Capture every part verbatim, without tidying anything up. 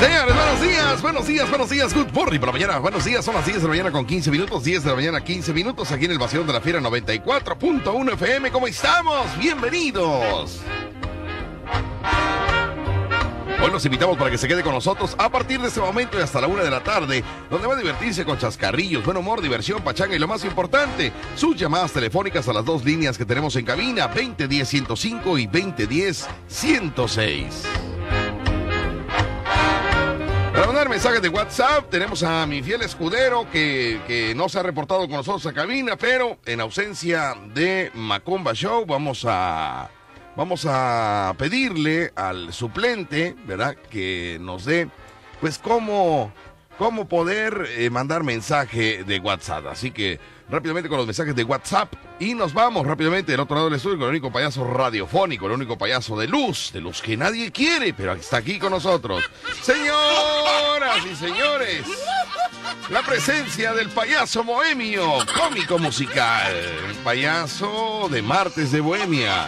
Señores, buenos días, buenos días, buenos días, good morning por la mañana. Buenos días, son las diez de la mañana con quince minutos, diez de la mañana, quince minutos, aquí en el Vacilón de la Fiera noventa y cuatro punto uno F M. ¿Cómo estamos? Bienvenidos. Hoy los invitamos para que se quede con nosotros a partir de este momento y hasta la una de la tarde, donde va a divertirse con chascarrillos, buen humor, diversión, pachanga y lo más importante, sus llamadas telefónicas a las dos líneas que tenemos en cabina, veinte diez ciento cinco y veinte diez ciento seis. Para mandar mensajes de WhatsApp, tenemos a mi fiel escudero que, que no se ha reportado con nosotros a cabina, pero en ausencia de Macumba Show, vamos a, vamos a pedirle al suplente, ¿verdad?, que nos dé, pues, cómo, cómo poder eh, mandar mensaje de WhatsApp. Así que, rápidamente con los mensajes de WhatsApp, y nos vamos rápidamente del otro lado del estudio con el único payaso radiofónico, el único payaso de luz, de luz que nadie quiere, pero está aquí con nosotros. Señoras y señores, la presencia del payaso bohemio, cómico musical, el payaso de Martes de Bohemia,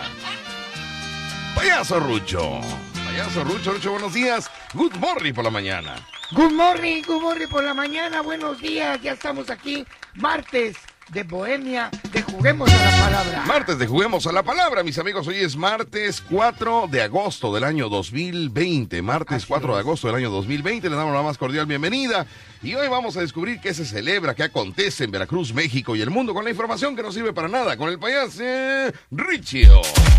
payaso Rucho. Payaso Rucho, Rucho, buenos días, good morning por la mañana. Good morning, good morning por la mañana, buenos días, ya estamos aquí, martes de Bohemia, de Juguemos a la Palabra. Martes de Juguemos a la Palabra, mis amigos, hoy es martes cuatro de agosto del año dos mil veinte, martes Así cuatro es. de agosto del año dos mil veinte, le damos la más cordial bienvenida, y hoy vamos a descubrir qué se celebra, qué acontece en Veracruz, México y el mundo, con la información que no sirve para nada, con el payaso Richio.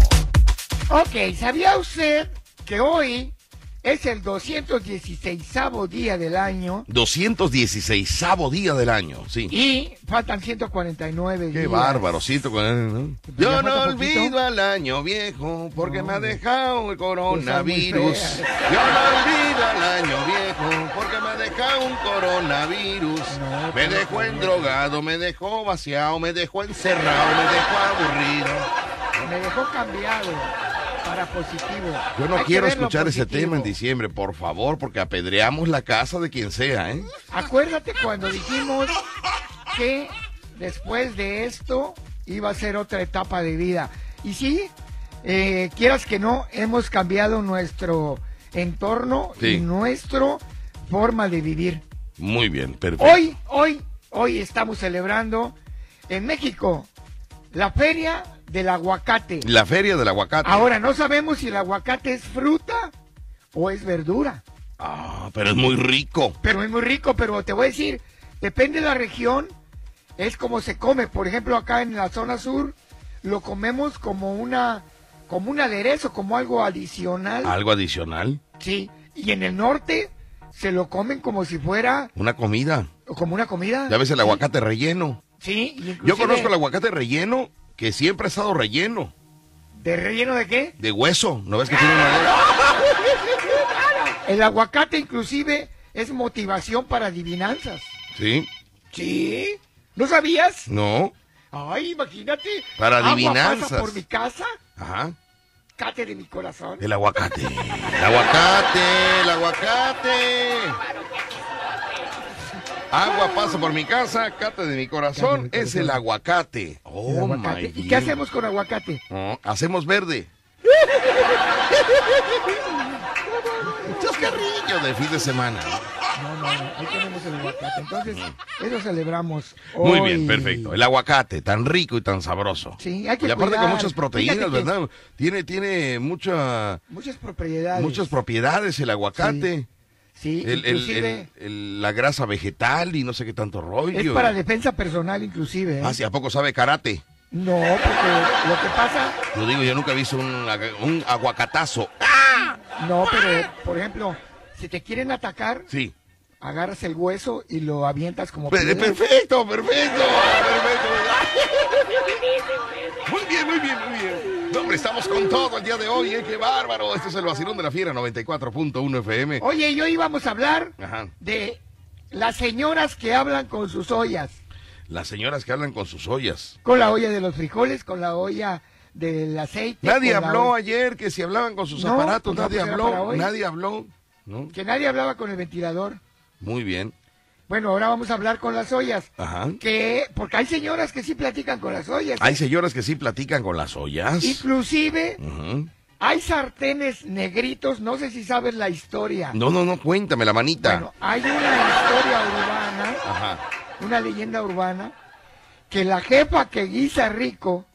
Ok, ¿sabía usted que hoy es el doscientos dieciseisavo día del año? doscientos dieciseisavo día del año, sí. Y faltan ciento cuarenta y nueve días. Qué bárbaro, ciento cuarenta y nueve, ¿no? Yo no olvido al año viejo porque no, me ha dejado el coronavirus. Yo no olvido al año viejo porque me ha dejado un coronavirus. No, me dejó endrogado, me dejó vaciado, me dejó encerrado, me dejó aburrido. Me dejó cambiado. Para positivo. Yo no Hay quiero escuchar ese tema en diciembre, por favor, porque apedreamos la casa de quien sea, ¿eh? Acuérdate cuando dijimos que después de esto iba a ser otra etapa de vida. Y sí, eh, quieras que no, hemos cambiado nuestro entorno sí. y nuestra forma de vivir. Muy bien, perfecto. Hoy, hoy, hoy estamos celebrando en México la Feria del Aguacate. La Feria del Aguacate. Ahora, no sabemos si el aguacate es fruta o es verdura. Ah, pero es muy rico. Pero es muy rico, pero te voy a decir, depende de la región, es como se come. Por ejemplo, acá en la zona sur, lo comemos como una, como un aderezo, como algo adicional. ¿Algo adicional? Sí, y en el norte se lo comen como si fuera... Una comida. Como una comida. Ya ves el sí. aguacate relleno. Sí, inclusive... Yo conozco el aguacate relleno, que siempre ha estado relleno. ¿De relleno de qué? De hueso, ¿no ves que tiene una... El aguacate inclusive es motivación para adivinanzas. ¿Sí? ¿Sí? ¿No sabías? No. Ay, imagínate. Para adivinanzas. Agua pasa por mi casa. Ajá. Cate de mi corazón. El aguacate. El aguacate, el aguacate. Agua pasa por mi casa, cate de mi corazón, de mi es el aguacate. Oh, el aguacate. my ¿Y qué hacemos con aguacate? Oh, hacemos verde. Chascarrillo de fin de semana. No, no, no, ahí tenemos el aguacate. Entonces, eso celebramos hoy. Muy bien, perfecto. El aguacate, tan rico y tan sabroso. Sí, hay que Y aparte cuidar. con muchas proteínas, ¿verdad? Tiene, tiene mucha... Muchas propiedades. Muchas propiedades el aguacate. Sí. Sí, el, inclusive... el, el, el, la grasa vegetal y no sé qué tanto rollo. Es para defensa personal, inclusive. ¿eh? Ah, ¿sí? ¿A poco sabe karate? No, porque lo que pasa... Lo digo, yo nunca he visto un, un aguacatazo. ¡Ah! No, pero, por ejemplo, si te quieren atacar... Sí. Agarras el hueso y lo avientas como... Perfecto, perfecto, perfecto. Muy bien, muy bien, muy bien. No, hombre, estamos con todo el día de hoy, ¿eh? ¡Qué bárbaro! Este es el Vacilón de la Fiera noventa y cuatro punto uno F M. Oye, y hoy vamos a hablar Ajá. de las señoras que hablan con sus ollas. Las señoras que hablan con sus ollas. Con la olla de los frijoles, con la olla del aceite. Nadie habló olla... ayer que si hablaban con sus no, aparatos, pues nadie no, habló, nadie habló. ¿No? Que nadie hablaba con el ventilador. Muy bien. Bueno, ahora vamos a hablar con las ollas. Ajá. Que, porque hay señoras que sí platican con las ollas. Hay señoras que sí platican con las ollas. Inclusive, uh-huh. hay sartenes negritos, no sé si sabes la historia. No, no, no, cuéntame la manita. Bueno, hay una historia urbana, Ajá. una leyenda urbana, que la jefa que guisa rico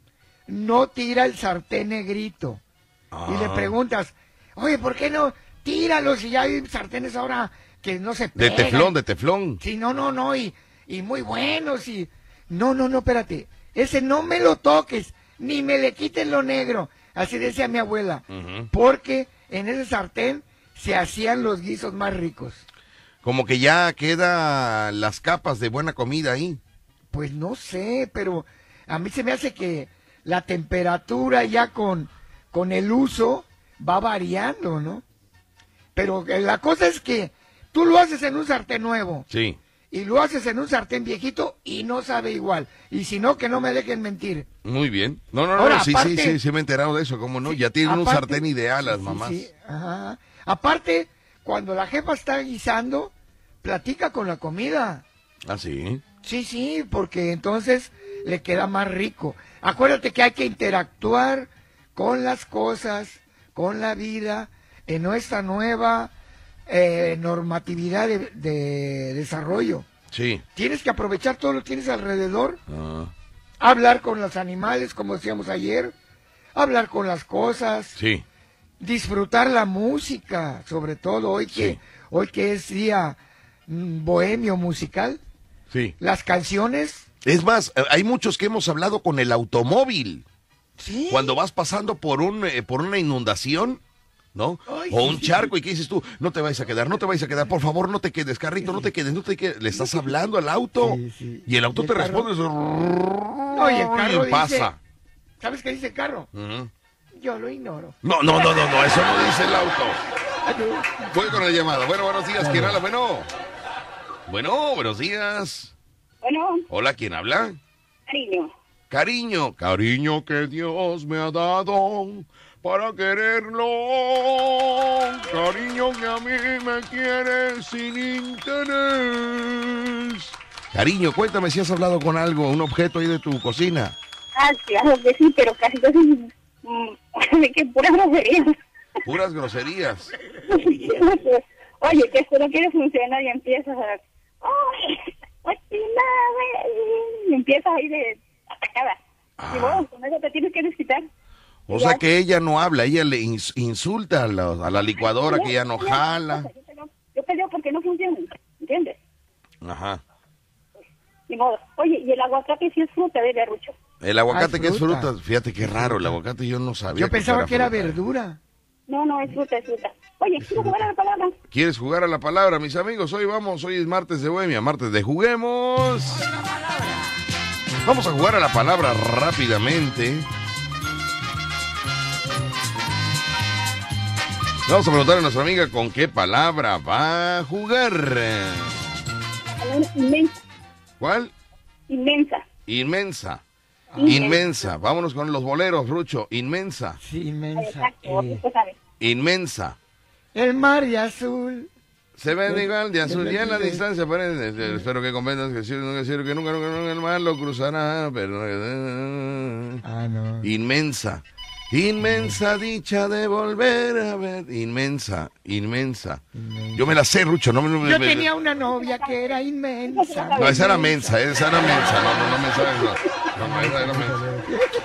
no tira el sartén negrito. Ah. Y le preguntas, oye, ¿por qué no? Tíralo si ya hay sartenes ahora que no se De pegan. teflón, de teflón. Sí, no, no, no, y, y muy buenos, y... No, no, no, espérate, ese no me lo toques, ni me le quiten lo negro, así decía mi abuela, Ujú. porque en ese sartén se hacían los guisos más ricos. Como que ya quedan las capas de buena comida ahí. Pues no sé, pero a mí se me hace que la temperatura ya con, con el uso va variando, ¿no? Pero eh, la cosa es que tú lo haces en un sartén nuevo Sí. y lo haces en un sartén viejito y no sabe igual. Y si no, que no me dejen mentir. Muy bien. No, no, no, Ahora, sí, aparte- sí, sí, sí me he enterado de eso, ¿cómo no? Sí, Ya tienen un aparte- sartén ideal las sí, mamás. sí, ajá. Aparte, cuando la jefa está guisando, platica con la comida. Ah, sí. Sí, sí, porque entonces le queda más rico. Acuérdate que hay que interactuar con las cosas, con la vida, en nuestra nueva eh, normatividad de, de desarrollo. Sí. Tienes que aprovechar todo lo que tienes alrededor, Ah, hablar con los animales, como decíamos ayer, hablar con las cosas, sí. disfrutar la música, sobre todo hoy que, Sí. hoy que es día mm, bohemio musical. Sí. Las canciones, Es más, eh, hay muchos que hemos hablado con el automóvil. sí. Cuando vas pasando por un eh, por una inundación, ¿no? Ay, O sí, un sí, charco y que dices tú, no te vayas a quedar, no te vayas a quedar, por favor, no te quedes, carrito, no te quedes, no te quedes. Le estás hablando al auto Sí, sí. y el auto Y el te carro- responde. No, y el carro dice- pasa. ¿Sabes qué dice el carro? Ujú. Yo lo ignoro. No, no, no, no, no, eso no dice el auto. Voy con la llamada. Bueno, buenos días, ¿quién habla? Bueno. Bueno, buenos días. Bueno, Hola, ¿quién habla? cariño. Cariño, cariño que Dios me ha dado para quererlo. Cariño que a mí me quiere sin interés. Cariño, cuéntame si has hablado con algo, un objeto ahí de tu cocina. Ah, claro que sí, pero casi casi mm, de que pura grosería. Puras groserías. Oye, que esto no quiere funcionar y empiezas a... ¡Ay! ¡Ay, nada! Y empiezas ahí de atacada. Ah. Y bueno, con eso te tienes que desquitar. O sea que ella no habla, ella le ins- insulta a la, a la licuadora que ya no jala. Yo peleo, yo peleo porque no funciona, ¿entiendes? Ajá. Ni modo. Oye, y el aguacate sí es fruta de Rucho. El aguacate Ah, es que es fruta. fruta, fíjate qué raro, el aguacate yo no sabía. Yo pensaba que era fruta. verdura. No, no, es fruta, es fruta. Oye, quiero jugar a la palabra. ¿Quieres jugar a la palabra, mis amigos? Hoy vamos, hoy es martes de Bohemia, martes de Juguemos. Vamos a jugar a la palabra rápidamente. Vamos a preguntar a nuestra amiga con qué palabra va a jugar. Palabra inmensa, ¿Cuál? inmensa. Inmensa. Inmensa. Inmensa. Vámonos con los boleros, Rucho. Inmensa. Sí, inmensa. Exacto, eh. tú sabes. Inmensa. El mar y azul. Se ven igual de azul de- y en la de- distancia parece. eh, Espero que comprendas que cierto, nunca, cierto, que nunca, nunca, nunca el mar lo cruzará. Pero... Ah, no. Inmensa. Inmensa dicha de volver a ver. Inmensa, inmensa. Inmensa. Yo me la sé, Rucho. No, me- no, me- Yo me- tenía una novia que era inmensa. no, esa era inmensa. mensa, esa era mensa. No, no, no me sabes. No, no, no, esa era mensa.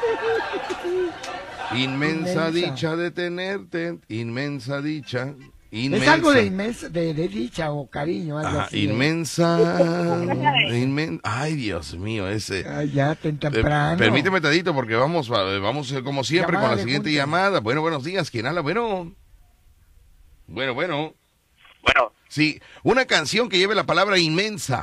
Inmensa Inmensa. dicha de tenerte. Inmensa dicha. Inmensa. Es algo de inmensa, de, de dicha o cariño, algo Ajá, así. ¿eh? inmensa. inmen- Ay, Dios mío, ese. Ay, ya, ten Eh, temprano. permíteme, Tadito, porque vamos, a- vamos eh, como siempre Llamada con la de siguiente junta. llamada. Bueno, buenos días. ¿Quién habla? Bueno. Bueno, bueno. Bueno, Sí, una canción que lleve la palabra inmensa.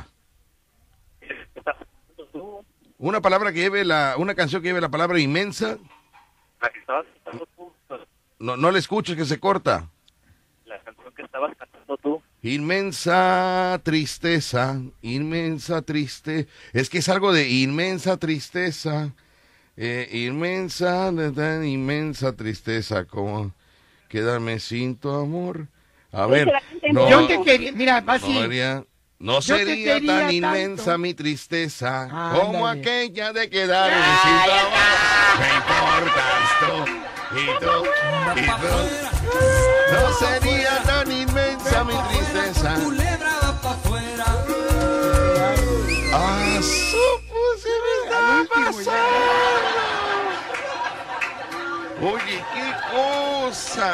tú, Una palabra que lleve la, una canción que lleve la palabra inmensa. la que estabas cantando tú, No, no le escuches que se corta. la canción que estabas cantando tú. Inmensa tristeza, inmensa triste. Es que es algo de inmensa tristeza. Eh, inmensa, de tan inmensa tristeza como quedarme sin tu amor. A ver, no, Yo te quería, mira, va no así. sería, no Yo te sería quería tan tanto. inmensa mi tristeza Ah, como ándale. aquella de quedarme sin trabajo. Me importas tú. Y tú, y tú. No sería tan inmensa mi tristeza. Culebra va pa' afuera. Ah, supo, se me estaba pasando. Oye, qué cosa.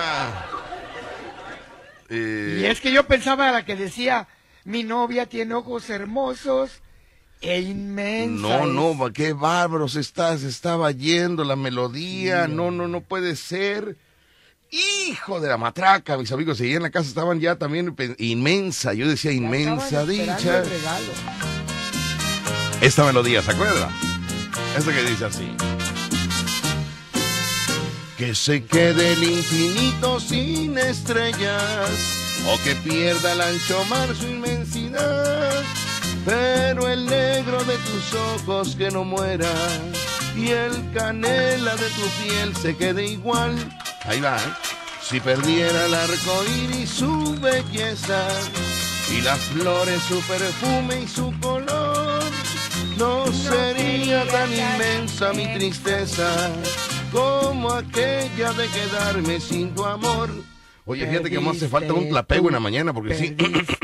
Eh... Y es que yo pensaba la que decía, mi novia tiene ojos hermosos e inmensos. No, no, qué bárbaro se está, se estaba yendo la melodía. No, no, no puede ser. Hijo de la matraca, mis amigos, allá en la casa estaban ya también inmensa. Yo decía inmensa dicha. El regalo. Esta melodía, ¿se acuerda? Esta que dice así. Que se quede el infinito sin estrellas, o que pierda el ancho mar su inmensidad, pero el negro de tus ojos que no muera, y el canela de tu piel se quede igual. Ahí va, ¿eh? Si perdiera el arco iris su belleza, y las flores su perfume y su color, no sería tan inmensa mi tristeza como aquella de quedarme sin tu amor. Oye, fíjate que me hace falta un tlapego en la mañana, porque sí.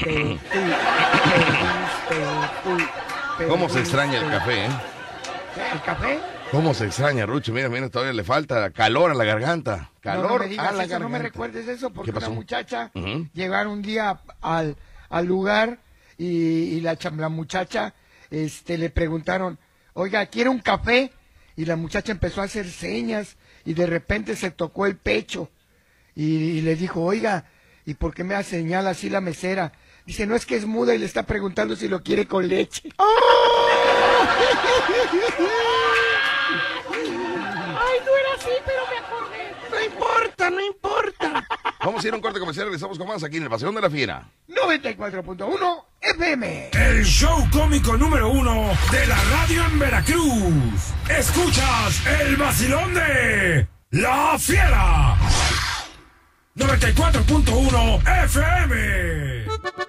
¿Cómo se extraña el café, eh? ¿El café? ¿Cómo se extraña, Rucho? Mira, mira, todavía le falta calor a la garganta. Calor no, no me digas a la eso, garganta. no me recuerdes eso, porque una muchacha uh-huh. llegaron un día al, al lugar y, y la, la muchacha este, le preguntaron, oiga, ¿quiere un café? Y la muchacha empezó a hacer señas y de repente se tocó el pecho y, y le dijo, oiga, ¿y por qué me señala así la mesera? Dice, no, es que es muda y le está preguntando si lo quiere con leche. Ay, no era así, pero me acordé. No importa, no importa. Vamos a ir a un corte comercial, regresamos con más aquí en el Paseo de la Fiera. noventa y cuatro punto uno F M. El show cómico número uno de la radio en Veracruz. Escuchas el vacilón de La Fiera. noventa y cuatro punto uno F M.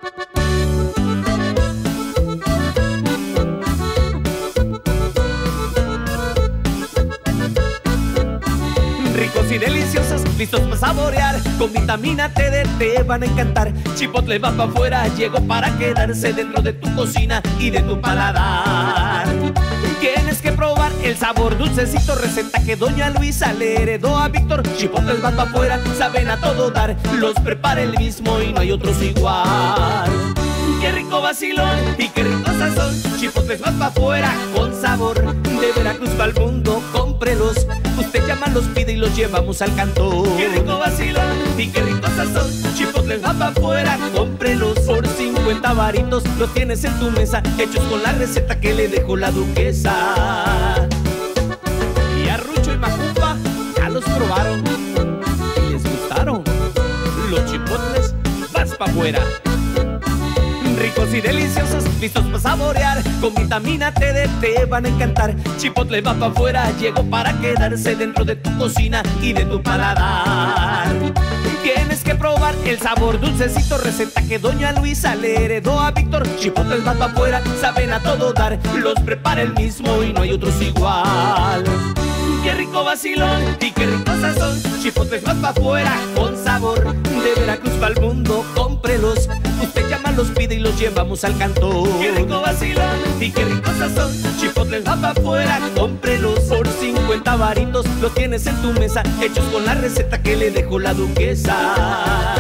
Ricos y deliciosos, listos para saborear. Con vitamina T D te van a encantar. Chipotle va para afuera, llegó para quedarse dentro de tu cocina y de tu paladar. Tienes que probar el sabor dulcecito, receta que doña Luisa le heredó a Víctor. Chipotle va para afuera, saben a todo dar. Los prepara el mismo y no hay otros igual. Qué rico vacilón y qué rico sazón. Chipotles más pa' afuera con sabor. De Veracruz pa'l mundo, cómprelos. Usted llama, los pide y los llevamos al cantón. Qué rico vacilón y qué rico sazón. Chipotles más pa' afuera, cómprelos. Por cincuenta varitos los tienes en tu mesa, hechos con la receta que le dejó la duquesa. Y a Rucho y Macumba ya los probaron y les gustaron. Los chipotles vas pa' afuera. Ricos y deliciosos, listos para saborear. Con vitamina T D te van a encantar. Chipotle va para afuera, llegó para quedarse dentro de tu cocina y de tu paladar. Tienes que probar el sabor dulcecito, receta que doña Luisa le heredó a Víctor. Chipotles va para afuera, saben a todo dar. Los prepara el mismo y no hay otros igual. Qué rico vacilón y qué rico sazón. Chipotles más pa' afuera con sabor. De Veracruz pa'l mundo, cómprelos. Usted llama, los pide y los llevamos al cantón. Qué rico vacilón y qué rico sazón. Chipotles más pa' afuera, cómprelos. Por cincuenta varitos los tienes en tu mesa, hechos con la receta que le dejó la duquesa.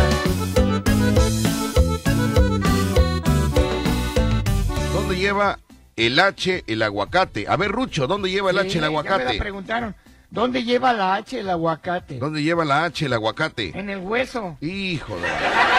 ¿Dónde lleva el H el aguacate? A ver, Rucho, ¿dónde lleva el Sí, H el aguacate? Ya me la preguntaron, ¿dónde lleva la H el aguacate? ¿Dónde lleva la H el aguacate? En el hueso. Hijo de...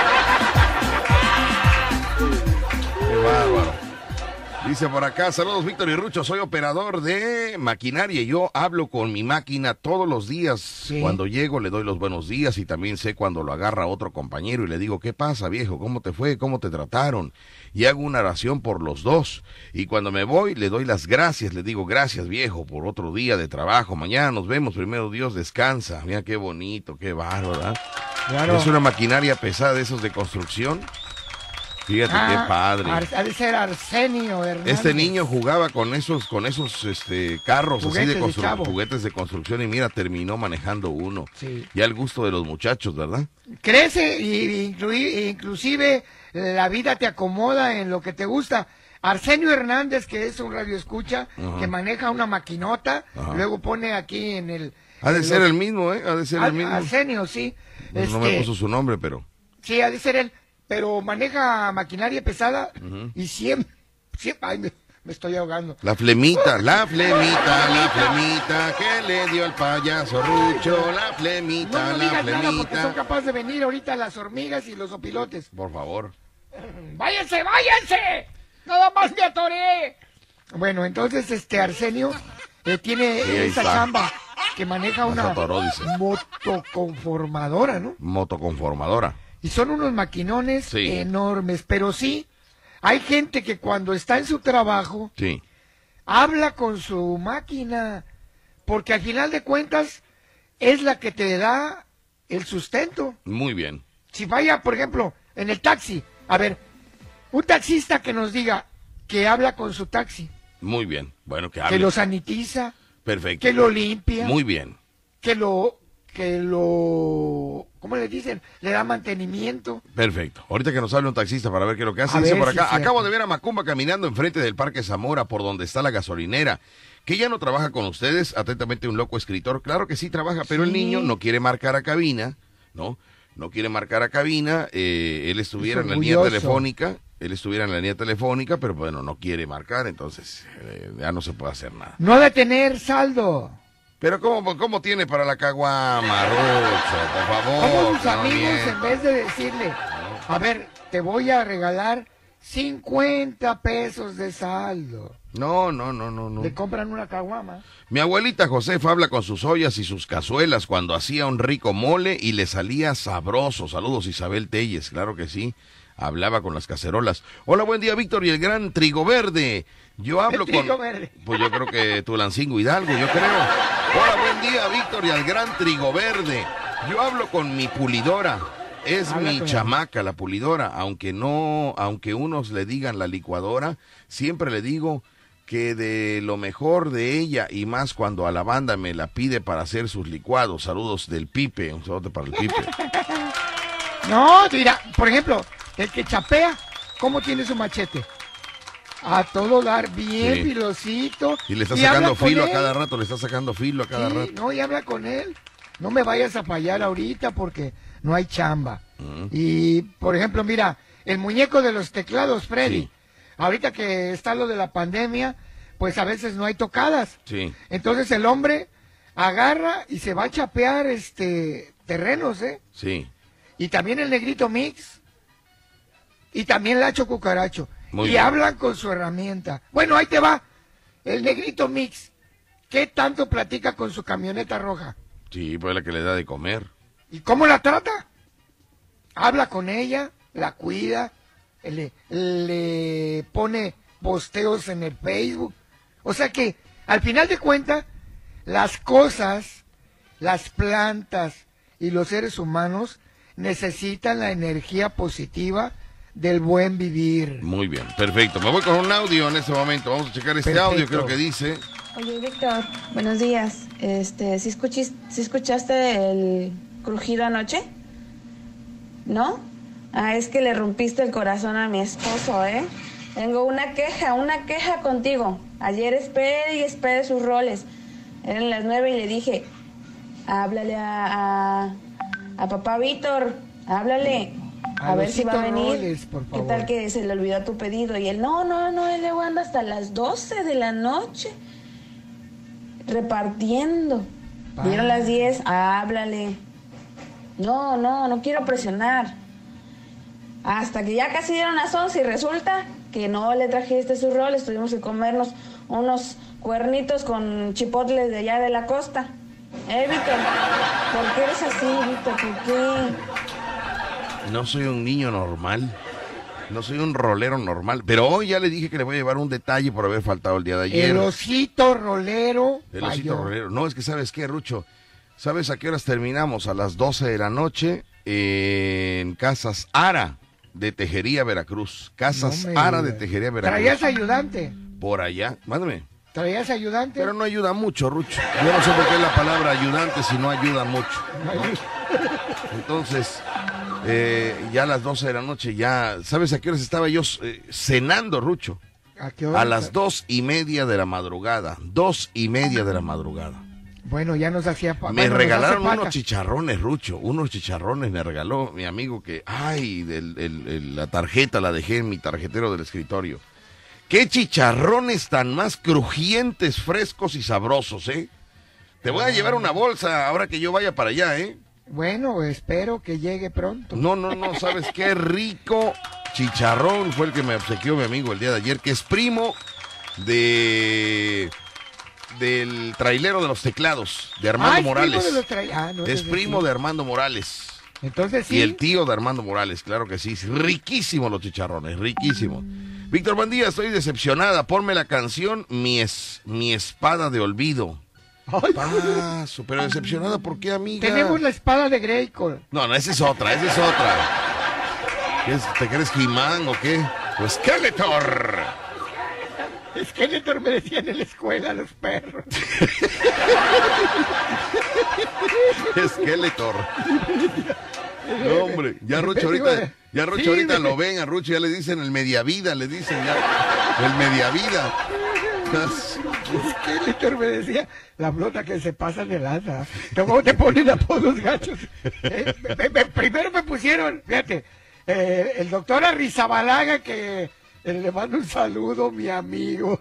Qué bárbaro. Dice por acá, saludos Víctor y Rucho, soy operador de maquinaria y yo hablo con mi máquina todos los días. Sí. Cuando llego le doy los buenos días y también sé cuando lo agarra otro compañero y le digo, ¿qué pasa, viejo? ¿Cómo te fue? ¿Cómo te trataron? Y hago una oración por los dos. Y cuando me voy le doy las gracias, le digo, gracias viejo por otro día de trabajo. Mañana nos vemos, primero Dios, descansa. Mira qué bonito, qué bárbaro, ¿verdad? Claro. Es una maquinaria pesada de esos de construcción. Fíjate Ah, qué padre. Ar- ha de ser Arsenio Hernández. Este niño jugaba con esos, con esos este, carros así de, Juguetes de constru- chavo. juguetes de construcción y mira, terminó manejando uno. Sí. Ya al gusto de los muchachos, ¿verdad? Crece y inclui- inclusive la vida te acomoda en lo que te gusta. Arsenio Hernández, que es un radioescucha, Ajá. que maneja una maquinota, Ajá. luego pone aquí en el... Ha de en ser los- el mismo, ¿eh? Ha de ser Ar- el mismo. Arsenio, sí. No, no me Este, puso su nombre, pero... Sí, ha de ser él, pero maneja maquinaria pesada Ujú. y siempre, siempre, ay, me, me estoy ahogando. La flemita, la flemita, la flemita que le dio el payaso Rucho, la No, flemita, no la digas nada porque son flemita. capaces de venir ahorita las hormigas y los opilotes. Por favor. ¡Váyanse, váyanse! ¡Nada más me atoré! Bueno, entonces este Arsenio eh, tiene Sí, ahí esa está. chamba que maneja Las una atoró, dice. motoconformadora, ¿no? Motoconformadora. Y son unos maquinones Sí. enormes, pero sí, hay gente que cuando está en su trabajo Sí. habla con su máquina, porque al final de cuentas es la que te da el sustento. Muy bien. Si vaya, por ejemplo, en el taxi, a ver, un taxista que nos diga que habla con su taxi, Muy bien. Bueno, que que hable. lo sanitiza, Perfecto. que lo limpia, Muy bien. que lo, que lo, ¿cómo le dicen? Le da mantenimiento. Perfecto. Ahorita que nos hable un taxista para ver qué es lo que hace. A Dice ver por si acá, es cierto. acabo de ver a Macumba caminando enfrente del Parque Zamora por donde está la gasolinera. Que ya no trabaja con ustedes, atentamente un loco escritor. Claro que sí trabaja, pero el Sí. niño no quiere marcar a cabina, ¿no? No quiere marcar a cabina. eh, él estuviera Es en la línea orgulloso. telefónica, él estuviera en la línea telefónica, pero bueno, no quiere marcar, entonces eh, ya no se puede hacer nada. No ha de tener saldo. Pero ¿cómo, cómo tiene para la caguama, Rucho? Por favor. Como sus que no amigos, mienta. en vez de decirle, a ver, te voy a regalar cincuenta pesos de saldo, No, no, no, no, no. le compran una caguama. Mi abuelita Josefa habla con sus ollas y sus cazuelas cuando hacía un rico mole y le salía sabroso. Saludos, Isabel Telles, claro que sí. Hablaba con las cacerolas. Hola, buen día, Víctor y el gran trigo verde. Yo hablo El trigo con... verde. Pues yo creo que Tulancingo Hidalgo, yo creo. Hola, buen día, Víctor y al gran trigo verde. Yo hablo con mi pulidora. Es Habla mi con chamaca, la pulidora. Aunque no, aunque unos le digan la licuadora, siempre le digo que de lo mejor de ella y más cuando a la banda me la pide para hacer sus licuados. Saludos del Pipe, un saludo para el Pipe. No, mira, por ejemplo, el que chapea, ¿cómo tiene su machete? A todo dar, bien Sí. filosito. Y le está habla sacando con filo a él. cada rato, le está sacando filo a cada Sí, rato. no, y habla con él. No me vayas a fallar ahorita porque no hay chamba. Mm. Y, por ejemplo, mira, el muñeco de los teclados, Freddy. Sí. Ahorita que está lo de la pandemia, pues a veces no hay tocadas. Sí, Entonces el hombre agarra y se va a chapear este terrenos, ¿eh? sí. Y también el negrito mix. Y también el hacho cucaracho. Muy y bien. hablan con su herramienta. Bueno, ahí te va. El negrito mix. ¿Qué tanto platica con su camioneta roja? Sí, pues la que le da de comer. ¿Y cómo la trata? Habla con ella, la cuida, le, le pone posteos en el Facebook. O sea que, al final de cuentas, las cosas, las plantas y los seres humanos necesitan la energía positiva del buen vivir. Muy bien, perfecto. Me voy con un audio en este momento. Vamos a checar este Perfecto. audio, creo que dice. Oye, Víctor, buenos días. Este, ¿sí, escuchis- sí escuchaste el crujido anoche? ¿No? Ah, es que le rompiste el corazón a mi esposo, ¿eh? Tengo una queja, una queja contigo. Ayer esperé y esperé sus roles. Eran las nueve y le dije, háblale a, a, a papá Víctor, háblale. A A, ver si va a Losito venir. Roles, por ¿Qué favor. tal que se le olvidó tu pedido? Y él, no, no, no, él luego anda hasta las doce de la noche repartiendo. Ah. Dieron las diez, háblale. No, no, no quiero presionar. Hasta que ya casi dieron las once y resulta que no le trajiste sus roles. Tuvimos que comernos unos cuernitos con chipotles de allá de la costa. Eh, Víctor, ¿por qué eres así, Víctor? ¿Por qué? No soy un niño normal. No soy un rolero normal. Pero hoy ya le dije que le voy a llevar un detalle por haber faltado el día de ayer. El osito rolero. El osito falló. rolero. No, es que ¿sabes qué, Rucho? ¿Sabes a qué horas terminamos? A las doce de la noche en Casas Ara. de Tejería, Veracruz. Casas No me Ara de digas. Tejería, Veracruz. ¿Traías ayudante? Por allá, mándame. ¿Traías ayudante? Pero no ayuda mucho, Rucho. Yo no sé por qué la palabra ayudante si no ayuda mucho. ¿no? Entonces, eh, ya a las doce de la noche, ya, ¿sabes a qué horas estaba yo eh, cenando, Rucho? ¿A qué hora? A las dos y media de la madrugada. Dos y media de la madrugada. Bueno, ya nos hacía falta. Me regalaron unos chicharrones, Rucho. Unos chicharrones me regaló mi amigo que, ay, del, el, el, la tarjeta la dejé en mi tarjetero del escritorio. Qué chicharrones tan más crujientes, frescos y sabrosos, ¿eh? Te voy a llevar una bolsa ahora que yo vaya para allá, ¿eh? Bueno, espero que llegue pronto. No, no, no, ¿sabes qué rico chicharrón fue el que me obsequió mi amigo el día de ayer, que es primo de del trailero de los teclados, de Armando Ah, es Morales. primo de los tra- ah, no, es entonces primo sí. de Armando Morales. Entonces sí. Y el tío de Armando Morales, claro que sí. Riquísimos los chicharrones, riquísimos. Víctor, buen día, estoy decepcionada. Ponme la canción Mi, es, mi espada de olvido. Ay, Paso, pero decepcionada, ¿por qué, amiga? tenemos la espada de Greycoat. No, no, esa es otra, esa es otra. ¿Qué es, ¿Te crees He-Man o qué? Pues Skeletor. Skeletor me decían en la escuela los perros. Skeletor. No, hombre, ya Rucho ahorita, ya Rucho Sí, ahorita me- lo ven, a Rucho ya le dicen el mediavida, le dicen ya, el mediavida. Skeletor me decía, la flota que se pasa de lanza. ¿Cómo te ponen apodos gachos? Eh, me- me- primero me pusieron, fíjate, eh, el doctor Arrizabalaga, que eh, le mando un saludo, mi amigo.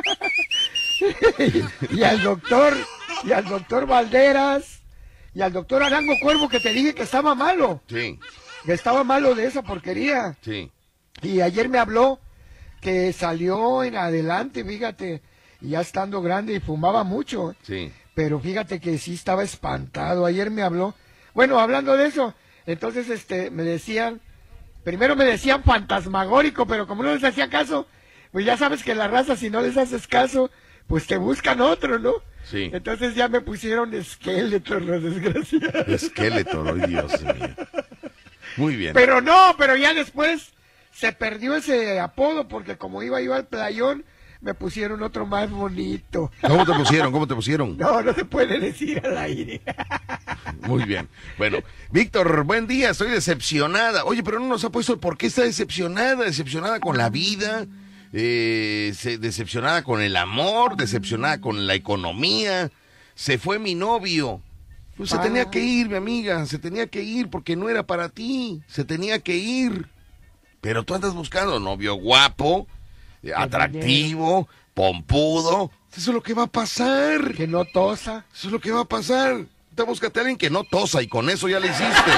y, y al doctor, y al doctor Valderas, y al doctor Arango Cuervo, que te dije que estaba malo, Sí, que estaba malo de esa porquería. sí. Y ayer me habló que salió en adelante, fíjate, y ya estando grande y fumaba mucho. Sí. Pero fíjate que sí estaba espantado. Ayer me habló. Bueno, hablando de eso, entonces este me decían, primero me decían fantasmagórico, pero como no les hacía caso, pues ya sabes que la raza, si no les haces caso, pues te buscan otro, ¿no? Sí. Entonces ya me pusieron Skeletor, los desgraciados. Skeletor, ay Dios mío. Muy bien. Pero no, pero ya después se perdió ese apodo porque como iba yo al playón, me pusieron otro más bonito. ¿Cómo te pusieron? ¿Cómo te pusieron? No, no se puede decir al aire. Muy bien. Bueno, Víctor, buen día, estoy decepcionada. Oye, pero no nos ha puesto el por qué está decepcionada, decepcionada con la vida, eh, se- decepcionada con el amor, decepcionada con la economía. Se fue mi novio. Pues se Ah. tenía que ir, mi amiga, se tenía que ir porque no era para ti, se tenía que ir. Pero tú andas buscando novio guapo, eh, atractivo, pompudo. Eso es lo que va a pasar. Que no tosa. Eso es lo que va a pasar. Te búscate a alguien que no tosa y con eso ya le hiciste.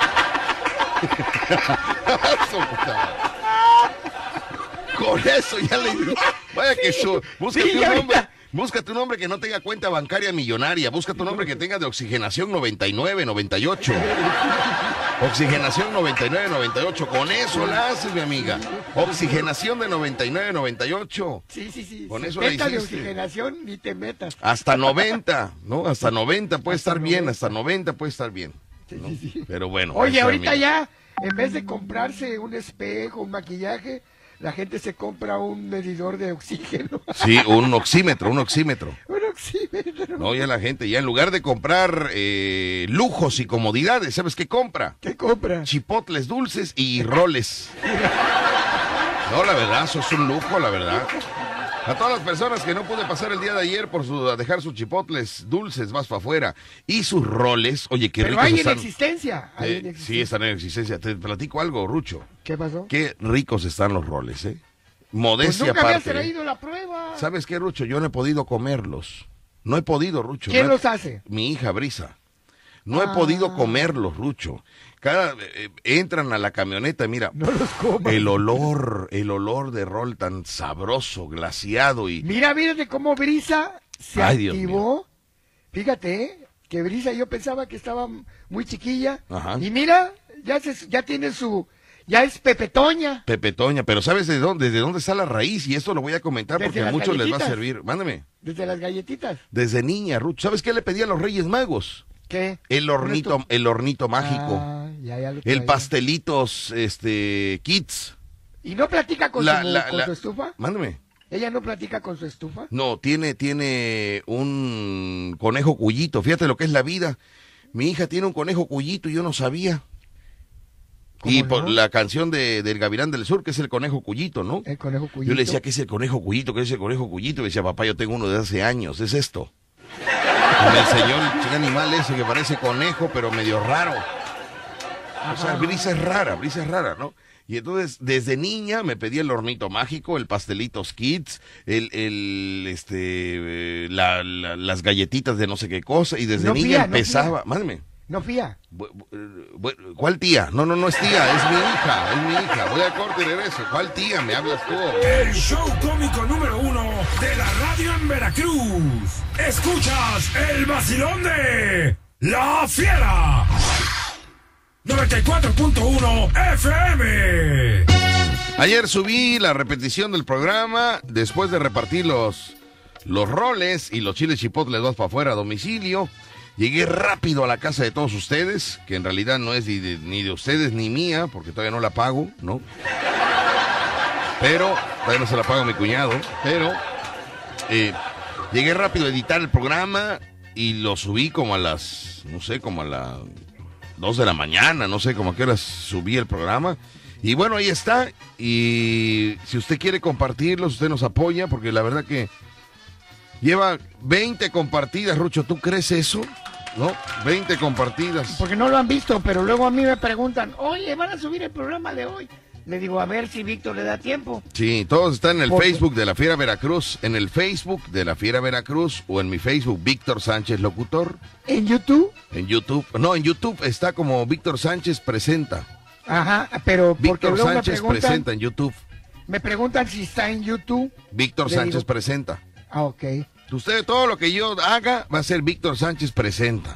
Eso, puta. Con eso ya le hiciste. Vaya que su... Búscate Sí, un ahorita. hombre. Búscate un hombre que no tenga cuenta bancaria millonaria. Búscate un hombre que tenga de oxigenación noventa y nueve, noventa y ocho. Oxigenación noventa y nueve, noventa y ocho. Con eso la haces, mi amiga. Oxigenación de noventa y nueve, noventa y ocho. Sí, sí, sí. Con eso la setenta de hiciste. oxigenación, ni te metas. Hasta noventa, ¿no? Hasta noventa puede Hasta estar bien, noventa. hasta noventa puede estar bien. Sí, ¿no? sí, sí. Pero bueno. ahí Oye, está, ahorita amigo. ya, en vez de comprarse un espejo, un maquillaje, la gente se compra un medidor de oxígeno. Sí, un oxímetro, un oxímetro. un oxímetro. No, ya la gente, ya en lugar de comprar eh, lujos y comodidades, ¿sabes qué compra? ¿Qué compra? Chipotles dulces y roles. No, la verdad, eso es un lujo, la verdad. A todas las personas que no pude pasar el día de ayer por su, a dejar sus chipotles dulces más para afuera y sus roles, oye, qué Pero ricos hay en están. existencia. hay Eh, en sí, existencia. están en existencia. Te platico algo, Rucho. ¿Qué pasó? Qué ricos están los roles, ¿eh? Pues Modestia nunca habías aparte. ¿eh? traído la prueba. ¿Sabes qué, Rucho? Yo no he podido comerlos. No he podido, Rucho. ¿Quién No he- los hace? Mi hija Brisa. No he Ah. podido comerlos, Rucho. Cada eh, entran a la camioneta, mira, No los comas. el olor, el olor de rol tan sabroso, glaciado y Mira, mírate cómo Brisa se Ay, Dios activó. Fíjate, ¿eh? Que Brisa yo pensaba que estaba muy chiquilla. Ajá. Y mira, ya se, ya tiene su, ya es Pepetoña. Pepetoña, pero ¿sabes de dónde, desde dónde está la raíz? Y esto lo voy a comentar Desde porque a las muchos les va a galletitas. servir. Mándame. Desde las galletitas. Desde niña, Rucho. ¿Sabes qué le pedí a los Reyes Magos? ¿Qué? El hornito, el hornito mágico. Ah, ya, ya lo El traía. pastelitos, este, Kids. ¿Y no platica con, La- su, la- con la- su estufa? Mándame. ¿Ella no platica con su estufa? No, tiene, tiene un conejo cuyito. Fíjate lo que es la vida. Mi hija tiene un conejo cuyito y yo no sabía. ¿Cómo Y no? por la canción de, del Gavilán del Sur, que es el conejo cuyito, ¿no? El conejo cuyito. Yo le decía, ¿qué es el conejo cuyito? ¿Qué es el conejo cuyito? Y me decía, papá, yo tengo uno de hace años, es esto. Y me enseñó el chico animal ese que parece conejo, pero medio raro. O sea, Brisa es rara, Brisa es rara, ¿no? Y entonces, desde niña me pedía el hornito mágico, el pastelitos Kids, el, el, este, eh, la, la- las galletitas de no sé qué cosa, y desde No niña fía, no empezaba, fía. mándame. No fía. Bu- bu- eh, bu- ¿Cuál tía? No, no, no es tía, es mi hija, es mi hija. Voy al corte y regreso. ¿Cuál tía? Me hablas tú. El show cómico número uno de la radio en Veracruz. Escuchas el vacilón de La Fiera. noventa y cuatro punto uno F M. Ayer subí la repetición del programa después de repartir los, los roles y los chiles chipotles dos para afuera a domicilio. Llegué rápido a la casa de todos ustedes, que en realidad no es ni de, ni de ustedes ni mía, porque todavía no la pago, ¿no? Pero, todavía no se la pago a mi cuñado, pero eh, llegué rápido a editar el programa y lo subí como a las, no sé, como a las dos de la mañana, no sé, como a qué horas subí el programa. Y bueno, ahí está, y si usted quiere compartirlo, usted nos apoya, porque la verdad que lleva veinte compartidas, Rucho, ¿tú crees eso? ¿No? veinte compartidas. Porque no lo han visto, pero luego a mí me preguntan, oye, ¿van a subir el programa de hoy? Le digo, a ver si Víctor le da tiempo. Sí, todos están en el Porque- Facebook de La Fiera Veracruz, en el Facebook de La Fiera Veracruz, o en mi Facebook, Víctor Sánchez Locutor, ¿En YouTube? en YouTube. No, en YouTube está como Víctor Sánchez Presenta. Ajá, pero porque Víctor luego me Sánchez preguntan, Presenta en YouTube. me preguntan si está en YouTube. Víctor Le Sánchez digo- Presenta. Ah, ok. Usted, todo lo que yo haga va a ser Víctor Sánchez Presenta.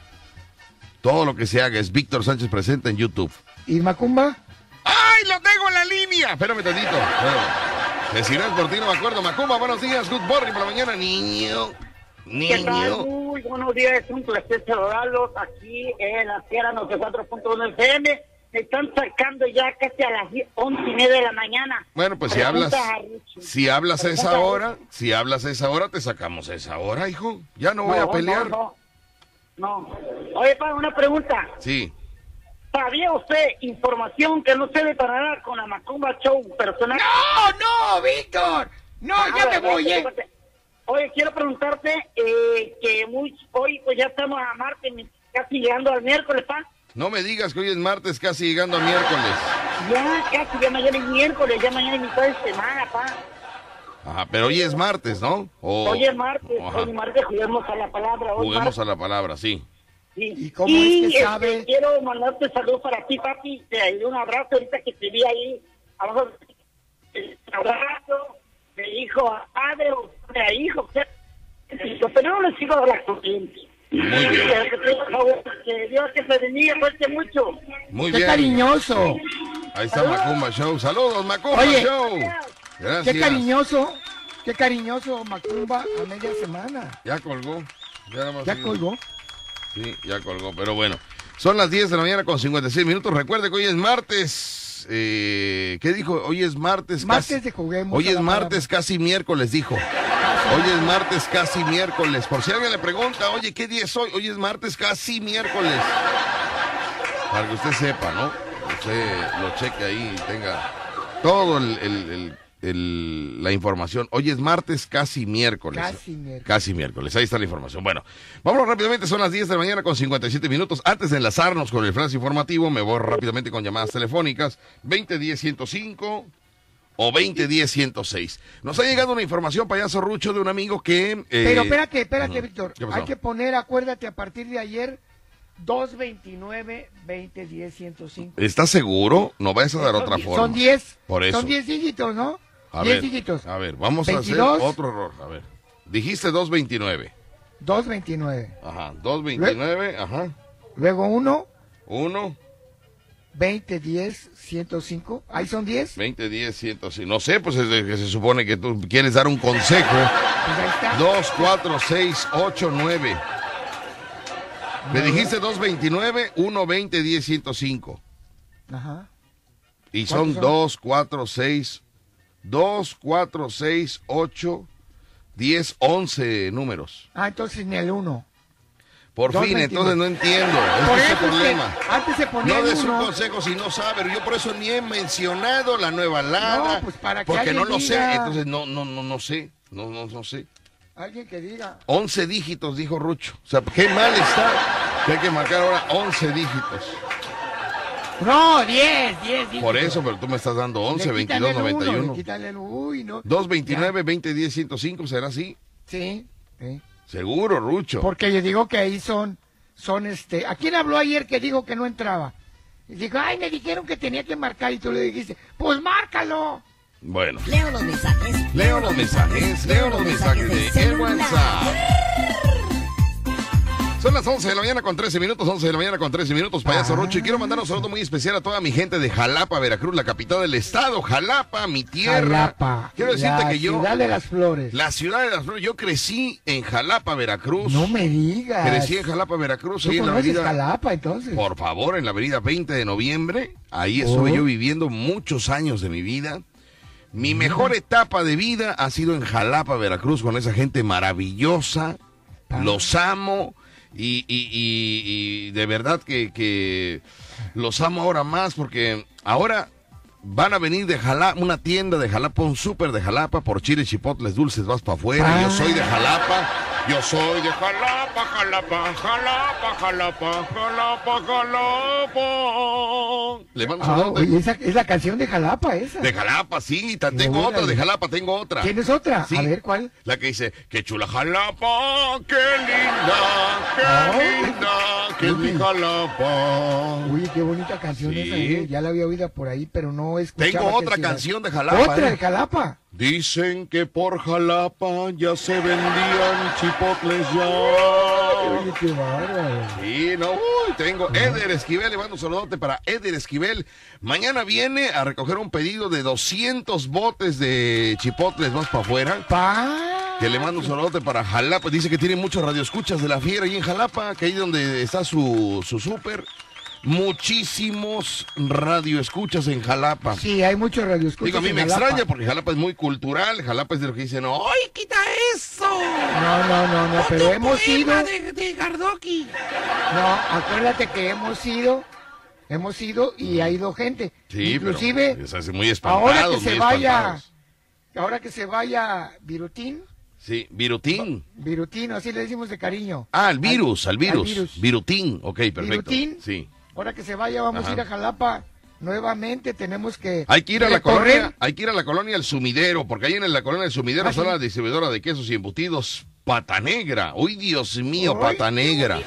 Todo lo que se haga es Víctor Sánchez Presenta en YouTube. ¿Y Macumba? ¡Ay, lo tengo en la línea! Espérame tantito. Espérame. Decirás por ti, no me acuerdo. Macumba, buenos días. Good morning por la mañana, niño. ¿Qué tal? Niño. Muy buenos días, es un placer saludarlos aquí en la Sierra noventa y cuatro punto uno F M. Me están sacando ya casi a las once y media de la mañana. Bueno, pues si Pregunta hablas, a Richie. si hablas a esa Pregunta a hora, si hablas a esa hora, te sacamos a esa hora, hijo. Ya no voy a pelear. No, no, no. Oye, pa, una pregunta. Sí. ¿Sabía usted información que no se debe parar con la Macumba Show personal? ¡No, no, Víctor! No, Ah, ya me bueno, voy, ¿eh? Oye, quiero preguntarte eh, que muy, hoy pues ya estamos a martes, casi llegando al miércoles, pa. No me digas que hoy es martes, casi llegando a miércoles. Ya, casi, ya mañana es miércoles, ya mañana es mitad de semana, pa. Ajá, pero hoy es martes, ¿no? O- Hoy es martes, Ajá. hoy es martes, juguemos a la palabra. Hoy Juguemos martes, a la palabra, sí. sí. ¿Y cómo es que este, sabe? quiero mandarte saludos para ti, papi. Te doy un abrazo ahorita que te vi ahí. Abajo, un abrazo de hijo a padre o padre a hijo. o sea, Pero no les sigo a la corriente. Muy bien. Que te- por favor, que Dios que se bendiga, fuerte mucho. Muy ¡Qué bien. cariñoso! Ahí está Macumba Show. Saludos, Macumba Oye. Show. Gracias. ¡Qué cariñoso! ¡Qué cariñoso, Macumba, a media semana! Ya colgó. Ya, nada más ¿Ya sí. colgó? Sí, ya colgó, pero bueno. Son las diez de la mañana con cincuenta y seis minutos. Recuerde que hoy es martes. Eh, ¿Qué dijo? Hoy es martes. Martes casi- de juguemos. Hoy a es la martes, casi miércoles, dijo. Hoy es martes, casi miércoles. Por si alguien le pregunta, oye, ¿qué día es hoy? Hoy es martes, casi miércoles. Para que usted sepa, ¿no? Usted lo cheque ahí y tenga todo el, el- el- el- la información. Hoy es martes, casi miércoles. Casi miércoles. Casi miércoles. Ahí está la información. Bueno, vámonos rápidamente. Son las diez de la mañana con cincuenta y siete minutos. Antes de enlazarnos con el flash informativo, me voy rápidamente con llamadas telefónicas. veinte diez ciento cinco o veinte diez ciento seis. Nos ha llegado una información, payaso Rucho, de un amigo que... eh, Pero espérate, espérate, ujú. Víctor. ¿Qué pasó? Hay que poner, acuérdate, a partir de ayer, dos veintinueve, veinte diez, ciento cinco. ¿Estás seguro? No vayas a dar otra Son- forma. Son diez. Por eso. Son diez dígitos, ¿no? A diez ver, dígitos. a ver, vamos veintidós. a hacer otro error. A ver, dijiste doscientos veintinueve. dos veintinueve. Ajá, doscientos veintinueve, ajá. Luego uno, uno, veinte diez, ciento cinco. Ahí son diez. veinte, diez, cien, sí. No sé, pues es de que se supone que tú quieres dar un consejo. Pues ahí está. dos, cuatro, seis, ocho, nueve. Le dijiste dos veintinueve, uno veinte, diez, ciento cinco. Ajá. Y son dos, cuatro, seis, dos, cuatro, seis, ocho, diez, once números. Ah, entonces ni el uno. Por fin, entonces no entiendo. Por Ese es eso el es que problema. antes se ponía No el des un uno. consejo si no sabe. Yo por eso ni he mencionado la nueva Lada. No, pues para que porque no alguien lo sé. diga. Entonces no, no, no, no sé. No, no, no sé. Alguien que diga. once dígitos, dijo Rucho. O sea, qué mal está que hay que marcar ahora once dígitos. No, diez, diez, diez. Por eso, pero tú me estás dando once, veintidós, noventa y uno. Quítale el uy, no. dos veintinueve, veinte, diez, ciento cinco, ¿será así? Sí, sí. Seguro, Rucho. Porque yo digo que ahí son, son este. ¿A quién habló ayer que dijo que no entraba? Y dijo, ay, me dijeron que tenía que marcar y tú le dijiste, pues márcalo. Bueno. Leo los mensajes. Leo los mensajes, leo los mensajes de el WhatsApp. Son las once de la mañana con trece minutos, once de la mañana con trece minutos, payaso Rucho. Y quiero mandar un saludo muy especial a toda mi gente de Jalapa, Veracruz, la capital del estado. Jalapa, mi tierra. Jalapa. Quiero decirte la que yo... ciudad de las flores. La ciudad de las flores. Yo crecí en Jalapa, Veracruz. No me digas. Crecí en Jalapa, Veracruz. ¿Tú Ahí en la conoces avenida... Jalapa, entonces? Por favor, en la avenida veinte de noviembre. Ahí estuve Oh. yo viviendo muchos años de mi vida. Mi mejor etapa de vida ha sido en Jalapa, Veracruz, con esa gente maravillosa. Ah. Los amo y, y, y, y de verdad que, que los amo ahora más porque ahora van a venir de Jalapa, una tienda de Jalapa, un súper de Jalapa por chiles, chipotles, dulces, vas para afuera. Ah. Yo soy de Jalapa, yo soy de Jalapa, Jalapa, Jalapa, Jalapa, Jalapa, Jalapa. Le mando un Ah, saludo. oye, esa, es la canción de Jalapa, esa. De Jalapa, sí, ta- tengo Órale. otra, de Jalapa tengo otra. ¿Tienes otra? Sí. A ver, ¿cuál? La que dice, qué chula Jalapa, qué linda, qué Ay. linda, que es mi Jalapa. Uy, qué bonita canción Sí. esa, eh. Ya la había oído por ahí, pero no escuchaba. Tengo que otra decía- canción de Jalapa. ¿Otra ¿eh? de Jalapa? Dicen que por Jalapa ya se vendían chipotles ya. Oye, qué bárbaro. Sí, no, uy, tengo Eder Esquivel, le mando un saludote para Eder Esquivel. Mañana viene a recoger un pedido de doscientos botes de chipotles más para afuera. Pa. Que le mando un saludote para Jalapa. Dice que tiene muchos radioescuchas de la fiera ahí en Jalapa, que ahí donde está su, su súper. Muchísimos radioescuchas en Jalapa. Sí, hay muchos radioescuchas. Digo, a mí en me Jalapa. extraña porque Jalapa es muy cultural. Jalapa es de lo que dicen, ¡ay, quita eso! No, no, no, no, pero hemos ido. De, de Gardoki. No, acuérdate que hemos ido, hemos ido y ha ido gente. Sí, Inclusive, pero se hace muy espantados. ahora que se muy vaya, espantados. ahora que se vaya Virutín, Sí, Virutín. Virutín, así le decimos de cariño. Ah, al virus, al virus. al virus. Virutín, ok, perfecto. Virutín. Sí. Ahora que se vaya, vamos Ajá. a ir a Jalapa nuevamente. Tenemos que. Hay que ir a la recorrer. colonia, hay que ir a la colonia El Sumidero, porque ahí en la colonia El Sumidero Ah, está sí. la distribuidora de quesos y embutidos Pata Negra. Uy, Dios mío, Ay, Pata Negra.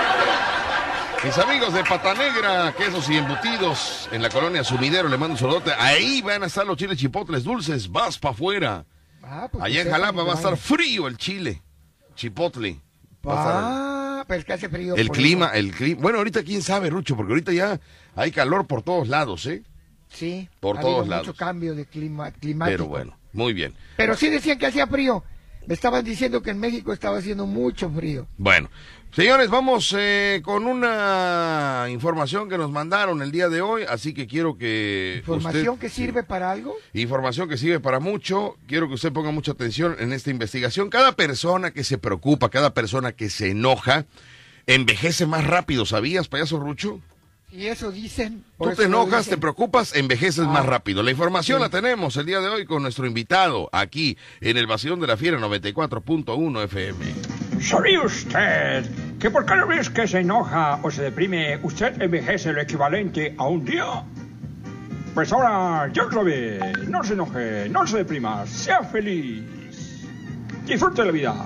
Mis amigos de Pata Negra, quesos y embutidos en la colonia Sumidero, le mando un saludote. Ahí van a estar los chiles chipotles dulces, vas para afuera. Ah, pues Allá que en sepan Jalapa que va a estar vayan. frío el chile, chipotle. Va a estar- Ah, pero es que hace frío. El por clima, eso. el clima. Bueno, ahorita quién sabe, Rucho, porque ahorita ya hay calor por todos lados, ¿eh? Sí, por ha todos habido lados. mucho cambio de clima, climático. Pero bueno, muy bien. Pero sí decían que hacía frío. Me estaban diciendo que en México estaba haciendo mucho frío. Bueno, señores, vamos eh, con una información que nos mandaron el día de hoy, así que quiero que ¿Información usted- que sirve para algo? Información que sirve para mucho. Quiero que usted ponga mucha atención en esta investigación. Cada persona que se preocupa, cada persona que se enoja, envejece más rápido. ¿Sabías, payaso Rucho? Y eso dicen. por Tú eso te lo enojas, dicen. te preocupas, envejeces Ah. más rápido. La información Sí. la tenemos el día de hoy con nuestro invitado aquí en el Vacilón de la Fiera noventa y cuatro punto uno F M. ¿Sabía usted que por cada vez que se enoja o se deprime, usted envejece lo equivalente a un día? Pues ahora ya lo sabe. No se enoje, no se deprima, sea feliz. Disfrute la vida.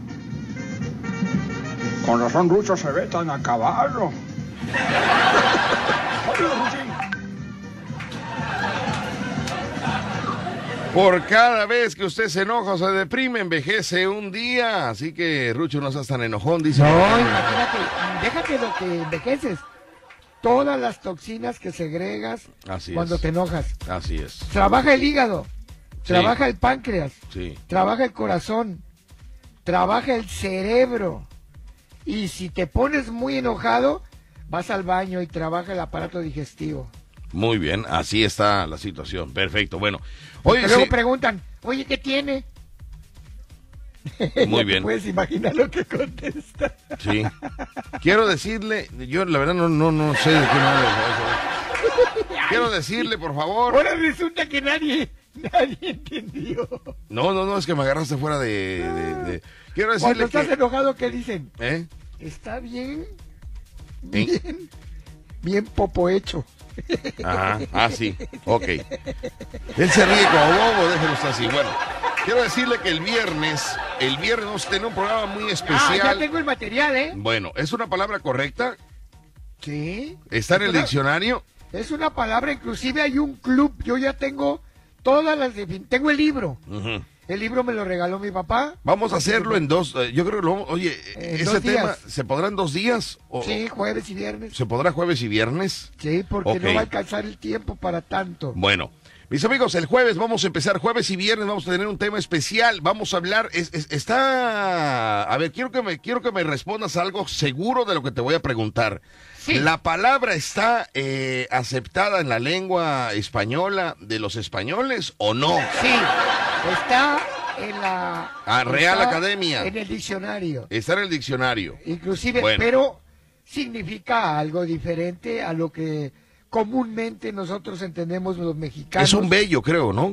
Con razón Rucho se ve tan acabado. Adiós, Ruchín. Por cada vez que usted se enoja o se deprime, envejece un día. Así que, Rucho, no seas tan enojón, dice. No, imagínate, déjate lo que envejeces. Todas las toxinas que segregas Así cuando es. te enojas. Así es. Trabaja el hígado, Sí. trabaja el páncreas, Sí. trabaja el corazón, trabaja el cerebro Y si te pones muy enojado, vas al baño y trabaja el aparato digestivo. Muy bien, así está la situación. Perfecto, bueno. Oye, luego sí. preguntan, oye, ¿qué tiene? Muy bien. Puedes imaginar lo que contesta. Sí. Quiero decirle, yo la verdad no, no, no sé de qué me habla. Quiero decirle, por favor. Ahora resulta que nadie, nadie entendió. No, no, no, es que me agarraste fuera de... de, de... Quiero decirle Cuando estás que... enojado, ¿qué dicen? ¿Eh? Está bien, bien, bien popo hecho. Ajá, ah, sí, ok. Él se ríe como bobo, déjelo estar así. Bueno, quiero decirle que el viernes, el viernes vamos a tener un programa muy especial. Ah, ya tengo el material, ¿eh? Bueno, ¿es una palabra correcta? Sí. ¿Está en el una, diccionario? Es una palabra, inclusive hay un club, yo ya tengo todas las... Tengo el libro. Uh-huh. El libro me lo regaló mi papá. Vamos a hacerlo en dos, eh, yo creo que lo oye, en ese dos tema, días. ¿se podrá en dos días? O, Sí, jueves y viernes. ¿Se podrá jueves y viernes? Sí, porque Okay. no va a alcanzar el tiempo para tanto. Bueno, mis amigos, el jueves vamos a empezar, jueves y viernes vamos a tener un tema especial, vamos a hablar, es, es, está, a ver, quiero que me, quiero que me respondas algo seguro de lo que te voy a preguntar. Sí. ¿La palabra está eh, aceptada en la lengua española de los españoles o no? Sí, está en la... Ah, Real está Academia. En el diccionario. Está en el diccionario. Inclusive, Bueno. pero significa algo diferente a lo que comúnmente nosotros entendemos los mexicanos. Es un bello, creo, ¿no?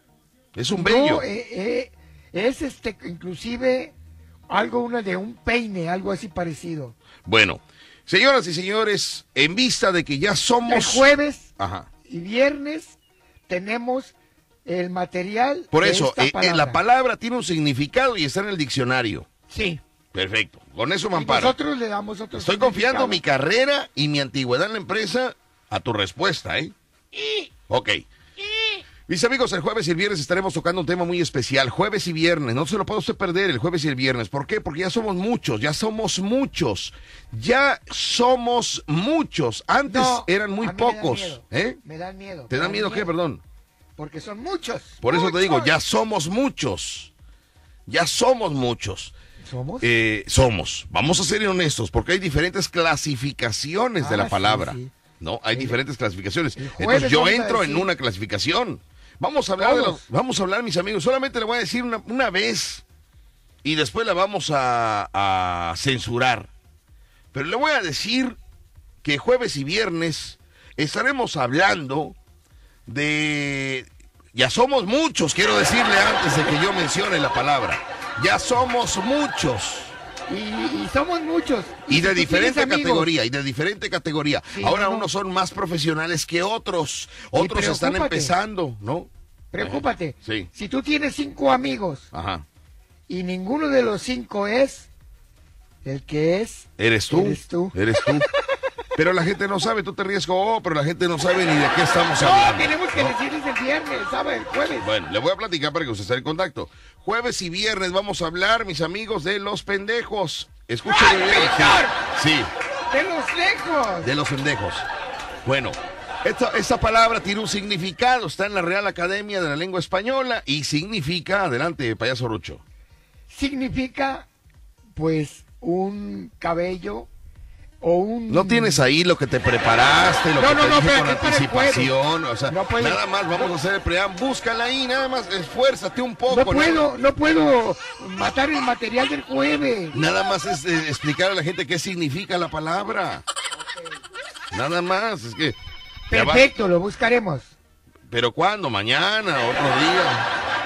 Es un bello. No, eh, eh, es este, inclusive algo una de un peine, algo así parecido. Bueno, señoras y señores, en vista de que ya somos... El jueves Ajá. y viernes tenemos el material. Por de eso, esta eh, eh, palabra. la palabra tiene un significado y está en el diccionario. Sí. Perfecto, con eso me Y amparo. nosotros le damos otro Estoy confiando significado. mi carrera y mi antigüedad en la empresa a tu respuesta, ¿eh? Ok. Mis amigos, el jueves y el viernes estaremos tocando un tema muy especial. Jueves y viernes, no se lo puede usted perder el jueves y el viernes. ¿Por qué? Porque ya somos muchos, ya somos muchos. Ya somos muchos. Antes No, eran muy a mí me da pocos. miedo. ¿Eh? Me dan miedo. ¿Te me da miedo qué, perdón? Porque son muchos. Por eso te digo, muchos. ya somos muchos. Ya somos muchos. ¿Somos? Eh, somos. Vamos a ser honestos, porque hay diferentes clasificaciones Ah, de la sí, palabra. sí. ¿No? Hay El- diferentes clasificaciones. el jueves Entonces yo vamos a entro en decir- una clasificación. Vamos a hablar de Todos. los, vamos a hablar, mis amigos. Solamente le voy a decir una, una vez y después la vamos a, a censurar. Pero le voy a decir que jueves y viernes estaremos hablando de... Ya somos muchos, quiero decirle antes de que yo mencione la palabra. Ya somos muchos. Y, y somos muchos. Y si de tú diferente tienes amigos- categoría, y de diferente categoría. Sí, Ahora no, no. unos son más profesionales que otros. Otros están preocúpate. empezando, ¿no? Preocúpate. Sí. Si tú tienes cinco amigos Ajá. y ninguno de los cinco es el que es... ¿Eres tú? Eres tú. Eres tú. Pero la gente no sabe, tú te ríes como, oh, pero la gente no sabe ni de qué estamos No, hablando. tenemos que ¿no? decirles el viernes, ¿sabes? El jueves. Bueno, le voy a platicar para que usted esté en contacto. Jueves y viernes vamos a hablar, mis amigos, de los pendejos. Escuchen ¡Ay, bien. Víctor! Sí, sí, De los lejos. de los pendejos. Bueno, esta, esta palabra tiene un significado, está en la Real Academia de la Lengua Española y significa, adelante, payaso Rucho. Significa, pues, un cabello o un... No tienes ahí lo que te preparaste, lo No, que no, te no, dije pero con es para el anticipación, o sea, No puede- nada más vamos a hacer el preámbulo, búscala ahí, nada más, esfuérzate un poco. No puedo, no puedo matar el material del jueves. Nada más es eh, explicar a la gente qué significa la palabra. Nada más, es que... ya va- Perfecto, lo buscaremos. ¿Pero cuándo? ¿Mañana? ¿Otro día?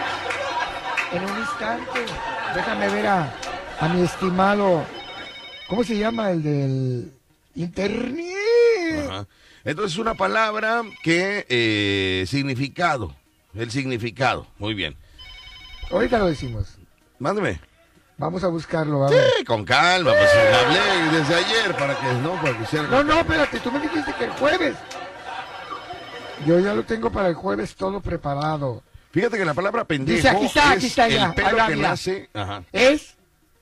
En un instante. Déjame ver a, a mi estimado... ¿Cómo se llama el del internet? Ajá. Entonces, una palabra que... Eh, significado. El significado. Muy bien. Ahorita lo decimos. Mándeme. Vamos a buscarlo. A ver. Sí, con calma, pues hablé desde ayer para que no, para que hiciera... No, no, espérate, tú me dijiste que el jueves. Yo ya lo tengo para el jueves todo preparado. Fíjate que la palabra pendejo Dice, aquí está, aquí es está ya. el pelo Ahí va, que mira. nace... Ajá. Es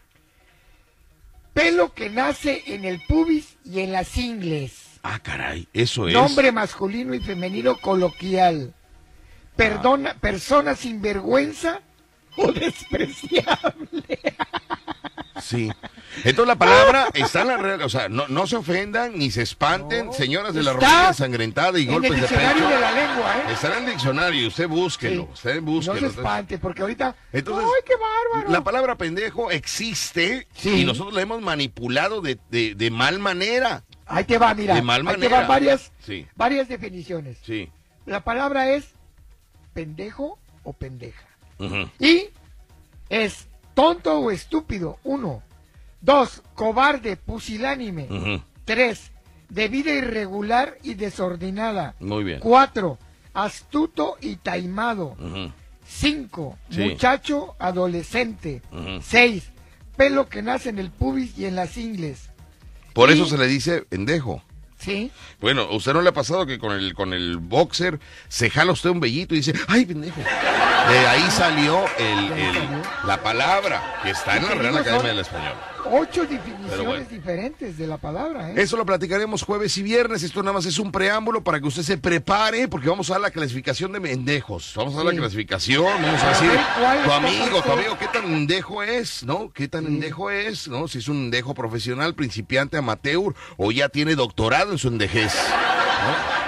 pelo que nace en el pubis y en las ingles. Ah, caray, eso es... Nombre masculino y femenino coloquial. Perdona, persona sin vergüenza o despreciable. Sí. Entonces la palabra está en la real, o sea, no, no se ofendan ni se espanten, no, señoras de la rodilla ensangrentada y golpes de pecho. En el diccionario de la lengua, ¿eh? Está en el diccionario, usted búsquelo, sí. usted búsquelo. No se espante, porque ahorita, entonces, ¡ay, qué bárbaro! La palabra pendejo existe sí. y nosotros la hemos manipulado de, de, de mal manera. Ahí te va, mira, de mal ahí manera. te van varias, sí. varias definiciones. Sí. La palabra es pendejo o pendeja. Uh-huh. Y es tonto o estúpido, uno. Dos, cobarde, pusilánime. Uh-huh. Tres, de vida irregular y desordenada. Muy bien. Cuatro, astuto y taimado. Uh-huh. Cinco, sí. muchacho adolescente. Uh-huh. Seis, pelo que nace en el pubis y en las ingles. Por y... eso se le dice pendejo. Sí. Bueno, ¿a usted no le ha pasado que con el con el boxer se jala usted un vellito y dice, ¡ay, pendejo! De ahí salió el, el, la palabra que está en la Real Academia del Español. Ocho definiciones bueno. diferentes de la palabra, ¿eh? Eso lo platicaremos jueves y viernes. Esto nada más es un preámbulo para que usted se prepare, porque vamos a dar la clasificación de pendejos. Vamos a dar sí. la clasificación, vamos a decir, tu amigo, tu amigo, qué tan endejo es, ¿no? ¿Qué tan sí. endejo es, ¿no? Si es un endejo profesional, principiante, amateur, o ya tiene doctorado en su endejez, ¿no?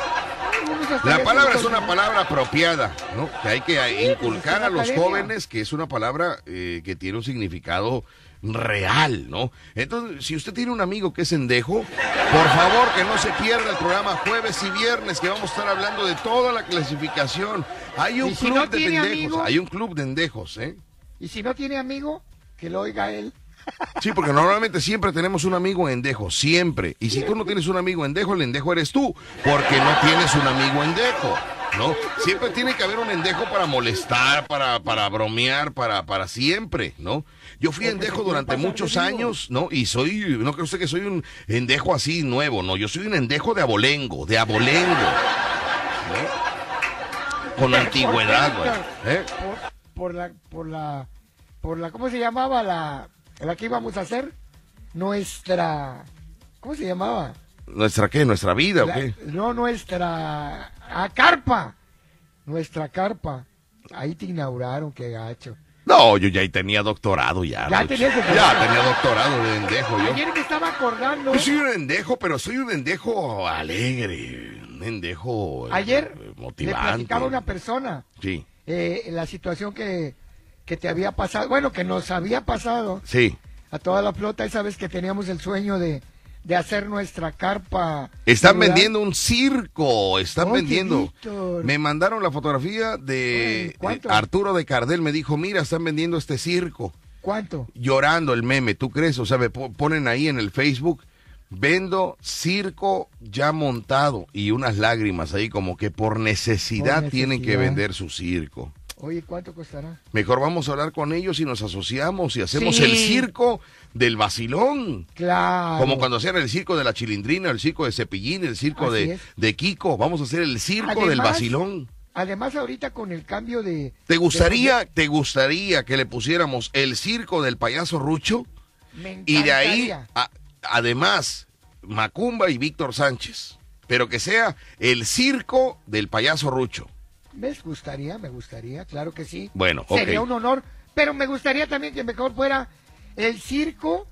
La palabra es una palabra apropiada, ¿no? Que hay que inculcar a los jóvenes que es una palabra eh, que tiene un significado real, ¿no? Entonces, si usted tiene un amigo que es endejo, por favor que no se pierda el programa jueves y viernes, que vamos a estar hablando de toda la clasificación. Hay un club de pendejos, hay un club de endejos, ¿eh? Y si no tiene amigo, que lo oiga él. Sí, porque normalmente siempre tenemos un amigo endejo, siempre. Y si tú no tienes un amigo endejo, el endejo eres tú, porque no tienes un amigo endejo, ¿no? Siempre tiene que haber un endejo para molestar, para, para bromear, para, para siempre, ¿no? Yo fui endejo durante muchos años, ¿no? Y soy, no creo usted que soy un endejo así nuevo, ¿no? Yo soy un endejo de abolengo, de abolengo, ¿no? Con antigüedad, güey. ¿Eh? Por, por la, por la, por la, ¿cómo se llamaba la... la que íbamos a hacer? Nuestra... ¿Cómo se llamaba? ¿Nuestra qué? ¿Nuestra vida la, o qué? No, nuestra... ¡A carpa! Nuestra carpa. Ahí te inauguraron, qué gacho. No, yo ya tenía doctorado ya. Ya tenías doctorado. Ya tenía doctorado de endejo yo. Ayer me estaba acordando... Yo soy un endejo, pero soy un endejo alegre. Un endejo Ayer eh, motivante. le platicaba a una persona. Sí. Eh, la situación que... que te había pasado, bueno, que nos había pasado sí. a toda la flota esa vez que teníamos el sueño de, de hacer nuestra carpa. Están celular. Vendiendo un circo, están Oye, vendiendo. Víctor. Me mandaron la fotografía de Oye, eh, Arturo de Cardel, me dijo, mira, están vendiendo este circo. ¿Cuánto? Llorando el meme, ¿tú crees? O sea, me ponen ahí en el Facebook, vendo circo ya montado y unas lágrimas ahí como que por necesidad, por necesidad. tienen que vender su circo. Oye, ¿cuánto costará? Mejor vamos a hablar con ellos y nos asociamos y hacemos sí. el circo del vacilón. Claro. Como cuando hacían el circo de la Chilindrina, el circo de Cepillín, el circo de, de Kiko. Vamos a hacer el circo además, del vacilón. Además, ahorita con el cambio de... ¿Te gustaría, de... te gustaría que le pusiéramos el circo del payaso Rucho? Me y de ahí, a, además, Macumba y Víctor Sánchez. Pero que sea el circo del payaso Rucho. Me gustaría, me gustaría, claro que sí. Bueno, sería okay. un honor, pero me gustaría también que mejor fuera el circo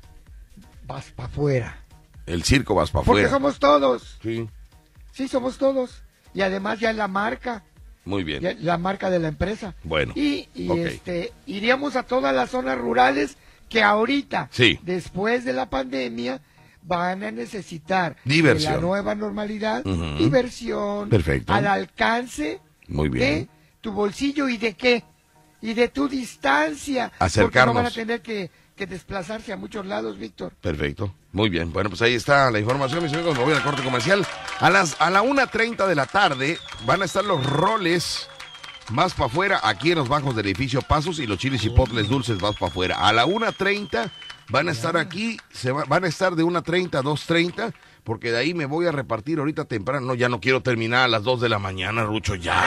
vas para afuera. El circo vas para afuera. Porque somos todos. Sí. Sí, somos todos. Y además ya es la marca. Muy bien. Ya, la marca de la empresa. Bueno. Y, y okay. este iríamos a todas las zonas rurales que ahorita, sí. después de la pandemia, van a necesitar diversión. De la nueva normalidad, uh-huh. diversión, perfecto. Al alcance Muy bien. de tu bolsillo y de qué, y de tu distancia. Acercarnos. Porque no van a tener que, que desplazarse a muchos lados, Víctor. Perfecto, muy bien. Bueno, pues ahí está la información, mis amigos. Me voy al corte comercial. A las a la una treinta de la tarde van a estar los roles más para afuera, aquí en los bajos del edificio Pasos, y los chiles chipotles dulces más para afuera. A la una treinta van a estar aquí, se va, van a estar de una treinta a dos treinta, porque de ahí me voy a repartir ahorita temprano. No, ya no quiero terminar a las dos de la mañana, Rucho, ya.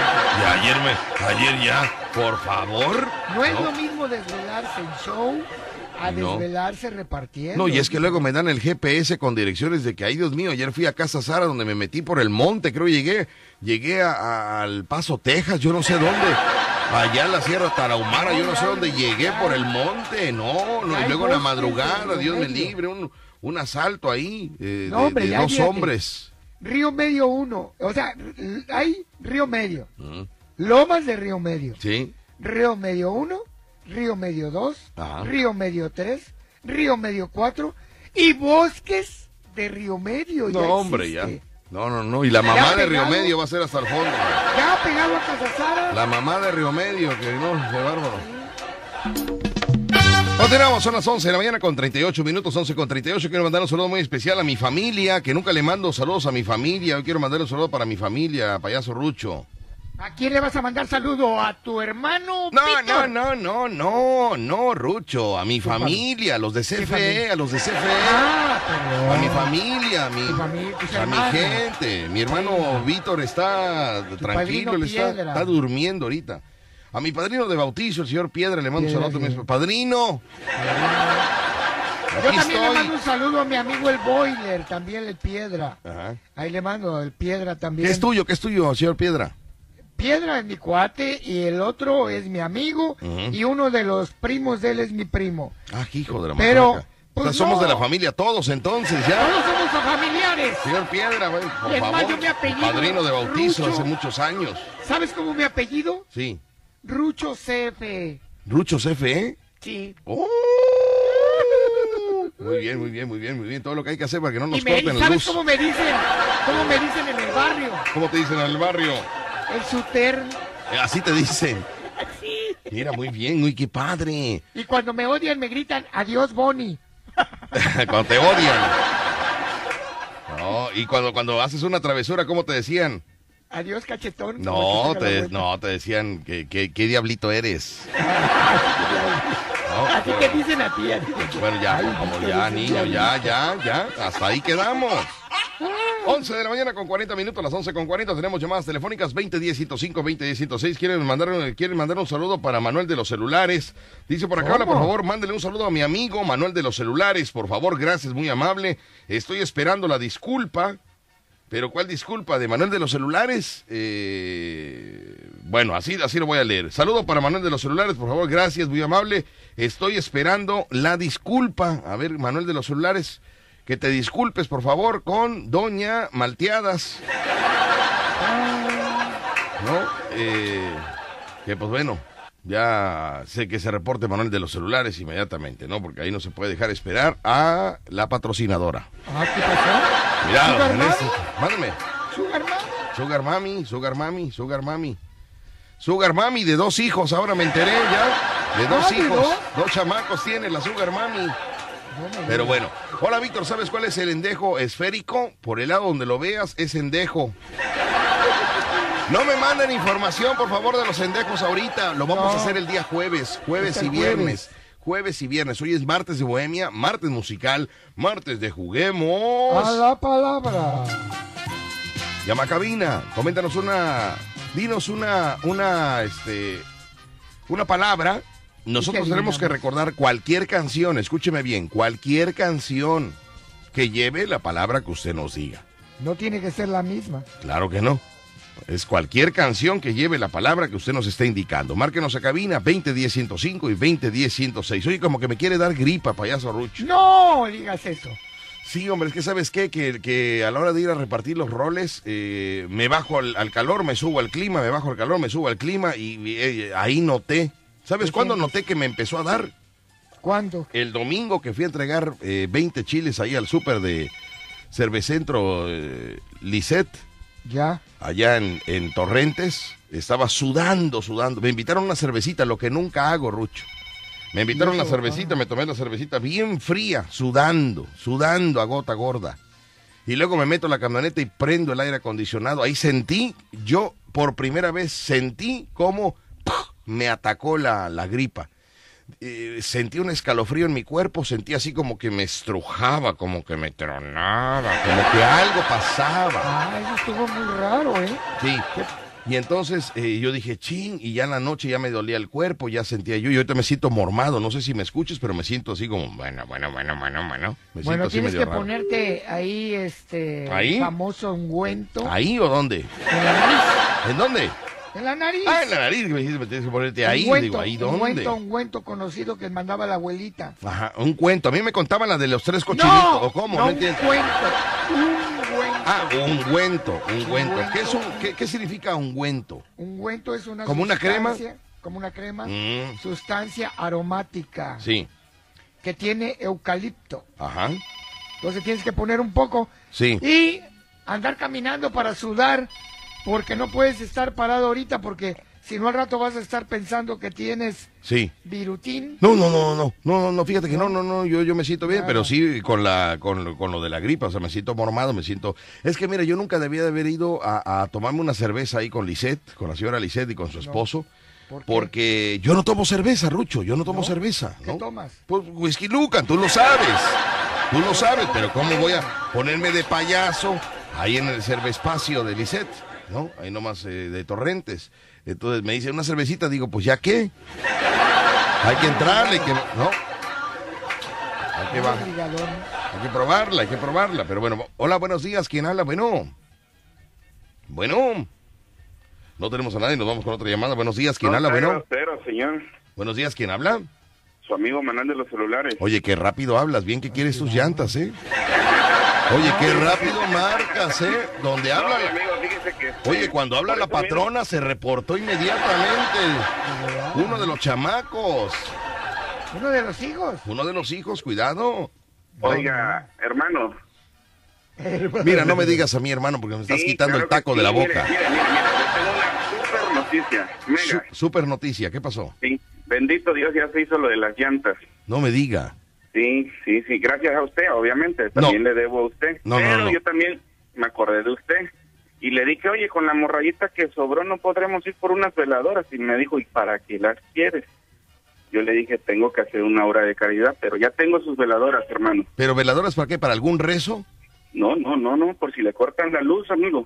Ya ayer me, ayer ya, por favor. No es ¿no? lo mismo desvelarse en show a no. desvelarse repartiendo. No, y es que luego me dan el G P S con direcciones de que, ay Dios mío, ayer fui a Casa Sara donde me metí por el monte, creo llegué, llegué a, a, al Paso, Texas, yo no sé dónde. Allá en la Sierra Tarahumara, yo no sé dónde llegué por el monte, no, no, y luego en la madrugada, Dios me libre, un, un asalto ahí eh, No, de, hombre, de ya dos fíjate. hombres. Río Medio uno, o sea, r- hay Río Medio, Mm, Lomas de Río Medio, Sí, Río Medio uno, Río Medio dos, Ajá. Río Medio tres, Río Medio cuatro y bosques de Río Medio. no, ya hombre, ya. existe. No, no, no, y la Ya mamá de Río pegado. Medio va a ser hasta el fondo. Ya pegado a Casasara. La mamá de Río Medio, que no, qué bárbaro. Continuamos, son las once de la mañana con treinta y ocho minutos, once con treinta y ocho. Quiero mandar un saludo muy especial a mi familia, que nunca le mando saludos a mi familia. Hoy quiero mandar un saludo para mi familia, Payaso Rucho. ¿A quién le vas a mandar saludo? ¿A tu hermano? No, no, Víctor? no, no, no, no, Rucho, a mi Tu familia, a los de C F E, familia? a los de C F E, Ah, perdón. a mi familia, a mi, Tu familia, tus a mi hermanos. gente. Mi hermano Víctor está tranquilo, padrino él está, Piedra. está durmiendo ahorita. A mi padrino de bautizo, el señor Piedra, le mando un Piedra, saludo. sí. mismo. Padrino. Yo Aquí también le estoy. mando un saludo a mi amigo el Boiler, también el Piedra. Ajá. Ahí le mando el Piedra también. ¿Qué es tuyo? ¿Qué es tuyo, señor Piedra? Piedra es mi cuate y el otro es mi amigo Ujú. y uno de los primos de él es mi primo. Ah, hijo de la Pero, matraca. pues O sea, somos no. de la familia todos entonces, ya. Todos somos familiares. Señor Piedra, bueno, por Es más, favor. yo mi apellido, Padrino de bautizo Rucho. hace muchos años. ¿Sabes cómo mi apellido? Sí. Rucho C F. Rucho C F E. Sí. Oh. Muy bien, muy bien, muy bien, muy bien. Todo lo que hay que hacer para que no nos Y me, corten la ¿sabes luz. cómo me dicen? ¿Cómo me dicen en el barrio? ¿Cómo te dicen en el barrio? El Suter. Eh, Así te dicen. Sí. Mira, muy bien, muy qué padre. Y cuando me odian me gritan, adiós, Bonnie. Cuando te odian. No, y cuando, cuando haces una travesura, ¿cómo te decían? Adiós, cachetón. No, Como que saca la te, vuelta. no, te decían que, que- qué diablito eres. No, Así pero- te dicen a ti. a ti. Bueno, ya, Ay, vamos, Víctor, ya, ese niño, ya, diablito. ya, ya. Hasta ahí quedamos. once de la mañana con cuarenta minutos, las once con cuarenta. Tenemos llamadas telefónicas veinte diez ciento cinco, veinte diez ciento seis. ¿Quieren mandar, quieren mandar un saludo para Manuel de los Celulares? Dice por acá, hola, por ¿Cómo? favor, mándele un saludo a mi amigo Manuel de los Celulares. Por favor, gracias, muy amable. Estoy esperando la disculpa. ¿Pero cuál disculpa? ¿De Manuel de los Celulares? Eh, bueno, así, así lo voy a leer. Saludo para Manuel de los Celulares, por favor, gracias, muy amable. Estoy esperando la disculpa. A ver, Manuel de los Celulares, que te disculpes, por favor, con Doña Malteadas. ¿No? Eh, que pues bueno, ya sé que se reporte Manuel de los Celulares inmediatamente, ¿no? Porque ahí no se puede dejar esperar a la patrocinadora. Ah, ¿qué pasó? Cuidado, ¿Sugar con Mami? este. Mándame. Sugar Mami. Sugar Mami, Sugar Mami, Sugar Mami. Sugar Mami de dos hijos, ahora me enteré ya. De dos Ah, ¿de hijos. dos? Dos chamacos tiene la Sugar Mami. Pero bueno. Hola, Víctor, ¿sabes cuál es el endejo esférico? Por el lado donde lo veas, es endejo. No me manden información, por favor, de los endejos ahorita. Lo vamos No. a hacer el día jueves, jueves Es el y viernes. jueves. Jueves y viernes. Hoy es martes de Bohemia, martes musical, martes de Juguemos. A la palabra. Llama a cabina, coméntanos una, dinos una, una, este, una palabra. Nosotros ¿Y qué tenemos que adivinamos? recordar cualquier canción, escúcheme bien, cualquier canción que lleve la palabra que usted nos diga. No tiene que ser la misma. Claro que no. Es cualquier canción que lleve la palabra que usted nos está indicando. Márquenos a cabina veinte diez ciento cinco y veinte diez ciento seis. Oye, como que me quiere dar gripa, payaso Ruch. No digas eso. Sí, hombre, es que ¿sabes qué? Que, que a la hora de ir a repartir los roles, eh, me bajo al, al calor, me subo al clima, me bajo al calor, me subo al clima y, y, eh, ahí noté. ¿Sabes ¿Qué cuándo sientes? noté que me empezó a dar? ¿Cuándo? El domingo que fui a entregar eh, veinte chiles ahí al súper de Cervecentro eh, Lisset, Ya. allá en, en Torrentes. Estaba sudando, sudando. Me invitaron a una cervecita, lo que nunca hago, Rucho. Me invitaron a ¿Y una eso? cervecita, Ah. me tomé la cervecita bien fría, sudando, sudando a gota gorda. Y luego me meto a la camioneta y prendo el aire acondicionado. Ahí sentí, yo por primera vez sentí cómo ¡puf! Me atacó la, la gripa. Eh, sentí un escalofrío en mi cuerpo, sentí así como que me estrujaba, como que me tronaba, como que algo pasaba. Ah, eso estuvo muy raro, ¿eh? Sí. Y entonces eh, yo dije, ching, y ya en la noche ya me dolía el cuerpo, ya sentía yo, y ahorita me siento mormado, no sé si me escuches, pero me siento así como, bueno, bueno, bueno, bueno, bueno. Me siento Bueno, así tienes medio que raro. ponerte ahí este ¿Ahí? famoso ungüento ¿Ahí o dónde? en la nariz. ¿En dónde? En la nariz. Ah, en la nariz, me dijiste, me tienes que ponerte ahí. Ungüento, Digo, ¿ahí dónde? Ungüento, ungüento conocido que mandaba la abuelita. Ajá, un cuento. A mí me contaban la de los tres cochinitos. No, ¿O cómo? no, No un entiendo. cuento. Ungüento. Ah, ungüento, ungüento. Ungüento. ¿Qué, es un, qué, ¿Qué significa ungüento? Ungüento es una ¿Como una crema? sustancia- Como una crema. Mm, Sustancia aromática. sí, Que tiene eucalipto. ajá, Entonces tienes que poner un poco. sí. Y andar caminando para sudar. Porque no puedes estar parado ahorita porque si no al rato vas a estar pensando que tienes Sí. virutín. No, no, no, no, no, no, no, fíjate que no, no, no, yo, yo me siento bien, Nada. pero sí con la, con, con lo de la gripa, o sea, me siento mormado, me siento, es que mira, yo nunca debía de haber ido a, a tomarme una cerveza ahí con Lisette, con la señora Lisette y con su esposo, ¿Por qué? porque yo no tomo cerveza, Rucho, yo no tomo ¿No? cerveza, ¿Qué ¿no? tomas? Pues whisky Lucan, tú lo sabes, tú lo sabes, pero cómo voy a ponerme de payaso ahí en el cervespacio de Lisette, ¿no? Ahí nomás eh, de Torrentes. Entonces me dice una cervecita, digo, pues ya qué, hay que entrarle, hay que, ¿no? Hay que, va- Brigadón. hay que probarla, hay que probarla. Pero bueno, hola, buenos días, ¿quién habla? Bueno, bueno, no tenemos a nadie, nos vamos con otra llamada. Buenos días, ¿quién habla? Bueno, Cero, señor. buenos días, ¿quién habla? Su amigo Manuel de los celulares. Oye, qué rápido hablas, bien que quieres tus llantas, ¿eh? Oye, qué rápido marcas, ¿eh? Donde habla... No, mi amigo, fíjese que... Oye, cuando habla por la eso mismo- patrona se reportó inmediatamente. Uno de los chamacos, Uno de los hijos. uno de los hijos, cuidado. Oiga, hermano. Mira, no me digas a mi hermano porque me estás Sí, quitando claro el taco que de la sí, mire, boca. Mire, mire, mire, le tengo una super noticia. Mega. Su- super noticia, ¿qué pasó? Sí, bendito Dios, ya se hizo lo de las llantas. No me diga. Sí, sí, sí, gracias a usted, obviamente, también No. le debo a usted. No, no, pero no. yo también me acordé de usted. Y le dije, oye, con la morrayita que sobró no podremos ir por unas veladoras. Y me dijo, ¿y para qué las quieres? Yo le dije, tengo que hacer una obra de caridad, pero ya tengo sus veladoras, hermano. ¿Pero veladoras para qué? ¿Para algún rezo? No, no, no, no, por si le cortan la luz, amigo.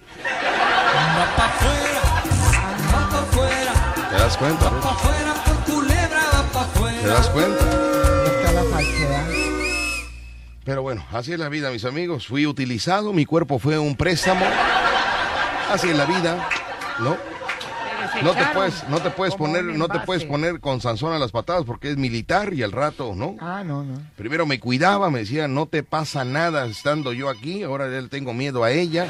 Va pa' afuera, va pa' afuera, ¿Te das cuenta? pa' afuera por culebra, va pa' afuera. ¿Te das cuenta? Está la falsedad. Pero bueno, así es la vida, mis amigos. Fui utilizado, mi cuerpo fue un préstamo. Así es la vida, ¿no? No te puedes, no te puedes como poner, un no te envase. puedes poner con Sansón a las patadas porque es militar y al rato, ¿no? Ah, no, no. Primero me cuidaba, me decía, no te pasa nada estando yo aquí, ahora le tengo miedo a ella.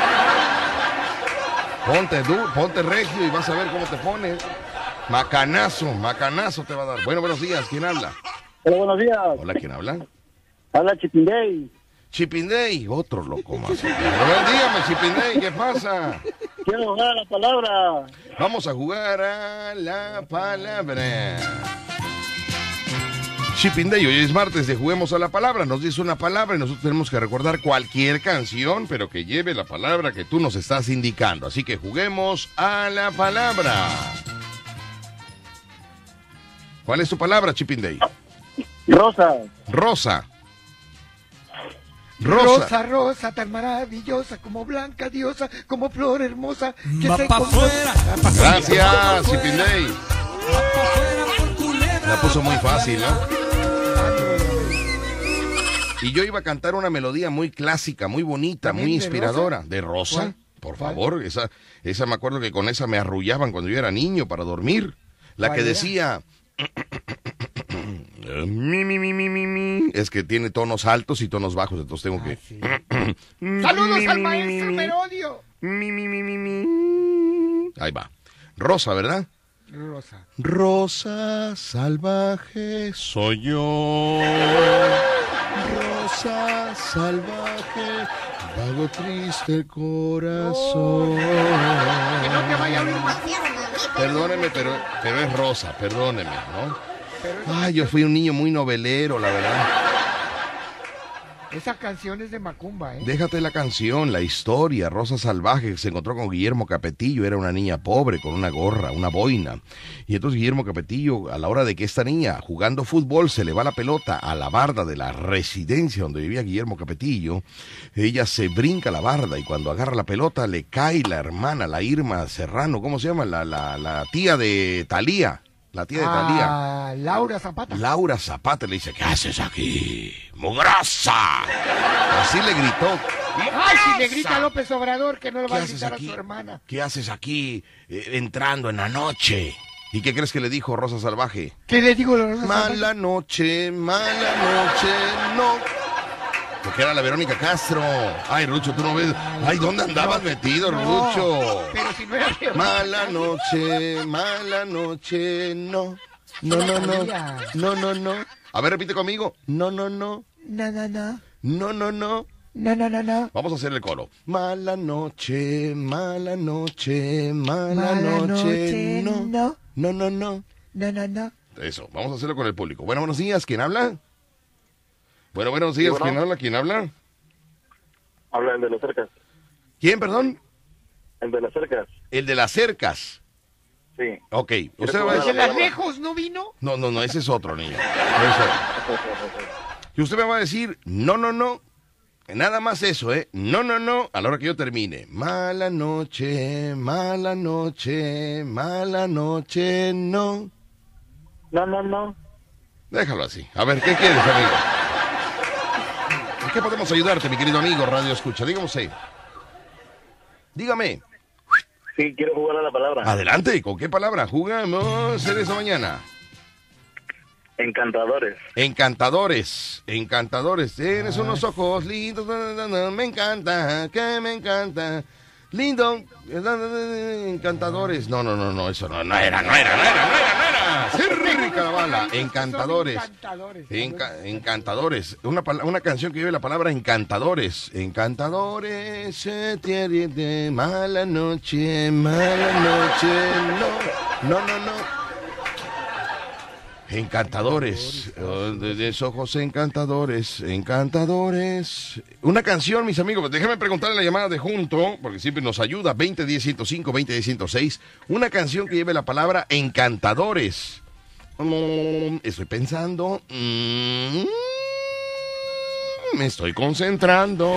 Ponte du- ponte regio y vas a ver cómo te pones. Macanazo, macanazo te va a dar. Bueno, buenos días, ¿quién habla? Hola, buenos días. Hola, ¿quién habla? Habla Chipindey. Chipindey, otro loco más. Pero ven, dígame, Chipindey, ¿qué pasa? Quiero jugar a la palabra. Vamos a jugar a la palabra. Chipindey, hoy es martes de Juguemos a la Palabra. Nos dice una palabra y nosotros tenemos que recordar cualquier canción, pero que lleve la palabra que tú nos estás indicando. Así que juguemos a la palabra. ¿Cuál es tu palabra, Chipindey? Rosa. Rosa. Rosa, Rosa. rosa, tan maravillosa, como blanca diosa, como flor hermosa. Que Va se pa' conoce- afuera. Va pa' Gracias, Chipindey. Va pa' afuera por culebra. La puso muy fácil, ¿no? afuera. Y yo iba a cantar una melodía muy clásica, muy bonita, ¿También muy de inspiradora. Rosa? ¿De Rosa? ¿Cuál? Por ¿Cuál? favor, esa, esa me acuerdo que con esa me arrullaban cuando yo era niño para dormir. La ¿Cuál que era? decía... Mi, mi, mi, mi, mi, mi. Es que tiene tonos altos y tonos bajos, entonces tengo que... sí. Saludos Mi, al mi, maestro mi, mi. Merodio. Mi, mi, mi, mi, mi. Ahí va. Rosa, ¿verdad? Rosa. Rosa salvaje soy yo. Rosa salvaje, vago triste el corazón. Que no te vaya a abrir más. Perdóneme, pero, pero es Rosa, perdóneme, ¿no? Pero Ay, yo fui un niño muy novelero, la verdad. esa canción es de Macumba, ¿eh? Déjate la canción, la historia. Rosa Salvaje que se encontró con Guillermo Capetillo, era una niña pobre con una gorra, una boina. Y entonces Guillermo Capetillo, a la hora de que esta niña jugando fútbol se le va la pelota a la barda de la residencia donde vivía Guillermo Capetillo, ella se brinca la barda y cuando agarra la pelota le cae la hermana, la Irma Serrano, ¿cómo se llama? La, la, la tía de Talía. La tía de Talía. Ah, Laura Zapata. Laura Zapata le dice, ¿qué haces aquí? ¡Mugrosa! Así le gritó Ay, si le grita a López Obrador que no le va a haces gritar a aquí? su hermana. ¿Qué haces aquí eh, entrando en la noche? ¿Y qué crees que le dijo Rosa Salvaje? ¿Qué le digo, Rosa Mala noche, mala noche, no. Porque era la Verónica Castro. Ay, Rucho, tú no ves. Ay, ¿dónde andabas no, metido, no, Rucho? Pero si no era Verónica. Mala noche, mala noche, no. No, no, no. No, no, no. A ver, repite conmigo. No, no, no. No, no, no. No, no, no. No, no, no, no. Vamos a hacer el coro. Mala noche, mala noche, mala, Mala noche, noche, no. no. No, no, no. No, no, no. Eso, vamos a hacerlo con el público. Bueno, buenos días, ¿quién habla? Bueno, buenos días, Sí, bueno. ¿quién habla? ¿Quién habla? Habla el de las cercas. ¿Quién, perdón? El de las cercas. El de las cercas. Sí. Ok, usted va a ¿El de decir... las lejos no vino? No, no, no, ese es otro, niño. Ese es otro. Y usted me va a decir, no, no, no. Nada más eso, ¿eh? No, no, no, a la hora que yo termine. Mala noche, mala noche, mala noche, no. No, no, no. Déjalo así. A ver, ¿qué quieres, amigo? ¿En qué podemos ayudarte, mi querido amigo Radio Escucha? Dígame usted. Dígame. Sí, quiero jugar a la palabra. Adelante, ¿con qué palabra jugamos en esa mañana? Encantadores. Encantadores, encantadores. Tienes unos ojos lindos, na, na, na, me encanta, que me encanta. Lindo, encantadores. No, no, no, no, eso no, no era, no era, no era, no era, no era. Sí, Carabala, encantadores. Enca- encantadores. Una, pala- una canción que lleve la palabra encantadores. Encantadores, eh, tiene de mala noche, mala noche. No, no, no, no. Encantadores, oh, de, de esos ojos encantadores, encantadores. Una canción, mis amigos, déjenme preguntarle la llamada de junto, porque siempre nos ayuda, veinte diez ciento cinco, veinte diez ciento seis. Una canción que lleve la palabra encantadores. Mm, estoy pensando, mm, me estoy concentrando.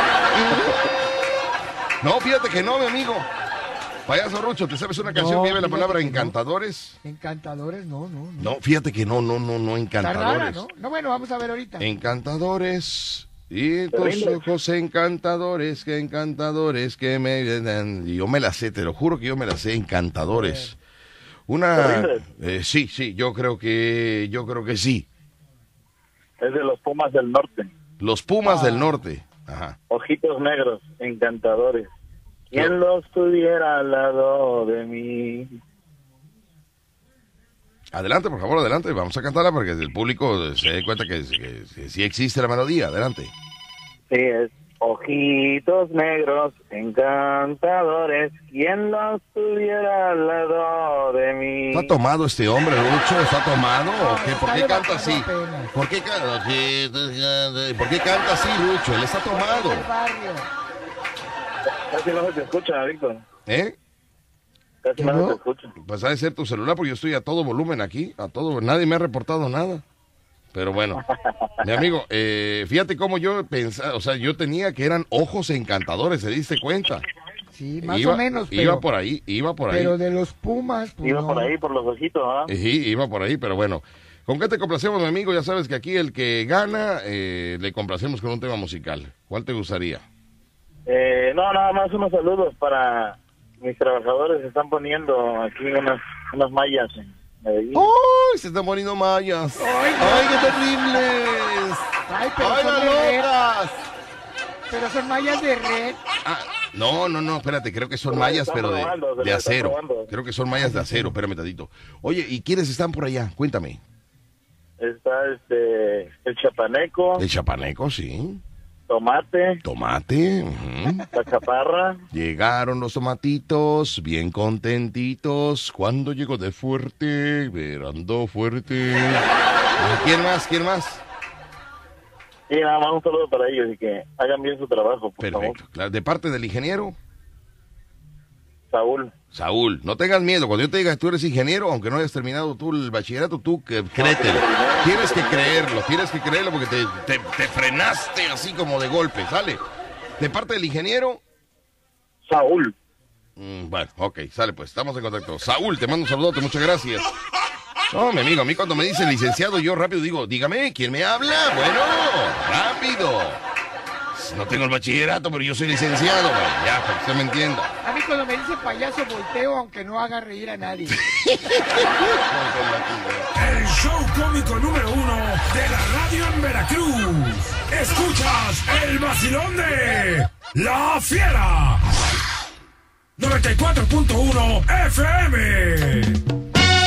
Mm. No, fíjate que no, mi amigo. Payaso Rucho, ¿te sabes una canción No, que lleve la fíjate palabra que no. encantadores? Encantadores, no, no, no. No, fíjate que no, no, no, no, Está rara, encantadores. ¿no? No, bueno, vamos a ver ahorita. Encantadores. Y tus rindes? ojos encantadores, que encantadores, que me... y yo me la sé, te lo juro que yo me la sé, encantadores. ¿Te Una... rindes? eh, sí, sí, yo creo que... yo creo que sí. Es de los Pumas del Norte. Los Pumas Ah. del Norte. Ajá. Ojitos negros, encantadores. ¿Quién los tuviera al lado de mí? Adelante, por favor, adelante. Vamos a cantarla porque el público se dé cuenta que, que- que sí existe la melodía. Adelante. Sí, es ojitos negros, encantadores. ¿Quién los tuviera al lado de mí? ¿Está tomado este hombre, Lucho? ¿Está tomado? ¿O qué? ¿Por Está qué canta levantando así? apenas. ¿Por qué, ca- qué- ¿Por qué canta así, Lucho? Él está tomado. El barrio. Casi no se te escucha, Víctor. ¿Eh? Casi no, ¿No? se te escucha. Pues ha de ser tu celular porque yo estoy a todo volumen aquí, a todo, nadie me ha reportado nada. Pero bueno, mi amigo, eh, fíjate cómo yo pensaba, o sea, yo tenía que eran ojos encantadores, ¿se diste cuenta? Sí, más iba, o menos, pero, Iba por ahí, iba por ahí. pero de los Pumas, pues Iba no. por ahí, por los ojitos, ¿ah? Sí, iba por ahí, pero bueno. ¿Con qué te complacemos, mi amigo? Ya sabes que aquí el que gana, eh, le complacemos con un tema musical. ¿Cuál te gustaría? Eh, no, nada más unos saludos para mis trabajadores. Se están poniendo aquí unas, unas mallas en Medellín. ¡Ay, se están poniendo mallas! ¡Ay, no! ¡Ay, qué terribles! Ay, pero ¡Ay, son las de red. locas! Pero son mallas de red. Ah, no, no, no, espérate, creo que son Se lo mallas, están pero de, probando, se de lo están acero. probando. Creo que son mallas de acero, espérame tantito. Oye, ¿y quiénes están por allá? Cuéntame. Está este el chapaneco, El chapaneco, sí. tomate, Tomate. Ujú. la chaparra. Llegaron los tomatitos, bien contentitos. Cuando llegó de fuerte, verando fuerte. Ah, ¿Quién más? ¿Quién más? Y nada más un saludo para ellos y que hagan bien su trabajo, por Perfecto. Claro, de parte del ingeniero, favor. Saúl. Saúl, no tengas miedo. Cuando yo te diga que tú eres ingeniero, aunque no hayas terminado tú el bachillerato, tú que, créetelo. Tienes que creerlo, tienes que creerlo porque te, te, te frenaste así como de golpe, ¿sale? De parte del ingeniero, Saúl. mm, bueno, ok, sale pues, estamos en contacto. Saúl, te mando un saludote, muchas gracias. No, mi amigo, a mí cuando me dicen licenciado, yo rápido digo, dígame, ¿quién me habla? Bueno, rápido. Pues no tengo el bachillerato, pero yo soy licenciado, güey. Ya, para que usted me entienda. A mí cuando me dice payaso volteo aunque no haga reír a nadie. El show cómico número uno de la radio en Veracruz. Escuchas el vacilón de La Fiera. noventa y cuatro punto uno F M.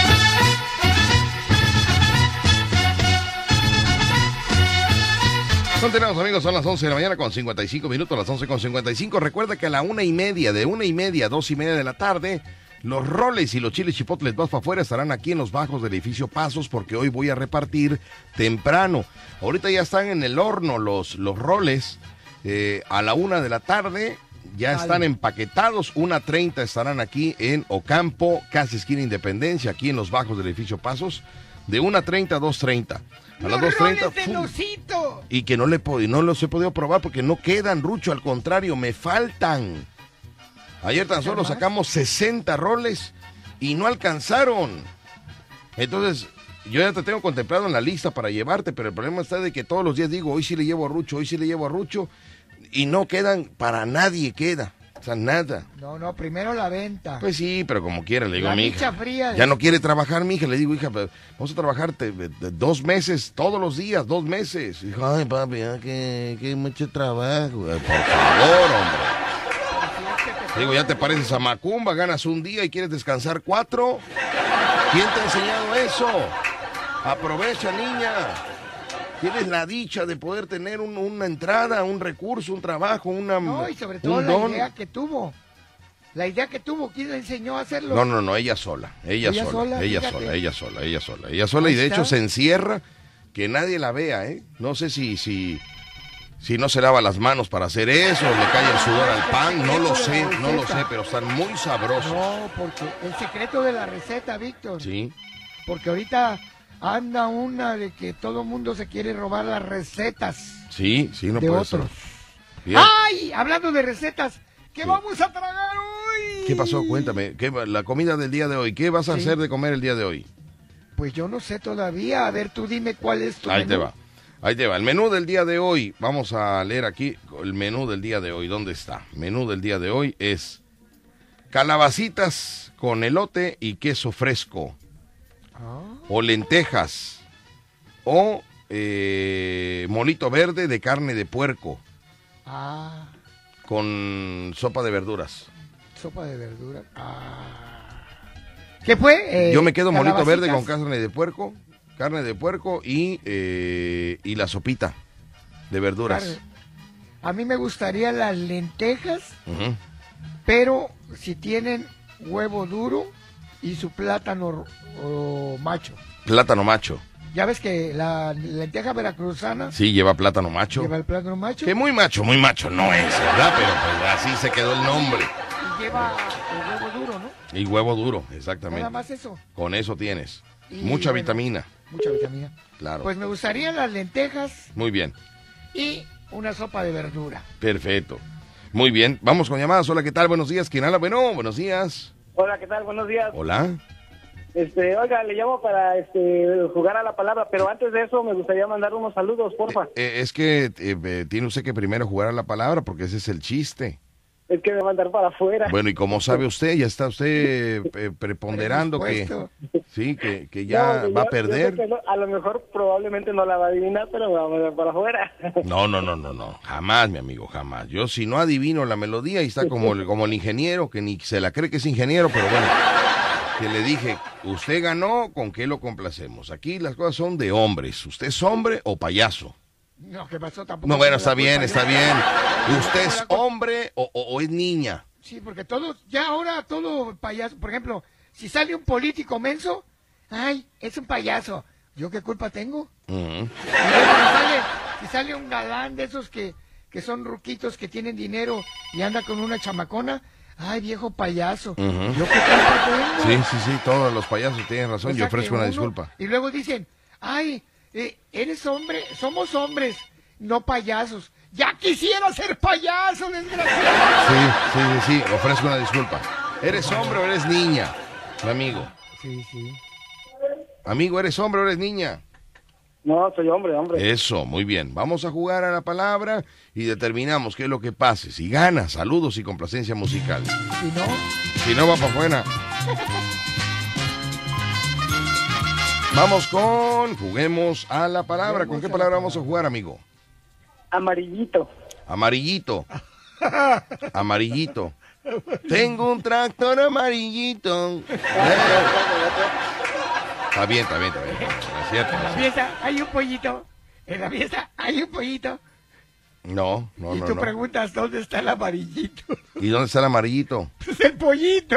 Continuamos, amigos, son las once de la mañana con cincuenta y cinco minutos, las once con cincuenta y cinco. Recuerda que a la una y media, de una y media a dos y media de la tarde, los roles y los chiles chipotles más para afuera estarán aquí en los bajos del edificio Pasos, porque hoy voy a repartir temprano. Ahorita ya están en el horno los, los roles, eh, a la una de la tarde ya Vale. están empaquetados, una treinta estarán aquí en Ocampo, casi esquina Independencia, aquí en los bajos del edificio Pasos, de una treinta a dos treinta. A las dos treinta, roles del osito! y que no, le pod- no los he podido probar porque no quedan, Rucho, al contrario, me faltan. Ayer tan solo sacamos sesenta roles y no alcanzaron. Entonces, yo ya te tengo contemplado en la lista para llevarte, pero el problema está de que todos los días digo, hoy sí le llevo a Rucho, hoy sí le llevo a Rucho, y no quedan, para nadie queda, o sea, nada. No, no, primero la venta. Pues sí, pero como quiera, le digo La a mi micha hija. fría de- Ya no quiere trabajar mi hija, le digo, hija, pues, vamos a trabajar te- de- dos meses, todos los días, dos meses. Dijo, ay papi, ya que, que mucho trabajo. Ay, por favor, hombre. Digo, ya te pareces a Macumba, ganas un día y quieres descansar cuatro. ¿Quién te ha enseñado eso? Aprovecha, niña. Tienes la dicha de poder tener un- una entrada, un recurso, un trabajo, una, No, y sobre todo un la don. idea que tuvo. La idea que tuvo, ¿quién le enseñó a hacerlo? No, no, no, ella sola, ella, Ella sola, sola, ella fíjate. sola, ella sola, ella sola, ella sola, y Ahí de está. hecho se encierra, que nadie la vea, ¿eh? No sé si, si, si no se lava las manos para hacer eso, le cae el sudor al pan, no lo sé, no lo sé, pero están muy sabrosos. No, porque el secreto de la receta, Víctor. Sí, Porque ahorita anda una de que todo mundo se quiere robar las recetas sí, sí, no de puede otros. ser. Bien. ¡Ay! Hablando de recetas, ¿qué Sí. vamos a tragar hoy? ¿Qué pasó? Cuéntame, ¿qué, va- la comida del día de hoy, ¿qué vas a Sí. hacer de comer el día de hoy? Pues yo no sé todavía. A ver, tú dime cuál es tu Ahí menú. te va. Ahí te va. El menú del día de hoy, vamos a leer aquí el menú del día de hoy. ¿Dónde está? Menú del día de hoy es calabacitas con elote y queso fresco. O lentejas. O eh, molito verde de carne de puerco Ah, con sopa de verduras. sopa de verduras. Ah. ¿Qué fue? Eh, Yo me quedo molito verde con calabacitas. carne de puerco, carne de puerco y, eh, y la sopita de verduras. Carne. A mí me gustaría las lentejas, Ujú. pero si tienen huevo duro y su plátano o macho. Plátano macho. Ya ves que la lenteja veracruzana Sí, lleva plátano macho. lleva el plátano macho Que muy macho, muy macho no es, ¿verdad? Pero pues así se quedó el nombre. y lleva el huevo duro, ¿no? Y huevo duro, exactamente. Nada más eso. Con eso tienes. Y, Mucha bueno, vitamina, Mucha vitamina. claro. Pues me gustarían las lentejas Muy bien, y una sopa de verdura. perfecto. Muy bien, vamos con llamadas. Hola, ¿qué tal? Buenos días. ¿Quién habla? Bueno, buenos días. Hola, ¿qué tal? Buenos días. Hola. Este, oiga, le llamo para este jugar a la palabra, pero antes de eso me gustaría mandar unos saludos, porfa. Eh, es que eh, eh, tiene usted que primero jugar a la palabra porque ese es el chiste. Es que me mandar para afuera. Bueno, ¿y cómo sabe usted? Ya está usted eh, preponderando que, sí, que, que ya No, va a yo- yo perder. sé que no- a lo mejor probablemente no la va a adivinar, pero me va a mandar para afuera. No, no, no, no, no, jamás, mi amigo, jamás. Yo si no adivino la melodía y está como el, como el ingeniero, que ni se la cree que es ingeniero, pero bueno, que le dije, usted ganó, ¿con qué lo complacemos? Aquí las cosas son de hombres. ¿Usted es hombre o payaso? No, ¿qué pasó? Tampoco. No, bueno, tengo está la bien, culpa está yo. bien. ¿Usted es hombre o, o- o es niña? Sí, porque todos, ya ahora todo payaso, por ejemplo, si sale un político menso, ay, es un payaso. ¿Yo qué culpa tengo? Ujú. Y luego si sale, si sale un galán de esos que, que son ruquitos, que tienen dinero y anda con una chamacona, ay, viejo payaso. Ujú. ¿Yo qué culpa tengo? Sí, sí, sí, todos los payasos tienen razón. O Yo sea que ofrezco una uno- disculpa. Y luego dicen, ay, eh, eres hombre, somos hombres, no payasos. Ya quisiera ser payaso, desgraciado. Sí, sí, sí, sí, ofrezco una disculpa. ¿Eres hombre o eres niña, mi amigo? Sí, sí. Amigo, ¿eres hombre o eres niña? No, soy hombre, hombre. Eso, muy bien. Vamos a jugar a la palabra y determinamos qué es lo que pase. Si gana, saludos y complacencia musical. Si no, Si no, va para afuera. Vamos con, juguemos a la palabra. ¿Con qué palabra vamos a jugar, amigo? Amarillito. Amarillito. Amarillito. Tengo un tractor amarillito. Está bien, está bien, está bien. Es cierto. en la fiesta hay un pollito. En la fiesta hay un pollito. No, no, y no, tú no. preguntas dónde está el amarillito. ¿Y dónde está el amarillito? Pues el pollito.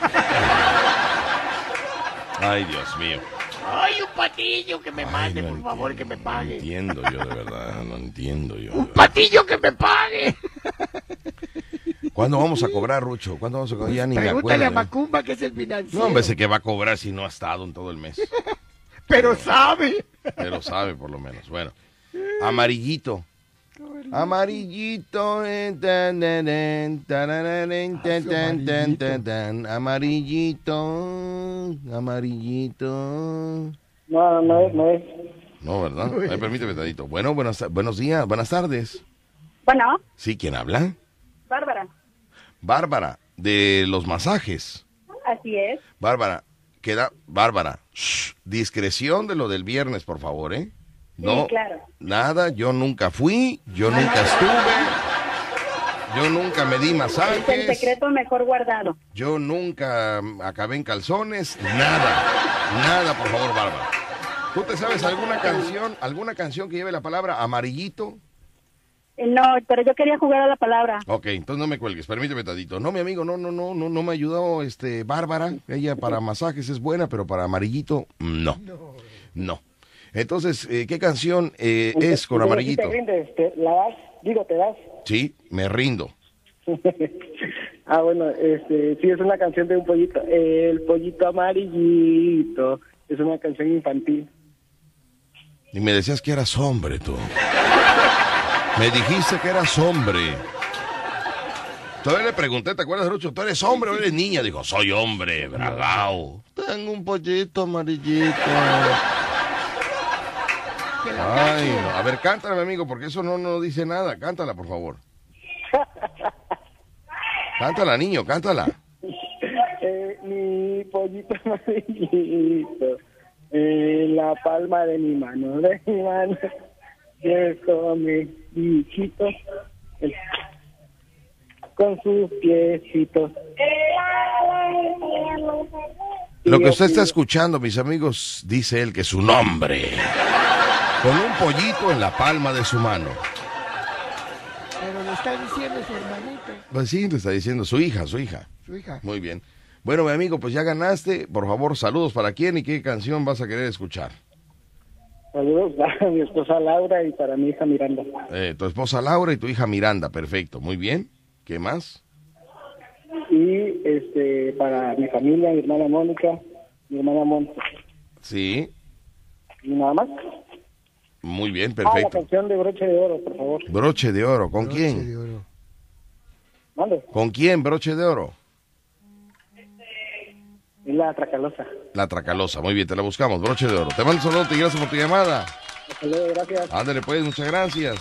Ay, Dios mío. Ay, un patillo que me Ay, mande, no por favor, que me No pague. entiendo yo, de verdad, no entiendo yo. Un patillo que me pague. ¿Cuándo vamos a cobrar, Rucho? ¿Cuándo vamos a cobrar? Ya ni me Pregúntale a acuerdo. Macumba, que es el financiero. No, hombre, sé que va a cobrar si no ha estado en todo el mes. Pero sabe. Pero sabe, por lo menos. Bueno, amarillito. Amarillito. eh, tan, tan, tan, tarararen, tan, tan, tan, tan, tan. Amarillito. Amarillito. No, no es, no es. No, ¿verdad? Ay, permíteme, tantito. Bueno, buenas, buenos días, buenas tardes. Bueno, ¿Sí? ¿Quién habla? Bárbara, Bárbara, de los masajes. así es. Bárbara, queda... Bárbara, shh, discreción de lo del viernes, por favor, ¿eh? No, Sí, claro. nada, yo nunca fui, yo nunca estuve, yo nunca me di Es el masajes, secreto mejor guardado. yo nunca mm, acabé en calzones, nada, nada, por favor, Bárbara. ¿Tú te sabes alguna canción, alguna canción que lleve la palabra amarillito? Eh, No, pero yo quería jugar a la palabra. Ok, entonces no me cuelgues, permíteme tantito. No, mi amigo, no, no, no, no, no me ayudó este Bárbara. Ella para masajes es buena, pero para amarillito, no. No. Entonces, eh, ¿qué canción eh, es con Entonces, amarillito? Si te rindes, te, ¿la das? Digo, ¿te das? Sí, me rindo. Ah, bueno, este, sí, es una canción de un pollito. El pollito amarillito. Es una canción infantil. Y me decías que eras hombre, tú. Me dijiste que eras hombre. Todavía le pregunté, ¿te acuerdas, Rucho? ¿Tú eres hombre o eres niña? Dijo, soy hombre, bragao. Tengo un pollito amarillito. Ay, no. A ver, cántala, mi amigo, porque eso no, no dice nada. Cántala, por favor. Cántala, niño, cántala. Eh, mi pollito amarillito. En la palma de mi mano, de mi mano. Yo mi bichito. el- Con sus piecitos. Lo que usted está escuchando, mis amigos, dice él que es un hombre. Con un pollito en la palma de su mano. Pero lo está diciendo su hermanito, Pues sí, le está diciendo su hija, su hija. su hija. Muy bien. Bueno, mi amigo, pues ya ganaste. Por favor, saludos para quién y qué canción vas a querer escuchar. Saludos para mi esposa Laura y para mi hija Miranda. Eh, tu esposa Laura y tu hija Miranda, perfecto. Muy bien. ¿Qué más? Y este para mi familia, mi hermana Mónica, mi hermana Monte. Sí, Y nada más. muy bien, Ah, la perfecto. canción de Broche de Oro, por favor. Broche de oro, ¿con Broche quién? de oro. ¿Dónde? ¿Con quién, broche de oro? Es la Tracalosa. La Tracalosa, muy bien, te la buscamos, broche de oro. Te mando un saludo y gracias por tu llamada. Hasta luego, gracias. Ándale pues, muchas gracias.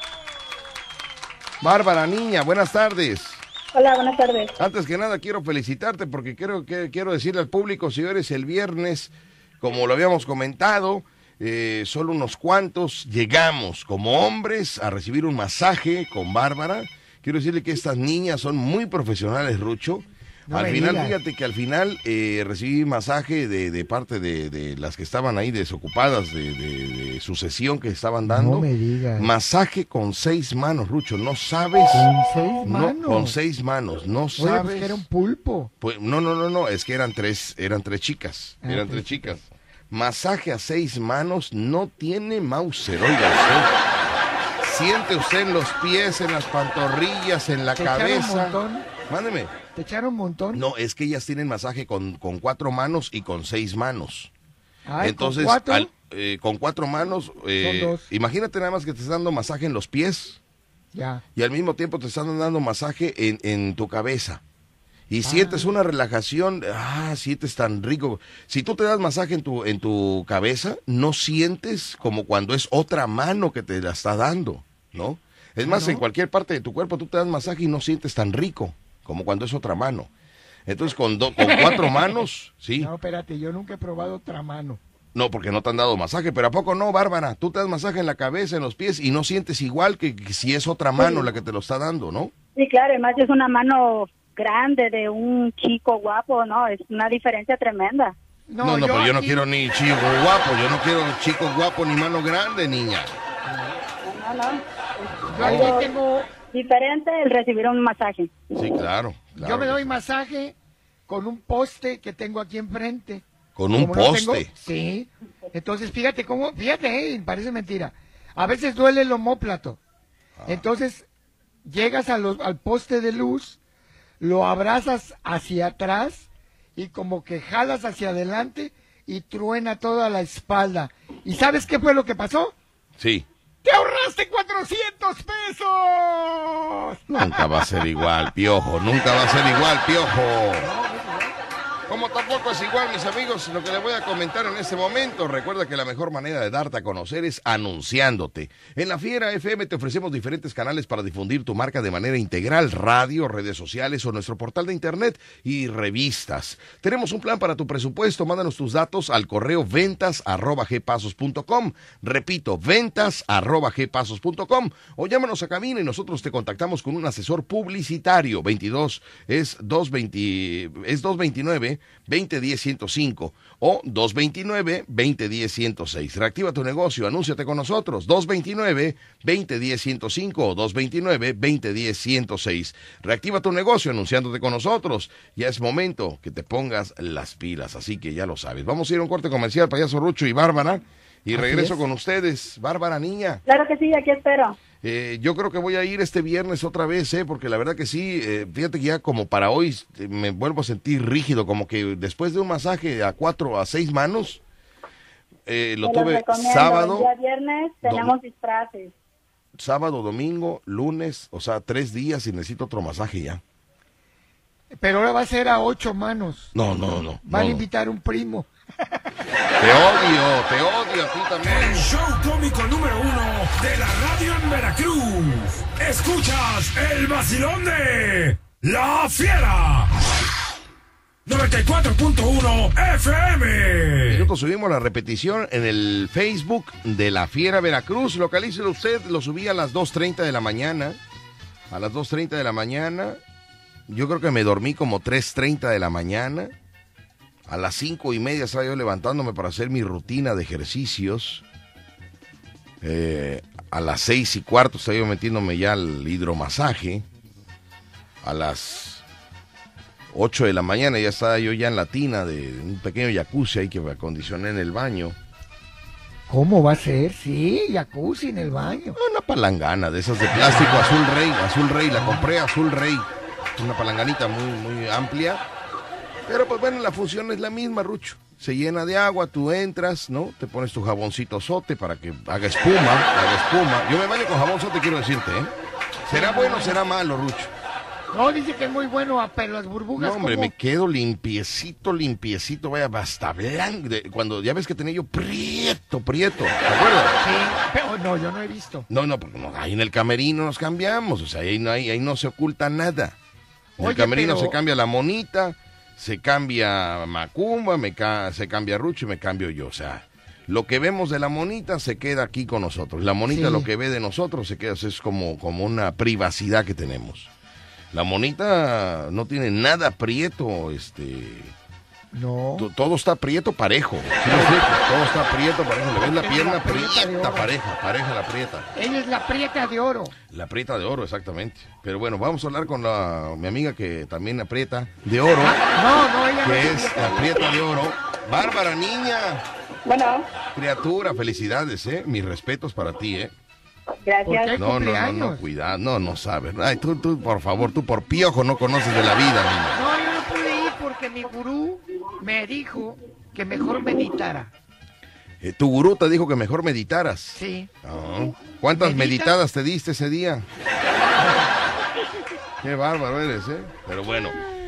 Bárbara, niña, buenas tardes. Hola, buenas tardes. Antes que nada quiero felicitarte porque quiero, que, quiero decirle al público, señores, el viernes, como lo habíamos comentado, eh, solo unos cuantos llegamos como hombres a recibir un masaje con Bárbara. Quiero decirle que estas niñas son muy profesionales, Rucho. No al me final, digas. fíjate que al final eh, recibí masaje de, de parte de, de las que estaban ahí desocupadas de, de- de su sesión que estaban dando. No me digas. Masaje con seis manos, Rucho, ¿no sabes? Con seis No, manos. con seis manos, no Oye, sabes. pues que era un pulpo. Pues, no, no, no, no, es que eran tres, eran tres chicas, Ah, eran tres tres chicas. Masaje a seis manos no tiene Mauser, oiga usted. Siente usted en los pies, en las pantorrillas, en la ¿Te echaron un cabeza. montón? Mándeme. ¿Te echaron un montón? No, es que ellas tienen masaje con, con cuatro manos y con seis manos. Ay, Entonces, ¿con cuatro? al- eh, con cuatro manos, eh, Son dos. imagínate nada más que te están dando masaje en los pies Ya. y al mismo tiempo te están dando masaje en, en tu cabeza. Y sientes una relajación, ah, sientes tan rico. Si tú te das masaje en tu, en tu cabeza, no sientes como cuando es otra mano que te la está dando, ¿no? Es más, ¿no? en cualquier parte de tu cuerpo tú te das masaje y no sientes tan rico como cuando es otra mano. Entonces, con, do, con cuatro manos, sí. No, espérate, yo nunca he probado otra mano. No, porque no te han dado masaje, pero ¿a poco no, Bárbara? Tú te das masaje en la cabeza, en los pies y no sientes igual que, que si es otra mano la que te lo está dando, ¿no? Sí, claro, además es una mano grande de un chico guapo, ¿no? Es una diferencia tremenda. No, no, no yo pero yo no quiero ni chico guapo, yo no quiero chico guapo ni mano grande, niña. No, no. Yo aquí tengo... Diferente el recibir un masaje. Sí, claro. claro Yo me doy masaje con un poste que tengo aquí enfrente. ¿Con un Como no poste? tengo- sí. Entonces, fíjate cómo, fíjate, eh, parece mentira. A veces duele el omóplato. Ah. Entonces, llegas a los, al poste de luz, lo abrazas hacia atrás y como que jalas hacia adelante y truena toda la espalda. ¿Y sabes qué fue lo que pasó? Sí. ¡Te ahorraste cuatrocientos pesos! Nunca va a ser igual, Piojo, nunca va a ser igual, Piojo. Como tampoco es igual, mis amigos, lo que les voy a comentar en este momento. Recuerda que la mejor manera de darte a conocer es anunciándote. En La Fiera F M te ofrecemos diferentes canales para difundir tu marca de manera integral: radio, redes sociales o nuestro portal de internet y revistas. Tenemos un plan para tu presupuesto. Mándanos tus datos al correo ventas arroba gpasos punto com. Repito, ventas arroba gpasos punto com. O llámanos a cabina y nosotros te contactamos con un asesor publicitario. veintidós es dos veinte, es dos veintinueve veinte diez ciento cinco o dos veintinueve veinte diez ciento seis. Reactiva tu negocio, anúnciate con nosotros. dos veintinueve veinte diez ciento cinco o dos veintinueve veinte diez ciento seis. Reactiva tu negocio anunciándote con nosotros. Ya es momento que te pongas las pilas, así que ya lo sabes. Vamos a ir a un corte comercial, Payaso Rucho y Bárbara, y Así regreso es. con ustedes. Bárbara, niña. Claro que sí, aquí espero. Eh, yo creo que voy a ir este viernes otra vez, eh, porque la verdad que sí, eh, fíjate que ya como para hoy eh, me vuelvo a sentir rígido, como que después de un masaje a cuatro a seis manos, eh, lo Te los tuve recomiendo. sábado, El día viernes tenemos disfraces. sábado, domingo, lunes, o sea, tres días y necesito otro masaje ya. Pero ahora va a ser a ocho manos. No, no, no. Van a no. invitar un primo. Te odio, te odio a ti también. El show cómico número uno de la radio en Veracruz. Escuchas el vacilón de La Fiera. noventa y cuatro punto uno F M. Nosotros subimos la repetición en el Facebook de La Fiera Veracruz. Localícelo usted, lo subí a las dos treinta de la mañana. A las dos treinta de la mañana. Yo creo que me dormí como tres treinta de la mañana. A las cinco y media estaba yo levantándome para hacer mi rutina de ejercicios. Eh, a las seis y cuarto estaba yo metiéndome ya al hidromasaje. A las ocho de la mañana ya estaba yo ya en la tina de un pequeño jacuzzi ahí que me acondicioné en el baño. ¿Cómo va a ser? Sí, jacuzzi en el baño. Una palangana de esas de plástico azul rey, azul rey, la compré azul rey. Una palanganita muy, muy amplia. Pero pues bueno, la función es la misma, Rucho. Se llena de agua, tú entras, ¿no? Te pones tu jaboncito sote para que haga espuma, haga espuma. Yo me baño con jabón sote, quiero decirte, ¿eh? ¿Será bueno o será malo, Rucho? No, dice que es muy bueno, a pero las burbujas. No, hombre, ¿cómo? me quedo limpiecito, limpiecito, vaya, hasta blanco. De- cuando ya ves que tenía yo prieto, prieto, ¿te acuerdas? Sí, pero no, yo no he visto. No, no, porque no, ahí en el camerino nos cambiamos, o sea, ahí no, ahí, ahí no se oculta nada. En el Oye, camerino pero- se cambia la monita, se cambia Macumba, me ca- se cambia Rucho y me cambio yo, o sea, lo que vemos de la monita se queda aquí con nosotros, la monita Sí. lo que ve de nosotros se queda, o sea, es como, como una privacidad que tenemos. La monita no tiene nada prieto, este... No. to- Todo está prieto parejo, ¿sí me explico? Todo está prieto parejo, le ves la Es pierna la prieta de prieta oro. pareja, pareja la prieta. Ella es la prieta de oro. La aprieta de oro, exactamente. Pero bueno, vamos a hablar con la, mi amiga que también aprieta de oro, No, no, ella no que es es prieta la de oro. aprieta de oro. Bárbara, niña, Bueno, criatura, felicidades, ¿eh? Mis respetos para ti, ¿eh? gracias. ¿Por qué? No, no, no, no, cumpleaños. cuidado, no, no sabes. Ay, tú, tú, por favor, tú por piojo no conoces de la vida, niña. No, yo no pude ir porque mi gurú me dijo que mejor meditara. Eh, tu gurú te dijo que mejor meditaras. Sí. Ah, ¿cuántas ¿Medita? meditadas te diste ese día? Qué bárbaro eres, ¿eh? Pero bueno,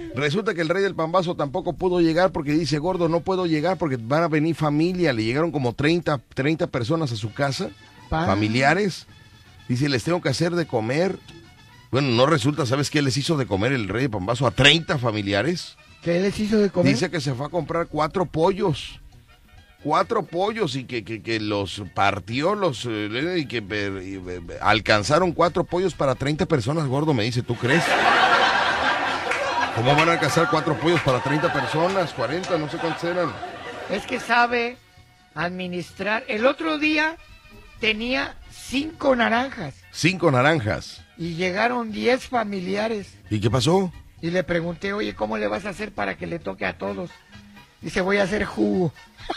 Resulta que el rey del pambazo tampoco pudo llegar porque dice, gordo, no puedo llegar porque van a venir familia. Le llegaron como treinta, treinta personas a su casa, Pa. familiares. Dice, les tengo que hacer de comer. Bueno, no resulta, ¿sabes qué les hizo de comer el rey del pambazo a treinta familiares? ¿Qué les hizo de comer? Dice que se fue a comprar cuatro pollos. Cuatro pollos y que, que, que los partió, los eh, y que eh, y, eh, alcanzaron cuatro pollos para treinta personas, gordo, me dice, ¿tú crees? ¿Cómo van a alcanzar cuatro pollos para treinta personas? cuarenta, no sé cuántos eran. Es que sabe administrar. El otro día tenía cinco naranjas Cinco naranjas. y llegaron diez familiares. ¿Y qué pasó? Y le pregunté, oye, ¿cómo le vas a hacer para que le toque a todos? Dice, voy a hacer jugo.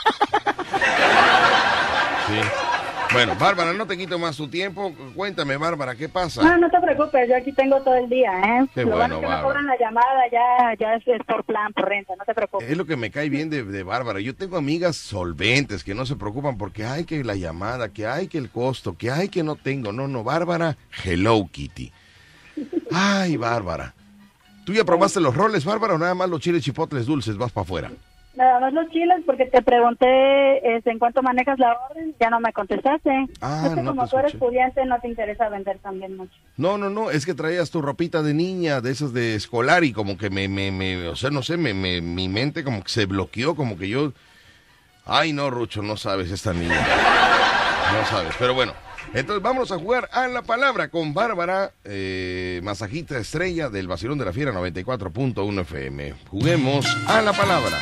Sí. Bueno, Bárbara, no te quito más tu tiempo. Cuéntame, Bárbara, ¿qué pasa? No, no te preocupes, yo aquí tengo todo el día, ¿eh? Qué Lo bueno, bueno es que me Bárbara. cobran la llamada, ya, ya es, es por plan, por renta, no te preocupes. Es lo que me cae bien de, de Bárbara. Yo tengo amigas solventes que no se preocupan porque hay que la llamada, que hay que el costo, que hay que no tengo. No, no, Bárbara, Hello Kitty. Ay, Bárbara. ¿Tú ya probaste los roles, Bárbara, o nada más los chiles chipotles dulces? Vas para afuera. Nada más los chiles, porque te pregunté este, en cuánto manejas la orden, ya no me contestaste. Ah, es que no como te tú eres escuché. pudiente, no te interesa vender también mucho. No, no, no, es que traías tu ropita de niña, de esas de escolar, y como que me, me, me o sea, no sé, me, me, mi mente como que se bloqueó, como que yo... Ay, no, Rucho, no sabes esta niña. No sabes, pero bueno. Entonces vamos a jugar a la palabra con Bárbara, eh, masajista estrella del Vacilón de la Fiera noventa y cuatro punto uno F M. Juguemos a la palabra.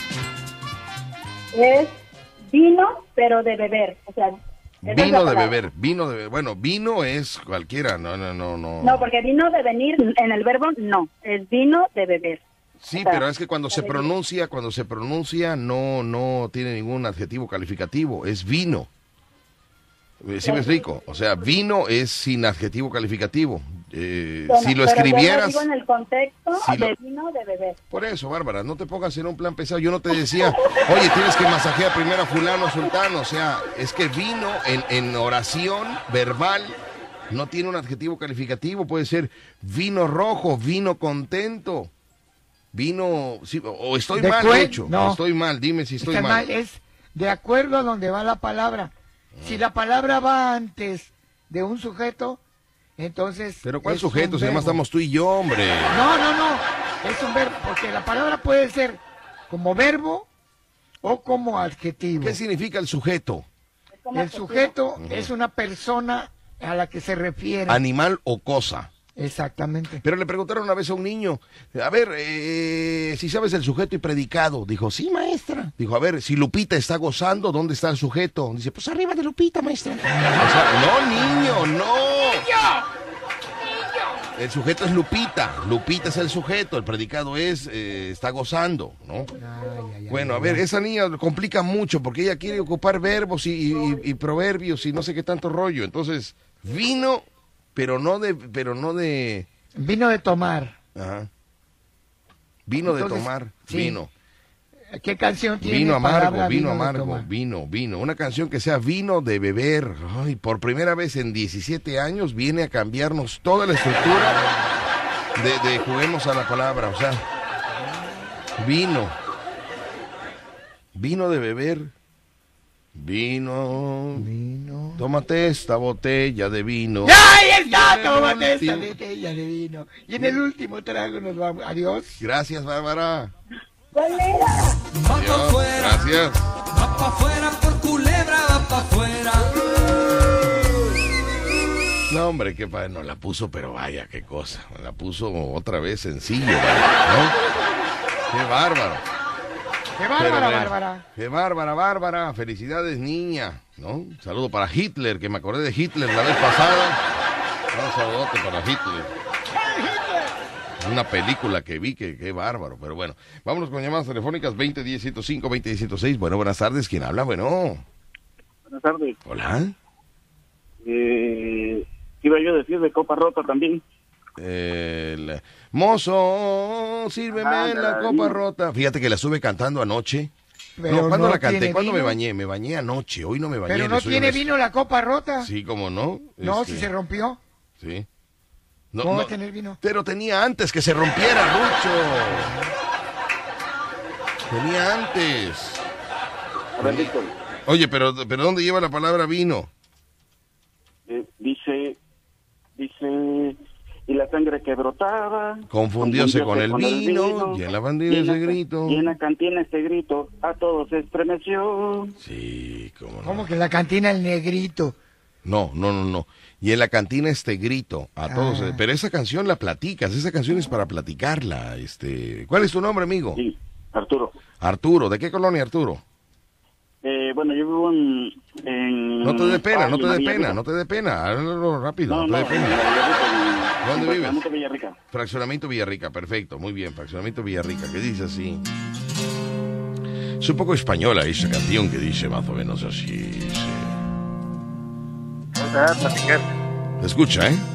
Es vino, pero de beber, o sea... esa es la Vino de palabra. beber, vino de beber. Bueno, vino es cualquiera, no, no, no, no. No, porque vino de venir, en el verbo no, es vino de beber. Sí, O sea, pero es que cuando se de beber. pronuncia, cuando se pronuncia no, no tiene ningún adjetivo calificativo, es vino. Eh, ¿Sí me explico? O sea, vino es sin adjetivo calificativo. Eh, Bueno, si lo pero yo escribieras... digo en el contexto si lo- de vino de beber. Por eso, Bárbara, no te pongas en un plan pesado. Yo no te decía, oye, tienes que masajear primero a fulano, sultano. O sea, es que vino en, en oración verbal no tiene un adjetivo calificativo. Puede ser vino rojo, vino contento, vino... sí, o estoy ¿De mal, cuen- hecho. no. Estoy mal, dime si estoy Está mal. mal, es de acuerdo a donde va la palabra. Si la palabra va antes de un sujeto, entonces... Pero ¿cuál es sujeto? un Si además verbo. estamos tú y yo, hombre. No, no, no, es un verbo, porque la palabra puede ser como verbo o como adjetivo. ¿Qué significa el sujeto? El sujeto Ujú. es una persona a la que se refiere. Animal o cosa. Exactamente. Pero le preguntaron una vez a un niño, a ver, eh, si sabes el sujeto y predicado. Dijo, sí, maestra. Dijo, a ver, si Lupita está gozando, ¿dónde está el sujeto? Dice, pues arriba de Lupita, maestra. O sea, no, niño, no. El sujeto es Lupita. Lupita es el sujeto. El predicado es, eh, está gozando, ¿no? Bueno, a ver, esa niña lo complica mucho porque ella quiere ocupar verbos y, y- y proverbios y no sé qué tanto rollo. Entonces, vino, pero no de, pero no de... Vino de tomar. Ajá. Vino de Entonces, tomar, sí. vino. ¿Qué canción tiene? Vino amargo, palabra vino de amargo, tomar? vino, vino. Una canción que sea vino de beber. Ay, por primera vez en diecisiete años viene a cambiarnos toda la estructura de, de juguemos a la palabra. O sea, vino. Vino de beber. Vino. Vino. Tómate esta botella de vino. ¡Ahí está! Y en el Tómate esta último- botella de vino. Y en el último trago nos vamos. Adiós. Gracias, Bárbara. ¿Cuál era? Va pa' Adiós. afuera, Gracias. va pa' afuera por culebra, va pa' afuera. No, hombre, qué padre, no la puso, pero vaya, qué cosa. La puso otra vez sencillo, vaya, ¿no? Qué bárbaro. ¡Qué Pero bárbara, bueno, Bárbara! Qué bárbara, Bárbara. Felicidades, niña, ¿no? Un saludo para Hitler, que me acordé de Hitler la vez pasada. Un saludote para Hitler. Una película que vi, que qué bárbaro, pero bueno. Vámonos con llamadas telefónicas veinte diez ciento cinco, veinte diez ciento seis. Bueno, buenas tardes. ¿Quién habla? Bueno. Buenas tardes. Hola. Eh, iba yo a decir de copa rota también. El mozo, sírveme Ah, la la copa vi. rota. Fíjate que la estuve cantando anoche. Pero No, ¿cuándo no la canté? tiene ¿Cuándo me vino. bañé? Me bañé anoche. Hoy no me bañé. Pero le no soy tiene honesto. vino la copa rota. Sí, como no. No, Este, si se rompió. Sí. No, ¿Cómo no, va a tener vino? Pero tenía antes que se rompiera, Rucho. Tenía antes. A ver, Víctor. Oye, pero, pero ¿dónde lleva la palabra vino? Eh, dice, dice, y la sangre que brotaba. Confundióse con el con vino, el vino, y en la bandera ese grito. Y en la cantina ese grito, a todos se estremeció. Sí, cómo no. ¿Cómo que la cantina el negrito? No, no, no, no. Y en la cantina este grito a todos. Ah. Pero esa canción la platicas, esa canción es para platicarla. Este, ¿cuál es tu nombre, amigo? Sí, Arturo. Arturo, ¿de qué colonia, Arturo? Eh, bueno, yo vivo en... en No te dé pena, Ay, no te en dé Villarrica. pena, no te dé pena. Háblalo rápido, No, no, no, te dé en pena. Villarrica, en- ¿Dónde en vives? Fraccionamiento Villarrica. Fraccionamiento Villarrica, perfecto, muy bien, Fraccionamiento Villarrica, que dice así. Es un poco española esa canción que dice más o menos así. Dice. Vamos a platicar. Escucha, ¿eh?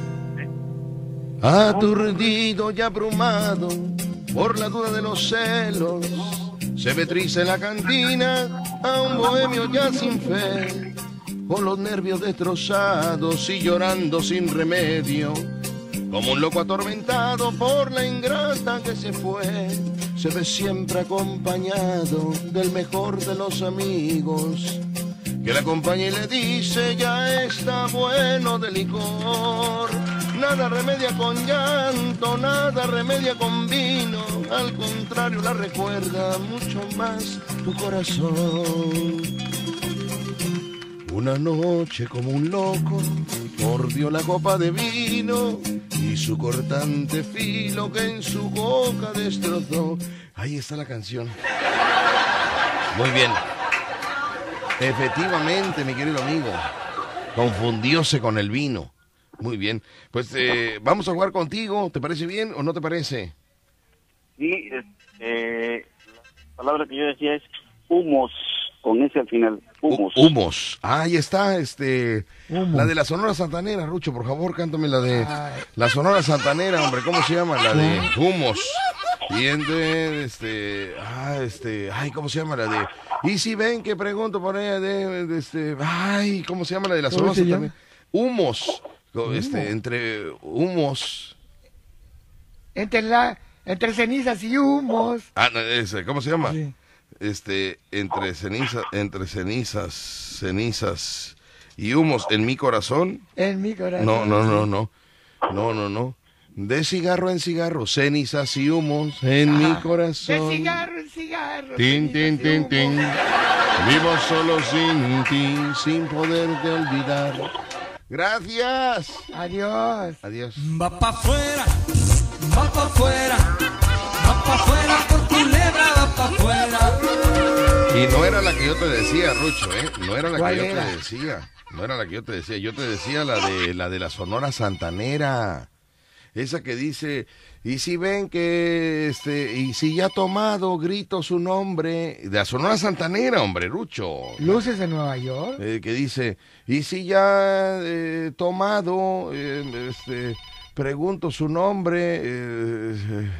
Aturdido y abrumado por la duda de los celos, se ve triste en la cantina a un bohemio ya sin fe, con los nervios destrozados y llorando sin remedio, como un loco atormentado por la ingrata que se fue. Se ve siempre acompañado del mejor de los amigos, que le acompaña y le dice ya está bueno de licor. Nada remedia con llanto, nada remedia con vino, al contrario la recuerda mucho más tu corazón. Una noche como un loco mordió la copa de vino y su cortante filo que en su boca destrozó. Ahí está la canción. Muy bien. Efectivamente, mi querido amigo, confundióse con el vino. Muy bien, pues eh, vamos a jugar contigo, ¿te parece bien o no te parece? Sí, eh, la palabra que yo decía es humos, con ese al final, humos. Hu- Humos, ah, ahí está, este, Humos. la de la Sonora Santanera, Rucho, por favor, cántame la de Ay. la Sonora Santanera, hombre, ¿cómo se llama? La de Humos. Y entre, este, ah, este, ay, ¿cómo se llama la de? Y si ven que pregunto por ella de, de este, ay, ¿cómo se llama la de la ¿Cómo Sonora se llama? Santanera? Humos, co- este, entre humos. Entre, la, entre cenizas y humos. Ah, no, ese, ¿cómo se llama? Sí. Este, entre cenizas, entre cenizas, cenizas y humos en mi corazón. En mi corazón. No, no, no, no, no, no, no. De cigarro en cigarro, cenizas y humos en mi De corazón. cigarro en cigarro. Tin, tin, cenizas y tin, humos. tin. Vivo solo sin ti, sin poderte olvidar. Gracias. Adiós. Adiós. Va pa' afuera, va pa' afuera, va pa' afuera por culebra, va pa' afuera. Y no era la que yo te decía, Rucho, ¿eh? No era la ¿Cuál que yo era? te decía. No era la que yo te decía. Yo te decía la de la de la Sonora Santanera. Esa que dice, y si ven que, este, y si ya tomado, grito su nombre. De la Sonora Santanera, hombre, Rucho. Luces de Nueva York. Eh, que dice, y si ya eh, tomado, eh, este, pregunto su nombre, eh,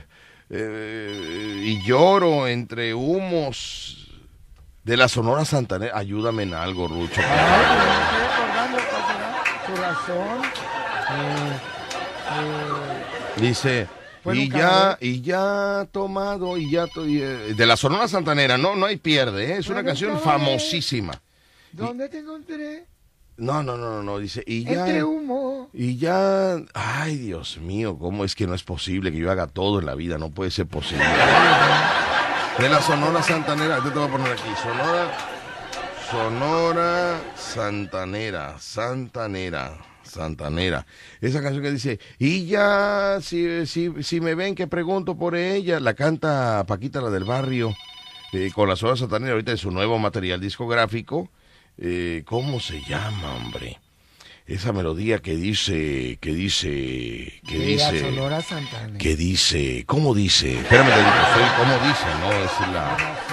eh, y lloro entre humos de la Sonora Santanera. Ayúdame en algo, Rucho. Ay, pero me estoy acordando cuál será su razón. Eh, eh, Dice, Fue y nunca, ya, y ya tomado, y ya, to- y, eh, de la Sonora Santanera, no, no hay pierde, ¿eh? Es una Fue canción nunca, vale. famosísima. ¿Dónde te encontré? No, no, no, no, no, dice, y ya, Entre humo. y ya, ay, Dios mío, cómo es que no es posible que yo haga todo en la vida, no puede ser posible. De la Sonora Santanera, yo te voy a poner aquí, Sonora, Sonora Santanera, Santanera. Santanera, esa canción que dice, y ya, si, si, si me ven que pregunto por ella, la canta Paquita, la del barrio, eh, con la Sonora Santanera, ahorita en su nuevo material discográfico. eh, ¿Cómo se llama, hombre? Esa melodía que dice, que dice, que De la dice, Sonora Santanera. que dice, ¿cómo dice? Espérame, te digo, soy, ¿cómo dice? No, es la...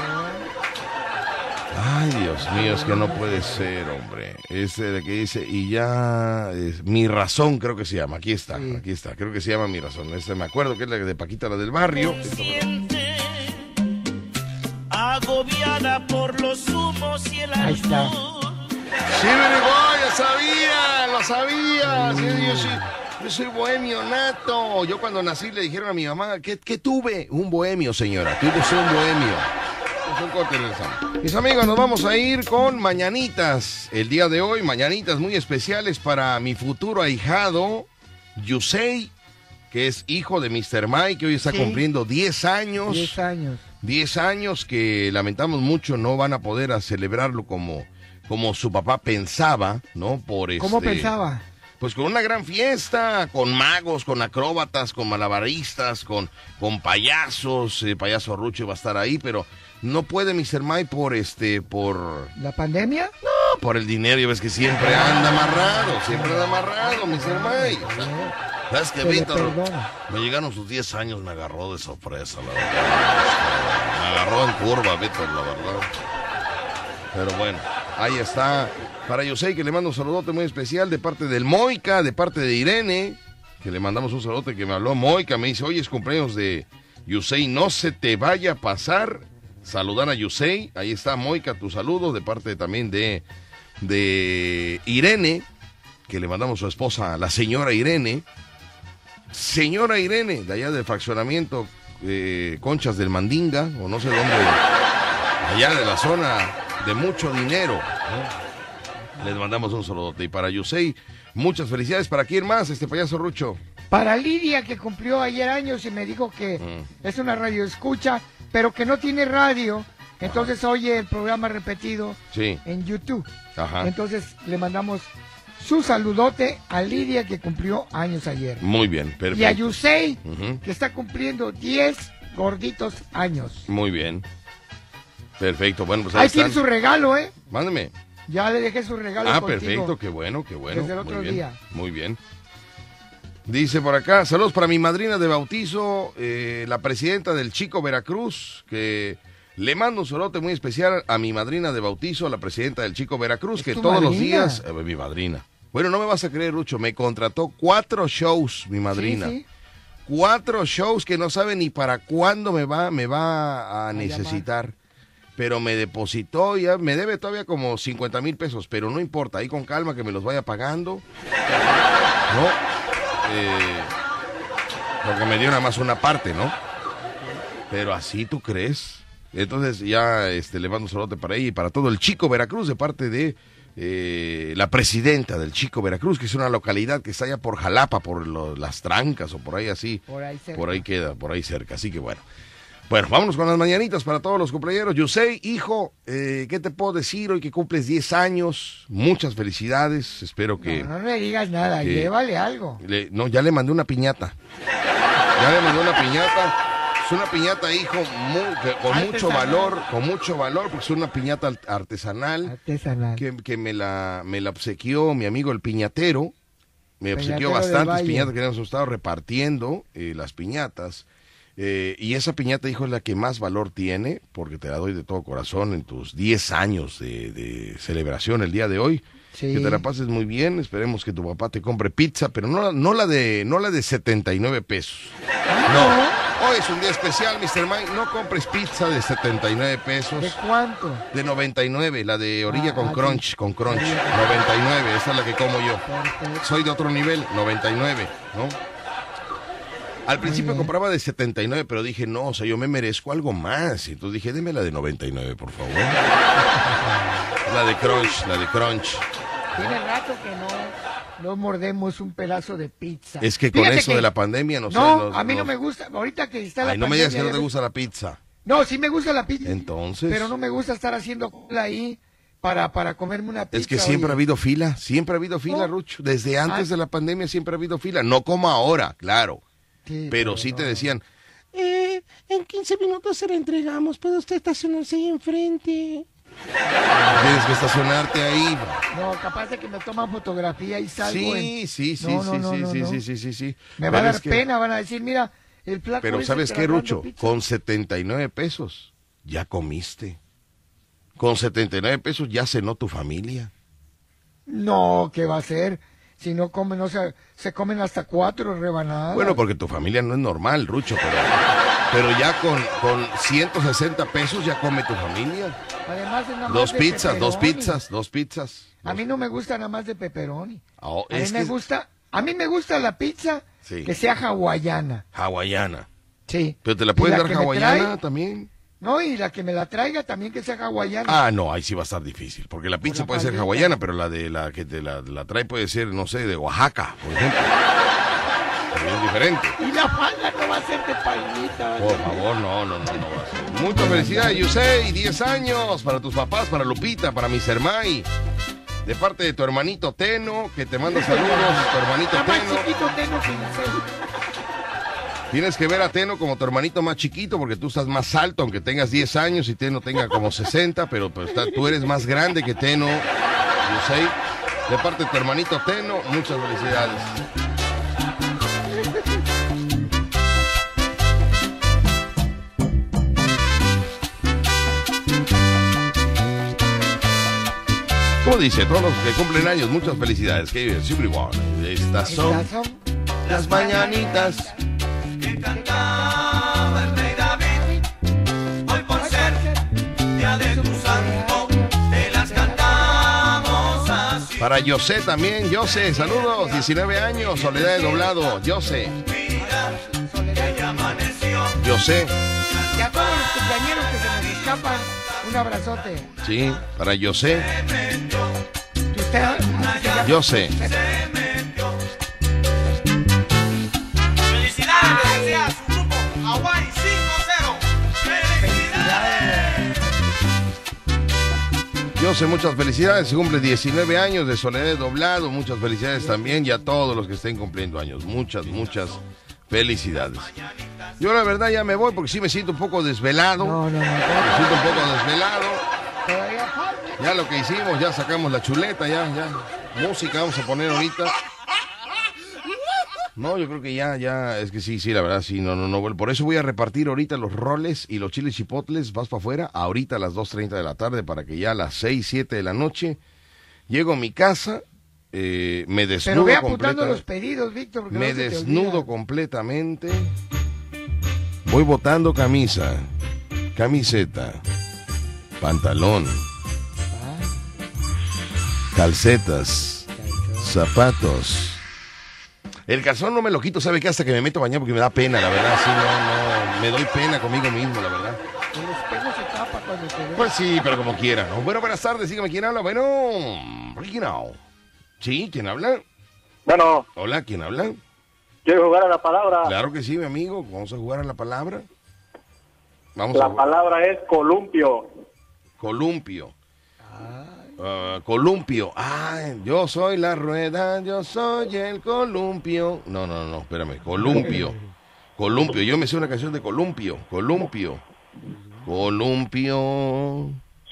Ay, Dios mío, es que no puede ser, hombre. Ese de que dice, y ya, es, Mi Razón creo que se llama, aquí está, Sí. aquí está, creo que se llama Mi Razón. Este, me acuerdo que es la de Paquita, la del barrio. Agobiada por los humos y el Ahí está. alcohol. Sí, Uruguay, ya sabía, lo sabía. Sí, yo sí. Yo soy bohemio nato. Yo cuando nací le dijeron a mi mamá, ¿qué, qué tuve? Un bohemio, señora. Tuve un bohemio. Mis amigos, nos vamos a ir con mañanitas. El día de hoy, mañanitas muy especiales para mi futuro ahijado, Yusei, que es hijo de mister Mike, que hoy está sí. cumpliendo diez años. diez años. diez años que lamentamos mucho no van a poder a celebrarlo como, como su papá pensaba, ¿no? Por ¿Cómo este, pensaba? Pues con una gran fiesta, con magos, con acróbatas, con malabaristas, con, con payasos. Eh, payaso Rucho va a estar ahí, pero no puede mister Mike por este, por... ¿La pandemia? No, por el dinero. Ya ves que siempre anda amarrado, siempre anda amarrado, mister Mike. O sea, ¿sabes qué, Víctor? Me llegaron sus diez años, me agarró de sorpresa, la verdad. Me agarró en curva, Víctor, la verdad. Pero bueno, ahí está. Para Yosei, que le mando un saludote muy especial de parte del Moica, de parte de Irene, que le mandamos un saludote que me habló Moica. Me dice, oye, es cumpleaños de Yosei, no se te vaya a pasar saludar a Yosei. Ahí está, Moica, tu saludo, de parte también de, de Irene, que le mandamos a su esposa, la señora Irene. Señora Irene, de allá del fraccionamiento eh, Conchas del Mandinga, o no sé dónde, allá de la zona de mucho dinero, ¿no? Les mandamos un saludote. Y para Yusei, muchas felicidades. ¿Para quién más, este payaso Rucho? Para Lidia, que cumplió ayer años y me dijo que mm. es una radio escucha, pero que no tiene radio. Entonces Ajá. oye el programa repetido sí. en YouTube. Ajá. Entonces le mandamos su saludote a Lidia, que cumplió años ayer. Muy bien, perfecto. Y a Yusei, uh-huh. que está cumpliendo diez gorditos años. Muy bien. Perfecto. Bueno, pues ahí, ahí tiene su regalo, ¿eh? Mándeme. Ya le dejé su regalo Ah, contigo. perfecto, qué bueno, qué bueno. Desde el otro muy bien, día. Muy bien. Dice por acá, saludos para mi madrina de bautizo, eh, la presidenta del Chico Veracruz, que le mando un saludote muy especial a mi madrina de bautizo, la presidenta del Chico Veracruz, que todos madrina? los días, eh, mi madrina. Bueno, no me vas a creer, Lucho, me contrató cuatro shows, mi madrina. Sí, sí. Cuatro shows que no sabe ni para cuándo me va, me va a, a necesitar. Llamar. Pero me depositó, ya me debe todavía como cincuenta mil pesos, pero no importa, ahí con calma que me los vaya pagando. No, eh, porque me dio nada más una parte, ¿no? Pero así tú crees. Entonces ya este, le mando un saludo para ella y para todo el Chico Veracruz de parte de eh, la presidenta del Chico Veracruz, que es una localidad que está allá por Jalapa, por lo, las Trancas o por ahí así. Por ahí cerca. Por ahí queda, por ahí cerca, así que bueno. Bueno, vámonos con las mañanitas para todos los cumpleaños. Yusei, hijo, eh, ¿qué te puedo decir hoy que cumples diez años? Muchas felicidades, espero que... No, no le digas nada, que, llévale algo. Le, no, ya le mandé una piñata. Ya le mandé una piñata. Es una piñata, hijo, muy, que, con artesanal. mucho valor, con mucho valor, porque es una piñata artesanal. Artesanal. Que, que me, la, me la obsequió mi amigo el piñatero. Me obsequió bastantes piñatas que hemos estado repartiendo, eh, las piñatas. Eh, y esa piñata, hijo, es la que más valor tiene, porque te la doy de todo corazón en tus diez años de, de celebración el día de hoy. Sí. Que te la pases muy bien, esperemos que tu papá te compre pizza, pero no, no la de no la de setenta y nueve pesos. No, hoy es un día especial, mister Mike, no compres pizza de setenta y nueve pesos. ¿De cuánto? De noventa y nueve, la de orilla ah, con ah, crunch, sí. con crunch, noventa y nueve, esa es la que como yo. Perfecto. Soy de otro nivel, noventa y nueve, ¿no? Al principio compraba de setenta y nueve, pero dije, no, o sea, yo me merezco algo más. Y entonces dije, deme la de noventa y nueve, por favor. La de crunch, la de crunch. Tiene rato que no, no mordemos un pedazo de pizza. Es que con Fíjate eso que, de la pandemia, no, no sé. No, a mí no, no me gusta, ahorita que está la Ay, no pandemia. me digas que no te gusta la pizza. No, sí me gusta la pizza. Entonces. Pero no me gusta estar haciendo cola ahí para, para comerme una pizza. Es que siempre oye. ha habido fila, siempre ha habido fila, oh. Rucho. Desde antes ah. de la pandemia siempre ha habido fila. No como ahora, claro. Sí, pero, pero sí no. te decían, eh, en quince minutos se la entregamos, ¿puede usted estacionarse ahí enfrente? Tienes que estacionarte ahí. No, capaz de que me toman fotografía y salgo. Sí, en... sí, sí, no, sí, no, no, sí, no, sí, no. sí, sí, sí, sí. Me va a dar pena, que... van a decir, mira, el flaco. Pero ¿sabes qué, Rucho? Con setenta y nueve pesos ya comiste. Con setenta y nueve pesos ya cenó tu familia. No, ¿qué va a ser? Si no comen, no se, se comen hasta cuatro rebanadas. Bueno, porque tu familia no es normal, Rucho, pero, pero ya con, con ciento sesenta pesos ya come tu familia. Además, nada más dos de pizzas, pepperoni. dos pizzas, dos pizzas. A mí no me gusta nada más de pepperoni. Oh, a mí me que... gusta A mí me gusta la pizza Sí. que sea hawaiana. Hawaiana. Sí. ¿Pero te la puedes ¿Y la dar que me hawaiana trae? también? No, y la que me la traiga también que sea hawaiana. Ah, no, ahí sí va a estar difícil, porque la pizza la puede ser paleta. hawaiana, pero la de la que te la, la trae puede ser, no sé, de Oaxaca, por ejemplo. Es bien diferente. Y la falda no va a ser de palmita. Por favor, no, no, no, no va a ser. Muchas felicidades, Yusei, diez años para tus papás, para Lupita, para mi Sermay. De parte de tu hermanito Teno, que te manda saludos, tu hermanito Está más Teno. chiquito Teno que Yusei. Tienes que ver a Teno como tu hermanito más chiquito, porque tú estás más alto, aunque tengas diez años y Teno tenga como sesenta, pero pues, está- tú eres más grande que Teno, Yusei. De parte de tu hermanito Teno, muchas felicidades. Como dice, todos los que cumplen años, muchas felicidades. Que viven siempre igual. Estas son Estas son las mañanitas. que cantaba el rey David. Hoy por ser día de tu santo, te las cantamos así. Para José también, José, saludos, diecinueve años, Soledad de Doblado, José, Ya amaneció. José, Y a todos los cumpleañeros que se nos escapan, un abrazote. sí, para José, Que usted, José, Felicidades a su grupo Hawaii cinco cero. Felicidades. José, muchas felicidades, se cumple diecinueve años de Soledad de Doblado, muchas felicidades también y a todos los que estén cumpliendo años, muchas, muchas felicidades. Yo la verdad ya me voy porque sí me siento un poco desvelado, No, no, no. me siento un poco desvelado. Todavía falta. Ya lo que hicimos, ya sacamos la chuleta, ya, ya. Música vamos a poner ahorita. No, yo creo que ya, ya, es que sí, sí, la verdad, sí, no, no, no. Bueno, por eso voy a repartir ahorita los roles y los chiles chipotles, vas para afuera, ahorita a las dos treinta de la tarde, para que ya a las seis, siete de la noche llego a mi casa, eh, me Pero desnudo ve apuntando completa- los pedidos, Víctor. porque me no se te desnudo olvida. completamente, voy botando camisa, camiseta, pantalón, calcetas, zapatos. El calzón no me lo quito, ¿sabe qué? Hasta que me meto a bañar porque me da pena, la verdad. Sí, no, no, me doy pena conmigo mismo, la verdad. El espejo se tapa cuando te ve. Pues sí, pero como quiera, ¿no? Bueno, buenas tardes, dígame quién habla. Bueno, ¿quién habla? ¿Sí? ¿Quién habla? Bueno, Hola, ¿quién habla? quiero jugar a la palabra. Claro que sí, mi amigo. Vamos a jugar a la palabra. Vamos La a palabra es columpio. Columpio. Ah, columpio. Ah, yo soy la rueda, yo soy el columpio. No, no, no, espérame. Columpio. Columpio. Yo me sé una canción de Columpio. Columpio. Columpio.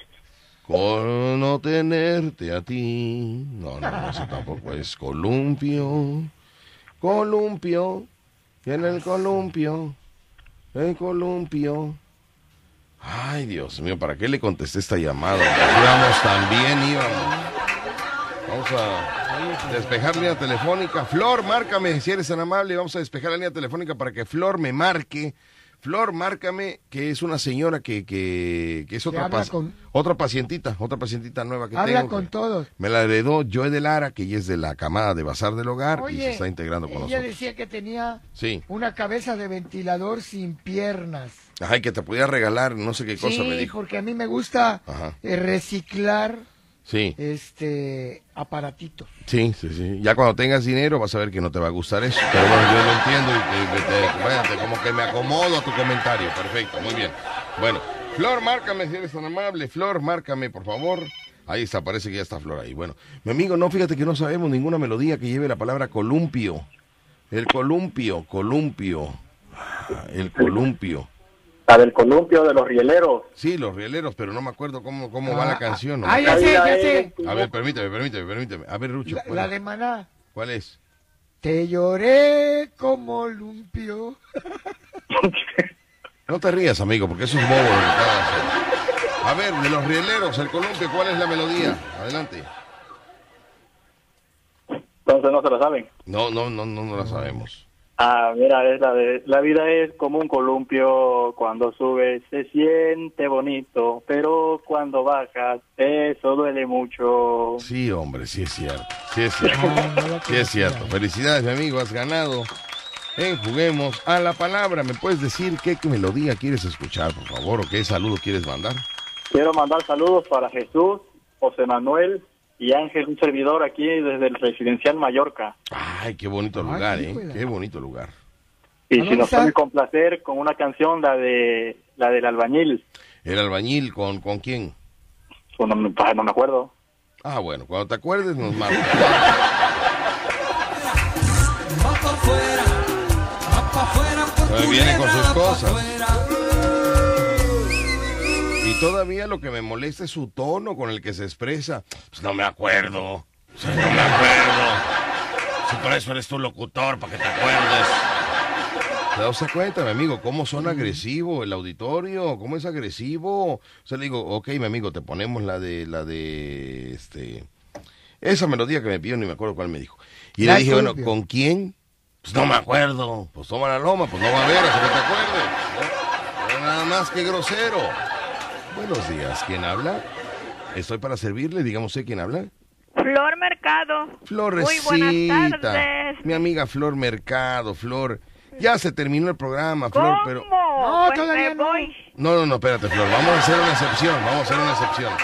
Con no tenerte a ti. No, no, no, eso tampoco es Columpio. Columpio. Y en el columpio. El columpio. Ay, Dios mío, ¿para qué le contesté esta llamada? Íbamos también, íbamos. Vamos a despejar línea telefónica. Flor, márcame, si eres tan amable. Vamos a despejar la línea telefónica para que Flor me marque. Flor, márcame, que es una señora que, que, que es otra, habla pac- con- otra pacientita, otra pacientita nueva que Habla tengo. con que todos. Me la heredó Joe de Lara, que ella es de la camada de Bazar del Hogar y se Oye, está integrando con ella nosotros. decía que tenía Sí. una cabeza de ventilador sin piernas. Ay, que te podía regalar no sé qué cosa Sí, me dijo. porque a mí me gusta Ajá. eh, reciclar Sí. este aparatitos. Sí, sí, sí. Ya cuando tengas dinero vas a ver que no te va a gustar eso. Pero bueno, yo lo entiendo y te, te- te- váyate, como que me acomodo a tu comentario. Perfecto, muy bien. Bueno, Flor, márcame si eres tan amable. Flor, márcame, por favor. Ahí está, parece que ya está Flor ahí. Bueno, mi amigo, no, fíjate que no sabemos ninguna melodía que lleve la palabra columpio. El columpio, columpio. Ah, El columpio. La del columpio de los rieleros. Sí, los rieleros, pero no me acuerdo cómo, cómo va Ah, la canción. ¿no? ah, ya sé, ya sé. A ver, permíteme, permíteme, permíteme. A ver, Rucho. La, ¿cuál la es? de Maná. ¿Cuál es? Te lloré como lumpio. No te rías, amigo, porque eso es bobo. lo que acabas de hacer. A ver, de los rieleros, el columpio, ¿cuál es la melodía? Adelante. Entonces no se lo saben. No, no, no, no, no la sabemos. Ah, mira, es la de la vida es como un columpio, cuando subes se siente bonito, pero cuando bajas eso duele mucho. Sí, hombre, sí es cierto, sí es cierto, sí es cierto. Felicidades, mi amigo, has ganado. En Juguemos a la Palabra. ¿Me puedes decir qué melodía quieres escuchar, por favor, o qué saludo quieres mandar? Quiero mandar saludos para Jesús, José Manuel y Ángel, un servidor aquí desde el Residencial Mallorca. Ay, qué bonito lugar, ¿eh? Qué bonito lugar. Y si nos pueden complacer con una canción, la de la del albañil. ¿El albañil con, con quién? Pues no, no me acuerdo. Ah, bueno, cuando te acuerdes nos marcas. Pues viene con sus cosas. Y todavía lo que me molesta es su tono con el que se expresa. Pues no me acuerdo. O sea, no me acuerdo. Si por eso eres tu locutor, para que te acuerdes. ¿Te das cuenta, mi amigo, cómo son agresivos el auditorio? ¿Cómo es agresivo? O sea, le digo, ok, mi amigo, te ponemos la de, la de, este... esa melodía que me pidió, ni me acuerdo cuál me dijo. Y le dije, bueno, ¿con quién? Pues no me acuerdo. Pues toma la loma, pues no va a haber, hasta que te acuerdes. ¿No? Pero nada más que grosero. Buenos días, ¿quién habla? Estoy para servirle, dígame usted quién habla. Flor Mercado. Florecita. Muy buenas tardes. Mi amiga Flor Mercado, Flor. Ya se terminó el programa, Flor, ¿Cómo? pero... No, pues todavía no. Voy. No, no, no, espérate, Flor, vamos a hacer una excepción, vamos a hacer una excepción.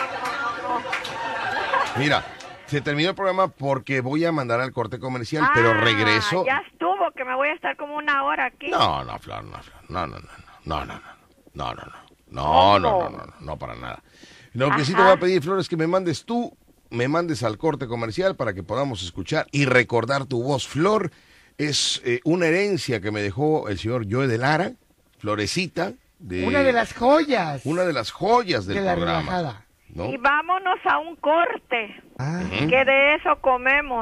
Mira, se terminó el programa porque voy a mandar al corte comercial, ah, pero regreso... Ya estuvo, que me voy a estar como una hora aquí. No, no, Flor, no, Flor, no, no, no, no, no, no, no, no, no, no, no, no, no, no, para nada. Lo que sí te voy a pedir, Flor, es que me mandes tú, me mandes al corte comercial para que podamos escuchar y recordar tu voz, Flor. Es eh, una herencia que me dejó el señor Joe de Lara, Florecita. De, una de las joyas. Una de las joyas del de la programa. Relajada. ¿No? Y vámonos a un corte, ah. que de eso comemos.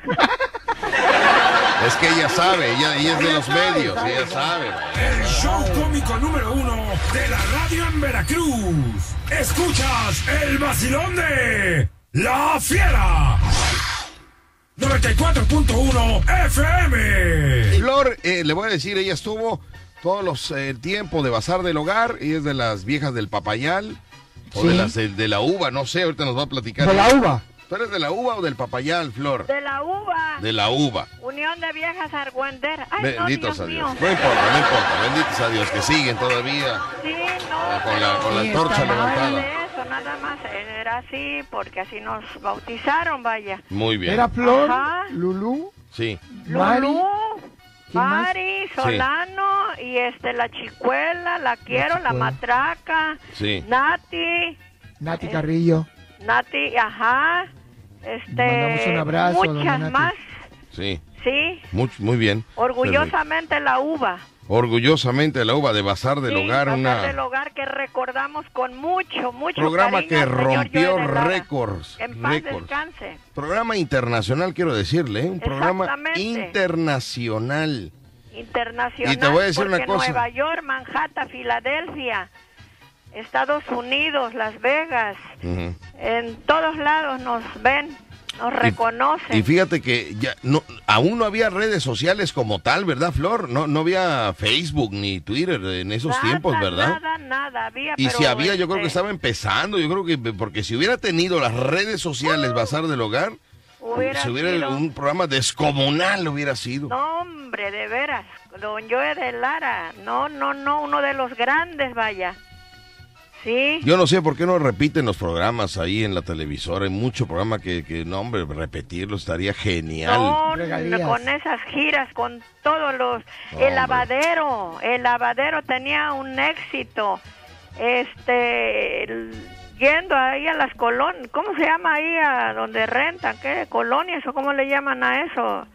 Es que ella sabe, ella, ella es de los medios, ella sabe. El show cómico número uno de la radio en Veracruz. Escuchas el vacilón de La Fiera. noventa y cuatro punto uno F M. Flor, eh, le voy a decir, ella estuvo todos los eh, tiempos de Bazar del Hogar, ella es de las viejas del Papayal, o sí. de las de, de la uva, no sé, ahorita nos va a platicar. ¿De la uva? ¿Tú eres de la uva o del Papayal, Flor? De la uva. De la uva. Unión de Viejas Argüenderas. Ay, benditos no, a Dios. Mío. No importa, no importa, benditos a Dios, que siguen todavía. Sí, no. Ah, con la, con la antorcha levantada. Eso, nada más, era así, porque así nos bautizaron, vaya. Muy bien. ¿Era Flor? Ajá. ¿Lulú? Sí. Lulú, Mari, Solano, sí. Y este, la Chicuela, la Quiero, la, la Matraca, sí. Nati. Nati Carrillo. Eh, Nati, ajá. Este, mandamos un abrazo, muchas más. Sí. Sí. Muy, muy bien. Orgullosamente la uva. Orgullosamente la uva de Bazar del sí, Hogar. Bazar una... del Hogar que recordamos con mucho, mucho programa cariño, que rompió récords. En paz récords. descanse. Programa internacional, quiero decirle, ¿eh? Un programa internacional. Internacional. Y te voy a decir porque una cosa. Nueva York, Manhattan, Filadelfia, Estados Unidos, Las Vegas, uh-huh. En todos lados nos ven, nos y, reconocen. Y fíjate que ya no, aún no había redes sociales como tal, ¿verdad, Flor? No, no había Facebook ni Twitter en esos nada, tiempos, ¿verdad? Nada, nada, había. Y pero si había, este... yo creo que estaba empezando, yo creo que, porque si hubiera tenido las redes sociales uh, Bazar del Hogar, hubiera si hubiera sido... un programa descomunal hubiera sido. No, hombre, de veras, don Joe de Lara, no, no, no, uno de los grandes, vaya. Sí. Yo no sé por qué no repiten los programas ahí en la televisora. Hay mucho programa que, que no, hombre, repetirlo estaría genial. No, con esas giras, con todos los... No, el lavadero, el lavadero tenía un éxito. Este... El, yendo ahí a las colonias, ¿cómo se llama ahí a donde rentan? ¿Qué? ¿Colonias o cómo le llaman a eso?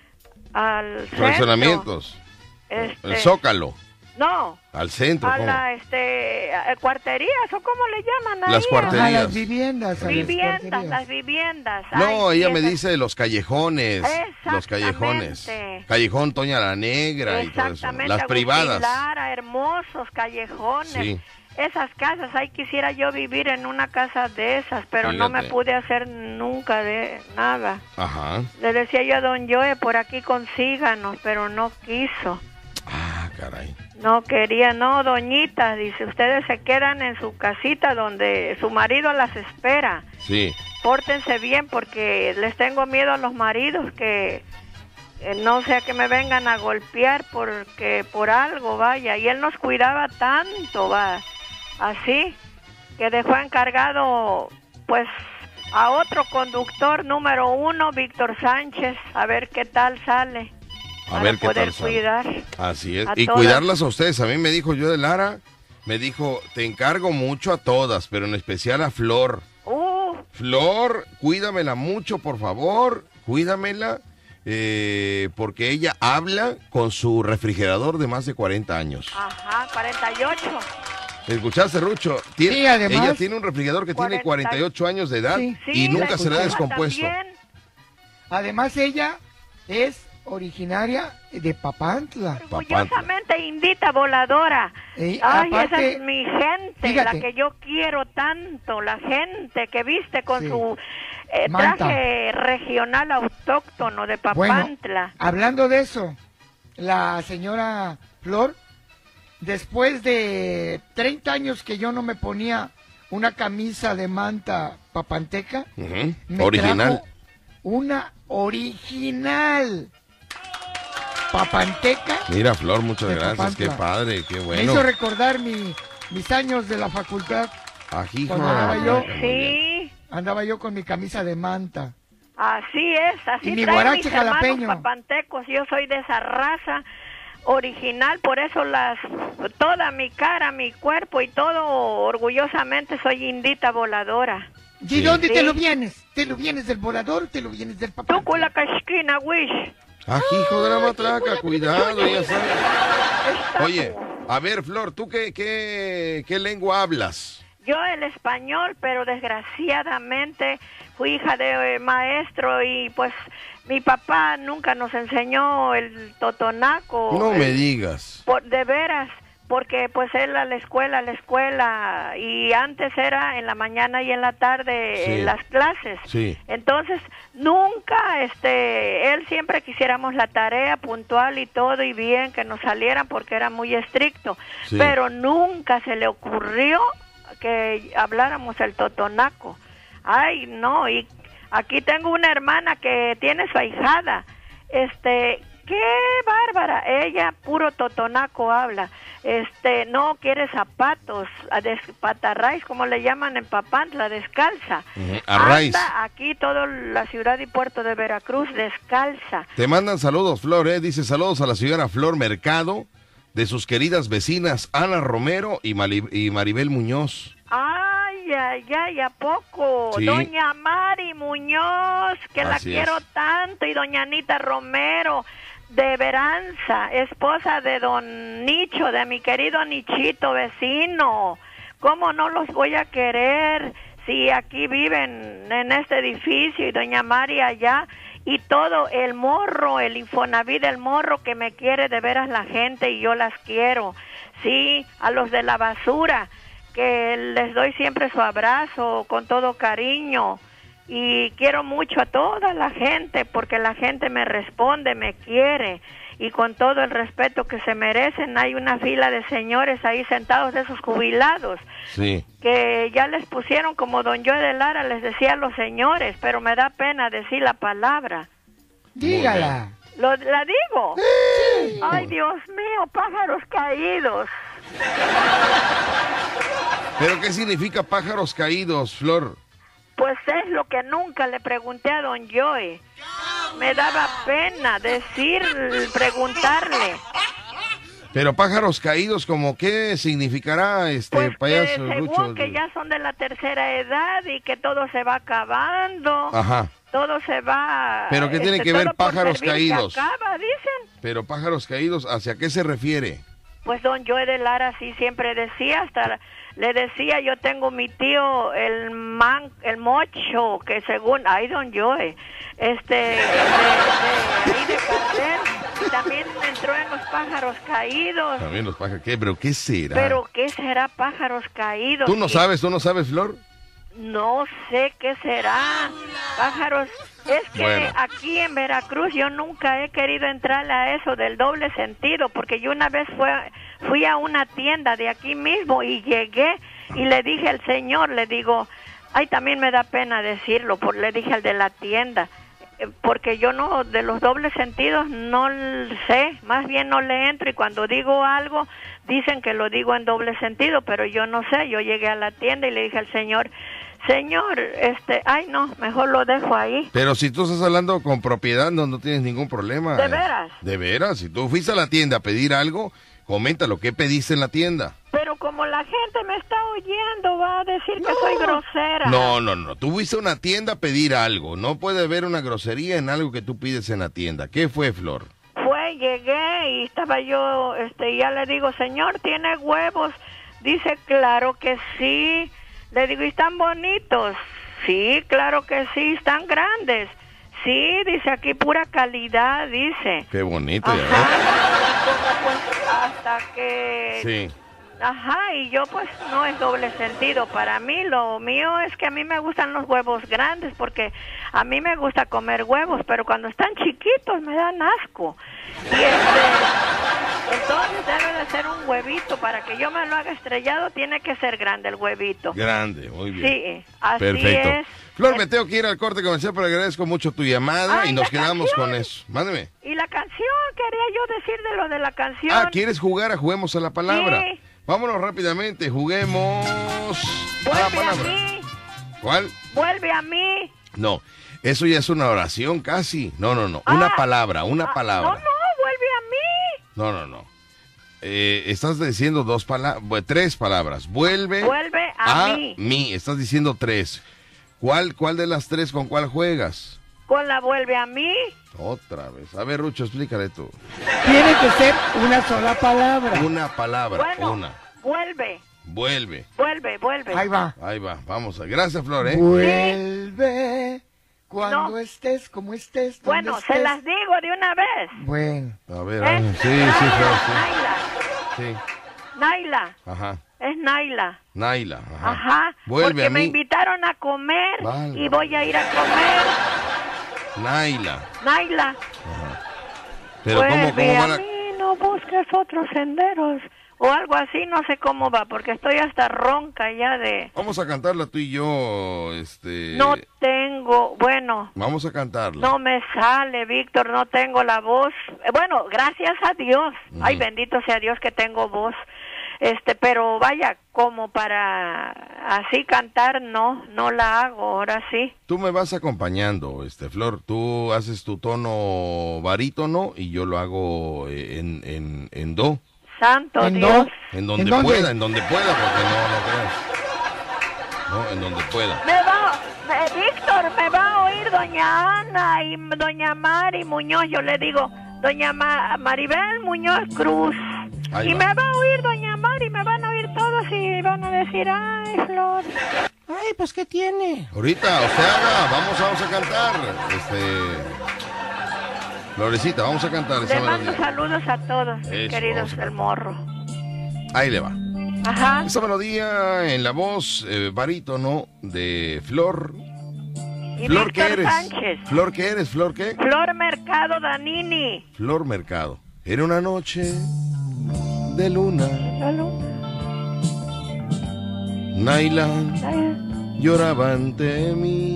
Al fraccionamientos. Este... El Zócalo. No. Al centro, a ¿cómo? la, este, cuarterías, ¿o cómo le llaman ahí? Las cuarterías. A las viviendas. A viviendas, las, las viviendas. No, Ay, ella esas... me dice de los callejones. Los callejones. Callejón Toña la Negra y todo eso. Las privadas. Lara, hermosos callejones. Sí. esas casas, ahí quisiera yo vivir en una casa de esas, pero no me Fíjate. pude hacer nunca de nada. Ajá. Le decía yo a don Joe, por aquí consíganos, pero no quiso. Ah, caray. No quería, no, doñita, dice, ustedes se quedan en su casita donde su marido las espera. Sí. Pórtense bien porque les tengo miedo a los maridos que eh, no sea que me vengan a golpear porque por algo, vaya. Y él nos cuidaba tanto, va, así, que dejó encargado, pues, a otro conductor número uno, Víctor Sánchez, a ver qué tal sale. A para ver qué poder tal sale. cuidar. Así es. a Y todas. cuidarlas a ustedes. A mí me dijo yo de Lara, me dijo, te encargo mucho a todas, pero en especial a Flor. Uh, Flor, cuídamela mucho, por favor. Cuídamela, eh, porque ella habla con su refrigerador de más de cuarenta años. ajá, cuarenta y ocho. ¿Escuchaste, Rucho? Tiene, Sí, además- ella tiene un refrigerador que tiene cuarenta y ocho años de edad Sí. y Sí, nunca la se le ha escuchaba descompuesto. también. Además, ella es originaria de Papantla. Orgullosamente indita voladora. Eh, Ay, aparte, esa es mi gente, fíjate. la que yo quiero tanto, la gente que viste con Sí. su eh, Manta. traje regional autóctono de Papantla. Hablando de eso, la señora Flor, después de treinta años que yo no me ponía una camisa de manta papanteca, Ujú. me Original. trajo una original papanteca. Mira, Flor, muchas de gracias. Qué Papantla. padre, qué Me bueno. hizo recordar mi, mis años de la facultad. Ají, Cuando joder. andaba yo, Muy bien. Sí, andaba yo con mi camisa de manta. así es, así Y mi traen guarache mis hermanos jalapeño. papantecos, yo soy de esa raza original, por eso las toda mi cara, mi cuerpo y todo orgullosamente soy indita voladora. ¿Y dónde te Sí. lo vienes? ¿Te lo vienes del volador o te lo vienes del papá? Tú con la casquina, wish. Ají, hijo de la matraca, cuidado, ya sabes. Oye, a ver, Flor, ¿tú qué, qué, qué lengua hablas? Yo el español, pero desgraciadamente fui hija de eh, maestro y pues mi papá nunca nos enseñó el totonaco. No me el- digas. por, de veras, porque pues él a la escuela, a la escuela, y antes era en la mañana y en la tarde Sí. eh, las clases. Sí. Entonces, nunca, este, él siempre quisiéramos la tarea puntual y todo y bien, que nos salieran porque era muy estricto, Sí. pero nunca se le ocurrió que habláramos el totonaco. Ay, no, y aquí tengo una hermana que tiene su ahijada, este, qué bárbara, ella puro totonaco habla, este, no quiere zapatos, a des- patarraíz, como le llaman en Papantla, descalza. Ujú, a raíz. Anda aquí toda la ciudad y puerto de Veracruz descalza. Te mandan saludos, Flor, ¿eh? Dice saludos a la señora Flor Mercado, de sus queridas vecinas Ana Romero y, Mali- y Maribel Muñoz. Ay, ay, ay, ¿a poco? Sí. Doña Mari Muñoz, que la Así quiero es. tanto, y doña Anita Romero, de Veranza, esposa de don Nicho, de mi querido Nichito, vecino. ¿Cómo no los voy a querer si aquí viven en este edificio y doña Mari allá? Y todo el morro, el Infonavit del morro que me quiere de veras la gente y yo las quiero. Sí, a los de la basura, que les doy siempre su abrazo con todo cariño. Y quiero mucho a toda la gente porque la gente me responde, me quiere. Y con todo el respeto que se merecen, hay una fila de señores ahí sentados de esos jubilados Sí. que ya les pusieron como don Joe de Lara, les decía a los señores, pero me da pena decir la palabra. Dígala. ¿Lo, ¿La digo? Ay, Dios mío, pájaros caídos. ¿Pero qué significa pájaros caídos, Flor? Pues es lo que nunca le pregunté a don Joe. Me daba pena decir, preguntarle. Pero pájaros caídos, ¿como qué significará este Pues que payaso según Lucho? que ya son de la tercera edad y que todo se va acabando. Ajá. Todo se va... ¿Pero qué tiene este, que ver todo por pájaros servir se caídos? acaba, dicen. Pero pájaros caídos, ¿hacia qué se refiere? Pues don Joe de Lara sí siempre decía, hasta le decía, yo tengo mi tío, el man, el mocho, que según, ay don Joe, este, de, de, ahí de Cardel, Y también entró en los pájaros caídos. También los pájaros, ¿qué? ¿Pero qué será? ¿Pero qué será pájaros caídos? ¿Tú no ¿Qué? sabes, tú no sabes, Flor? No sé qué será. Pájaros. Es que Bueno. aquí en Veracruz yo nunca he querido entrar a eso del doble sentido, porque yo una vez fue, fui a una tienda de aquí mismo y llegué y le dije al señor, le digo, ay, también me da pena decirlo, por, le dije al de la tienda, eh, porque yo no, de los dobles sentidos no l- sé, más bien no le entro, y cuando digo algo dicen que lo digo en doble sentido, pero yo no sé. Yo llegué a la tienda y le dije al señor, señor, este, ay no, mejor lo dejo ahí. Pero si tú estás hablando con propiedad, no, no tienes ningún problema. ¿De veras? De veras, si tú fuiste a la tienda a pedir algo, comenta lo que pediste en la tienda. Pero como la gente me está oyendo, va a decir que soy grosera. No, no, no, tú fuiste a una tienda a pedir algo, no puede haber una grosería en algo que tú pides en la tienda. ¿Qué fue, Flor? Fue, llegué y estaba yo, este, y ya le digo, señor, ¿tiene huevos? Dice, claro que sí. Le digo, ¿y están bonitos? Sí, claro que sí, están grandes. Sí, dice, aquí pura calidad, dice. Qué bonito, ya ves. Como pues hasta que... Sí. Ajá, y yo pues no es doble sentido. Para mí lo mío es que a mí me gustan los huevos grandes, porque a mí me gusta comer huevos, pero cuando están chiquitos me dan asco. Y este, entonces debe de ser un huevito. Para que yo me lo haga estrellado tiene que ser grande el huevito. Grande, muy bien. Sí, así Perfecto. es. Flor, me tengo que ir al corte comercial, pero agradezco mucho tu llamada Ay, y nos la quedamos canción. con eso. Mándeme. Y la canción, quería yo decir de lo de la canción. Ah, ¿quieres jugar a Juguemos a la Palabra? Sí. Vámonos rápidamente, juguemos a la Vuelve a palabra. mí, ¿Cuál? vuelve a mí. No, eso ya es una oración casi. No, no, no. Una palabra, una Ah, palabra. No, no, vuelve a mí. No, no, no. Eh, estás diciendo dos palabras, tres palabras. Vuelve, Vuelve a mí. Estás diciendo tres. ¿Cuál, cuál de las tres con cuál juegas? Con la vuelve a mí. Otra vez. A ver, Rucho, explícale tú. Tiene que ser una sola palabra. Una palabra, Bueno, una. vuelve, Vuelve. vuelve, vuelve. Ahí va. Ahí va, vamos. a- Gracias, Flor, ¿eh? Vuelve cuando No. estés, como estés, donde Bueno, se estés. las digo de una vez. Bueno. A ver, ¿Eh? ah, sí, sí, Flor, Naila, sí. Sí, Naila, ajá. es Naila. Naila, ajá. Ajá, Vuelve porque a me mí. invitaron a comer Válgame. y voy a ir a comer. Naila. Naila, Pero ¿cómo, vuelve cómo a van a...? mí, no busques otros senderos. O algo así, no sé cómo va, porque estoy hasta ronca ya de... Vamos a cantarla tú y yo, este... No tengo, bueno, Vamos a cantarla. no me sale, Víctor, no tengo la voz. Eh, Bueno, gracias a Dios. Ay, bendito sea Dios que tengo voz. Este, pero vaya, como para así cantar, no, no la hago, ahora sí. Tú me vas acompañando, este, Flor. Tú haces tu tono barítono y yo lo hago eh, en, en, en do. Santo ¿En Dios. do? En donde ¿En dónde? pueda, en donde pueda, porque no, no creas. No, en donde pueda. Me va, me- Víctor, me va a oír doña Ana y m- doña Mari Muñoz. Yo le digo, doña Ma- Maribel Muñoz Cruz. Ahí y va. me va a oír doña Mari, me van a oír todos y van a decir, ay, Flor. Ay, pues, ¿qué tiene? Ahorita, usted haga, vamos, vamos a cantar. Este... Florecita, vamos a cantar esa Le mando melodía. saludos a todos, Eso, queridos vamos a del morro. Ahí le va. Ajá. Esa melodía en la voz eh, barítono de Flor. Y Flor, Víctor ¿qué eres? Sánchez. Flor, ¿qué eres? Flor, ¿qué? Flor Mercado Danini. Flor Mercado. Era una noche de luna. Naila lloraba ante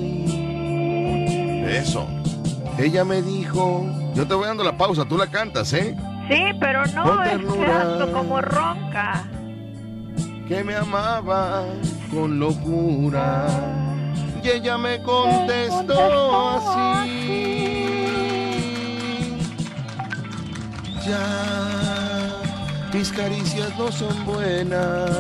mí. Eso. Ella me dijo, yo te voy dando la pausa, tú la cantas, ¿eh? Sí, pero no, Con es que ternura. ando como ronca. Que me amaba con locura. Y ella me contestó así. Ya, mis caricias no son buenas.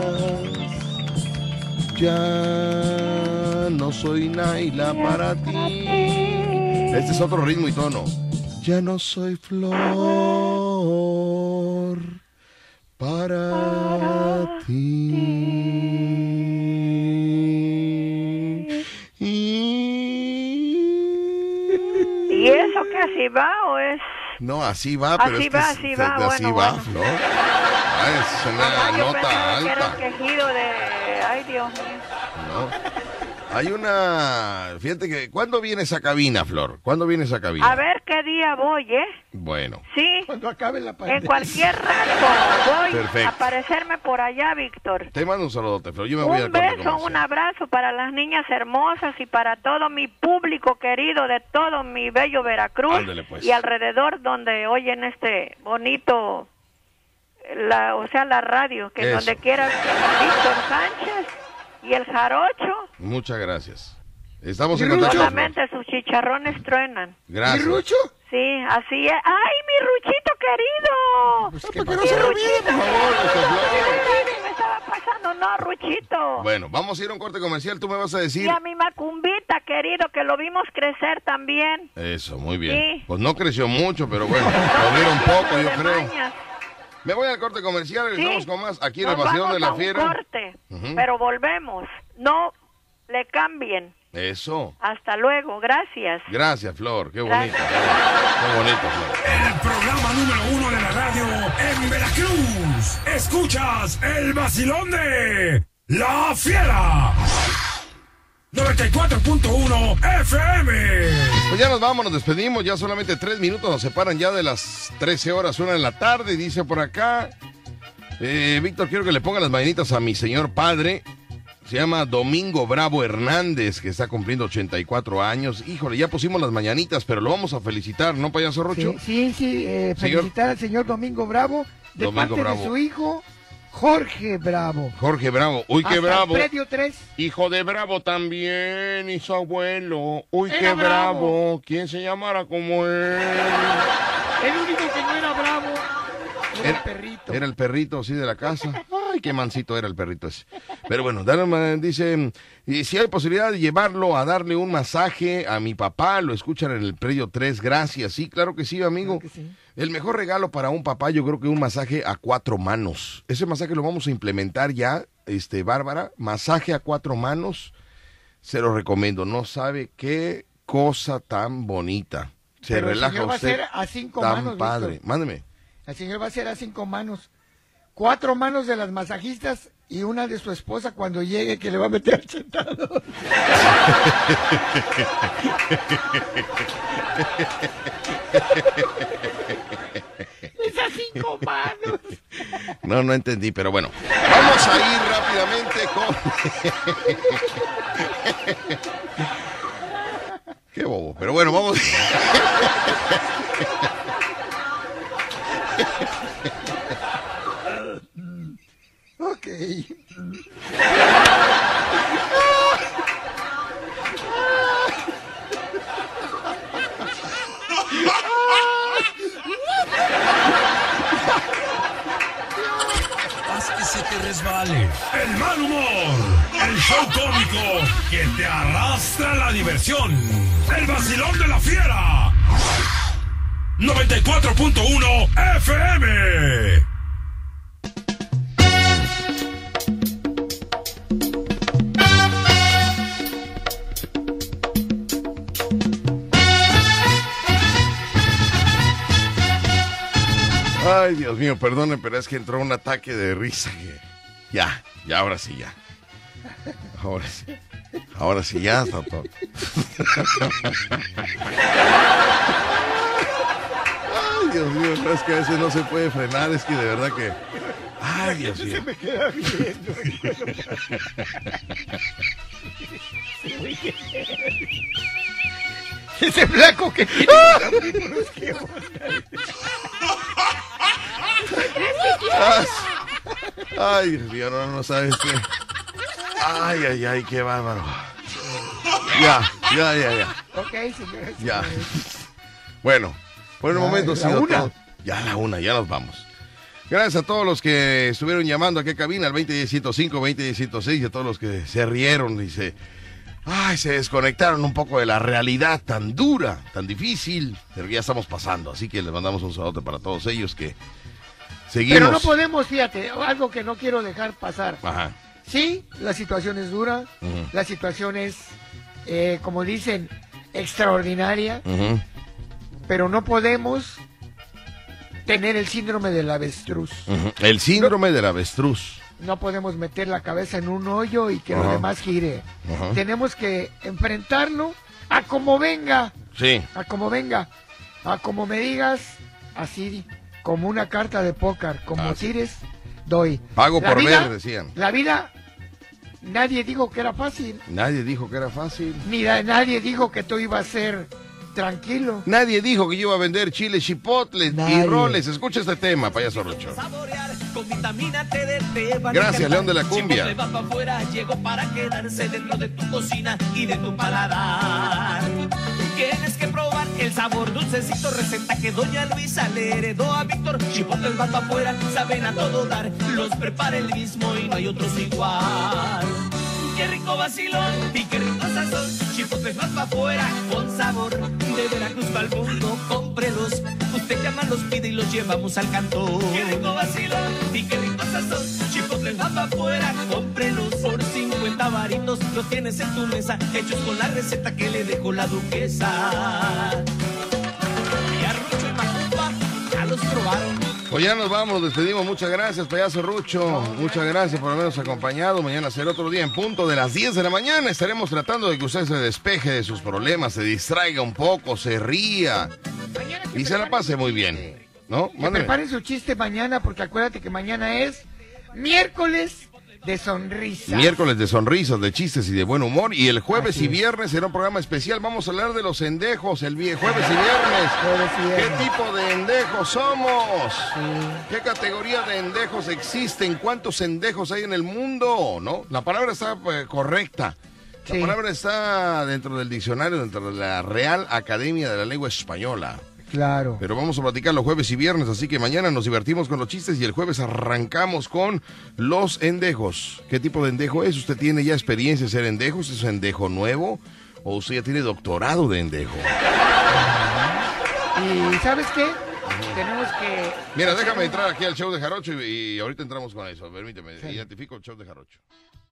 Ya no soy Naila para ti. Este es otro ritmo y tono. Ya no soy flor para ti. ¿Y eso casi va o es No, así va, pero Así es que va, es- así de- va, de así bueno, va, bueno. Flor. Ah, es una Ah, yo nota pensaba que era alta. un quejido de... Ay, Dios mío. ¿No? Hay una... Fíjate que... ¿Cuándo viene esa cabina, Flor? ¿Cuándo viene esa cabina? A ver qué día voy, ¿eh? Bueno, Sí. Cuando acabe la pandemia. En cualquier rato voy Perfecto. a aparecerme por allá, Víctor. te mando un saludote, Flor. Yo me voy al Un corte beso, comercial. un abrazo para las niñas hermosas y para todo mi público querido de todo mi bello Veracruz Ándele, pues. y alrededor donde oyen este bonito, la, o sea, la radio, que Eso. donde quiera Víctor Sánchez y el Jarocho, Muchas gracias. Estamos ¿Y en Rucho? contacto. Flor. solamente sus chicharrones truenan. Gracias. ¿Y Rucho? Sí, así es. ¡Ay, mi Ruchito querido! Pues, Ah, ¿qué ¿por qué no pasó? se lo olvide, por favor, este Flor? Me estaba pasando, no, Ruchito. Bueno, vamos a ir a un corte comercial. Tú me vas a decir... Y a mi Macumbita, querido, que lo vimos crecer también. Eso, muy bien. Sí. Pues no creció mucho, pero bueno, lo vieron poco, yo De creo. mañas. Me voy al corte comercial, regresamos Sí. con más aquí en el Nos Vacilón vamos de a la un Fiera. corte, Ujú. pero volvemos. No le cambien. Eso. Hasta luego, gracias. Gracias, Flor. Qué bonita. Gracias. Qué bonito, Flor. El programa número uno de la radio en Veracruz. Escuchas el vacilón de La Fiera. noventa y cuatro punto uno F M. Pues ya nos vamos, nos despedimos. Ya solamente tres minutos nos separan ya de las trece horas, una de la tarde. Dice por acá, eh, Víctor, quiero que le ponga las mañanitas a mi señor padre. Se llama Domingo Bravo Hernández, que está cumpliendo ochenta y cuatro años. Híjole, ya pusimos las mañanitas, pero lo vamos a felicitar, ¿no, payaso Rocho? Sí, sí, sí, eh, Señor- felicitar al señor Domingo Bravo de Domingo parte Bravo. de su hijo Jorge Bravo. Jorge Bravo. Uy, qué Hasta bravo. el predio tres. Hijo de Bravo también, y su abuelo. Uy, Era qué bravo. bravo. ¿Quién se llamara como él? El único que no era bravo era el Era- perrito. Era el perrito, así, de la casa. Ay, qué mansito era el perrito ese. Pero bueno, Dana dice, y si hay posibilidad de llevarlo a darle un masaje a mi papá, lo escuchan en el predio tres, gracias. Sí, claro que sí, amigo. Claro que sí. El mejor regalo para un papá, yo creo que un masaje a cuatro manos. Ese masaje lo vamos a implementar ya, este, Bárbara. Masaje a cuatro manos, se lo recomiendo. No sabe qué cosa tan bonita. Se Pero el relaja señor va a usted. ser a cinco tan manos, padre. Víctor. Mándeme. El señor va a ser a cinco manos. Cuatro manos de las masajistas y una de su esposa cuando llegue que le va a meter al sentado. Es a cinco manos. No, no entendí, pero bueno. Vamos a ir rápidamente con... Qué bobo, pero bueno, vamos... Ok. Haz que se te resbale. El mal humor. El show cómico que te arrastra a la diversión. El vacilón de la Fiera. noventa y cuatro punto uno F M. Ay, Dios mío, perdone, pero es que entró un ataque de risa. Que... Ya, ya, ahora sí, ya. Ahora sí. Ahora sí, ya, doctor. Ay, Dios mío, no, es que a veces no se puede frenar, es que de verdad que... Ay, Dios mío. Se me queda viendo. Ese blanco que tiene los audífonos, qué onda. Ay, Dios mío, no, no sabes qué. Ay, ay, ay, qué bárbaro. Ya, ya, ya, ya. Ok, señores. Ya. Bueno, por el Ya, momento ha la sido una. todo. Ya la una, ya nos vamos. Gracias a todos los que estuvieron llamando aquí a cabina al veinte diez ciento cinco, veinte diez ciento seis y a todos los que se rieron y se, ay, se desconectaron un poco de la realidad tan dura, tan difícil, pero ya estamos pasando. Así que les mandamos un saludo para todos ellos que seguimos. Pero no podemos, fíjate, algo que no quiero dejar pasar. Ajá. Sí, la situación es dura, Ujú. la situación es, eh, como dicen, extraordinaria, Ujú. pero no podemos tener el síndrome del avestruz. Uh-huh. El síndrome no, del avestruz. No podemos meter la cabeza en un hoyo y que uh-huh. lo demás gire. Uh-huh. Tenemos que enfrentarlo a como venga. Sí. A como venga. A como me digas, así, como una carta de póker. Como ah, tires, sí. doy. Pago la por vida, ver, decían. La vida... Nadie dijo que era fácil. Nadie dijo que era fácil. Ni da, nadie dijo que tú ibas a ser tranquilo. Nadie dijo que yo iba a vender chiles, chipotles y roles. Escucha este tema, payaso Rucho. Gracias, León de la Cumbia. Llegó para quedarse dentro de tu cocina y de tu paladar. Tienes que probar el sabor dulcecito, receta que doña Luisa le heredó a Víctor. Chipotles van para afuera, saben a todo dar. Los prepara el mismo y no hay otros igual. Qué rico vacilón y qué rico sazón. Chipotles van para afuera con sabor. De Veracruz para el mundo, cómprelos. Usted llama, los pide y los llevamos al cantón. Qué rico vacilón y qué rico sazón. Chipotles van para afuera, cómprelos. Por cincuenta varitos los tienes en tu mesa, hechos con la receta que le dejó la duquesa. Y a Rucho y Macumba ya los probaron. Pues ya nos vamos, despedimos. Muchas gracias, payaso Rucho. Muchas gracias por habernos acompañado. Mañana será otro día en punto de las diez de la mañana. Estaremos tratando de que usted se despeje de sus problemas, se distraiga un poco, se ría y se la pase muy bien, ¿no? Que preparen su chiste mañana, porque acuérdate que mañana es miércoles de sonrisas. Miércoles de sonrisas, de chistes y de buen humor. Y el jueves Así y viernes será un programa especial. Vamos a hablar de los endejos el jueves y viernes. Jueves y viernes. ¿Qué tipo de endejos somos? Sí. ¿Qué categoría de endejos existen? ¿Cuántos endejos hay en el mundo? ¿No? La palabra está eh, correcta. La sí. palabra está dentro del diccionario, dentro de la Real Academia de la Lengua Española. Claro. Pero vamos a platicar los jueves y viernes, así que mañana nos divertimos con los chistes y el jueves arrancamos con los endejos. ¿Qué tipo de endejo es? ¿Usted tiene ya experiencia en ser endejo? ¿Es un endejo nuevo? ¿O usted ya tiene doctorado de endejo? ¿Y sabes qué? Tenemos que... Mira, déjame entrar aquí al show de Jarocho y, y ahorita entramos con eso. Permíteme, sí. Identifico el show de Jarocho.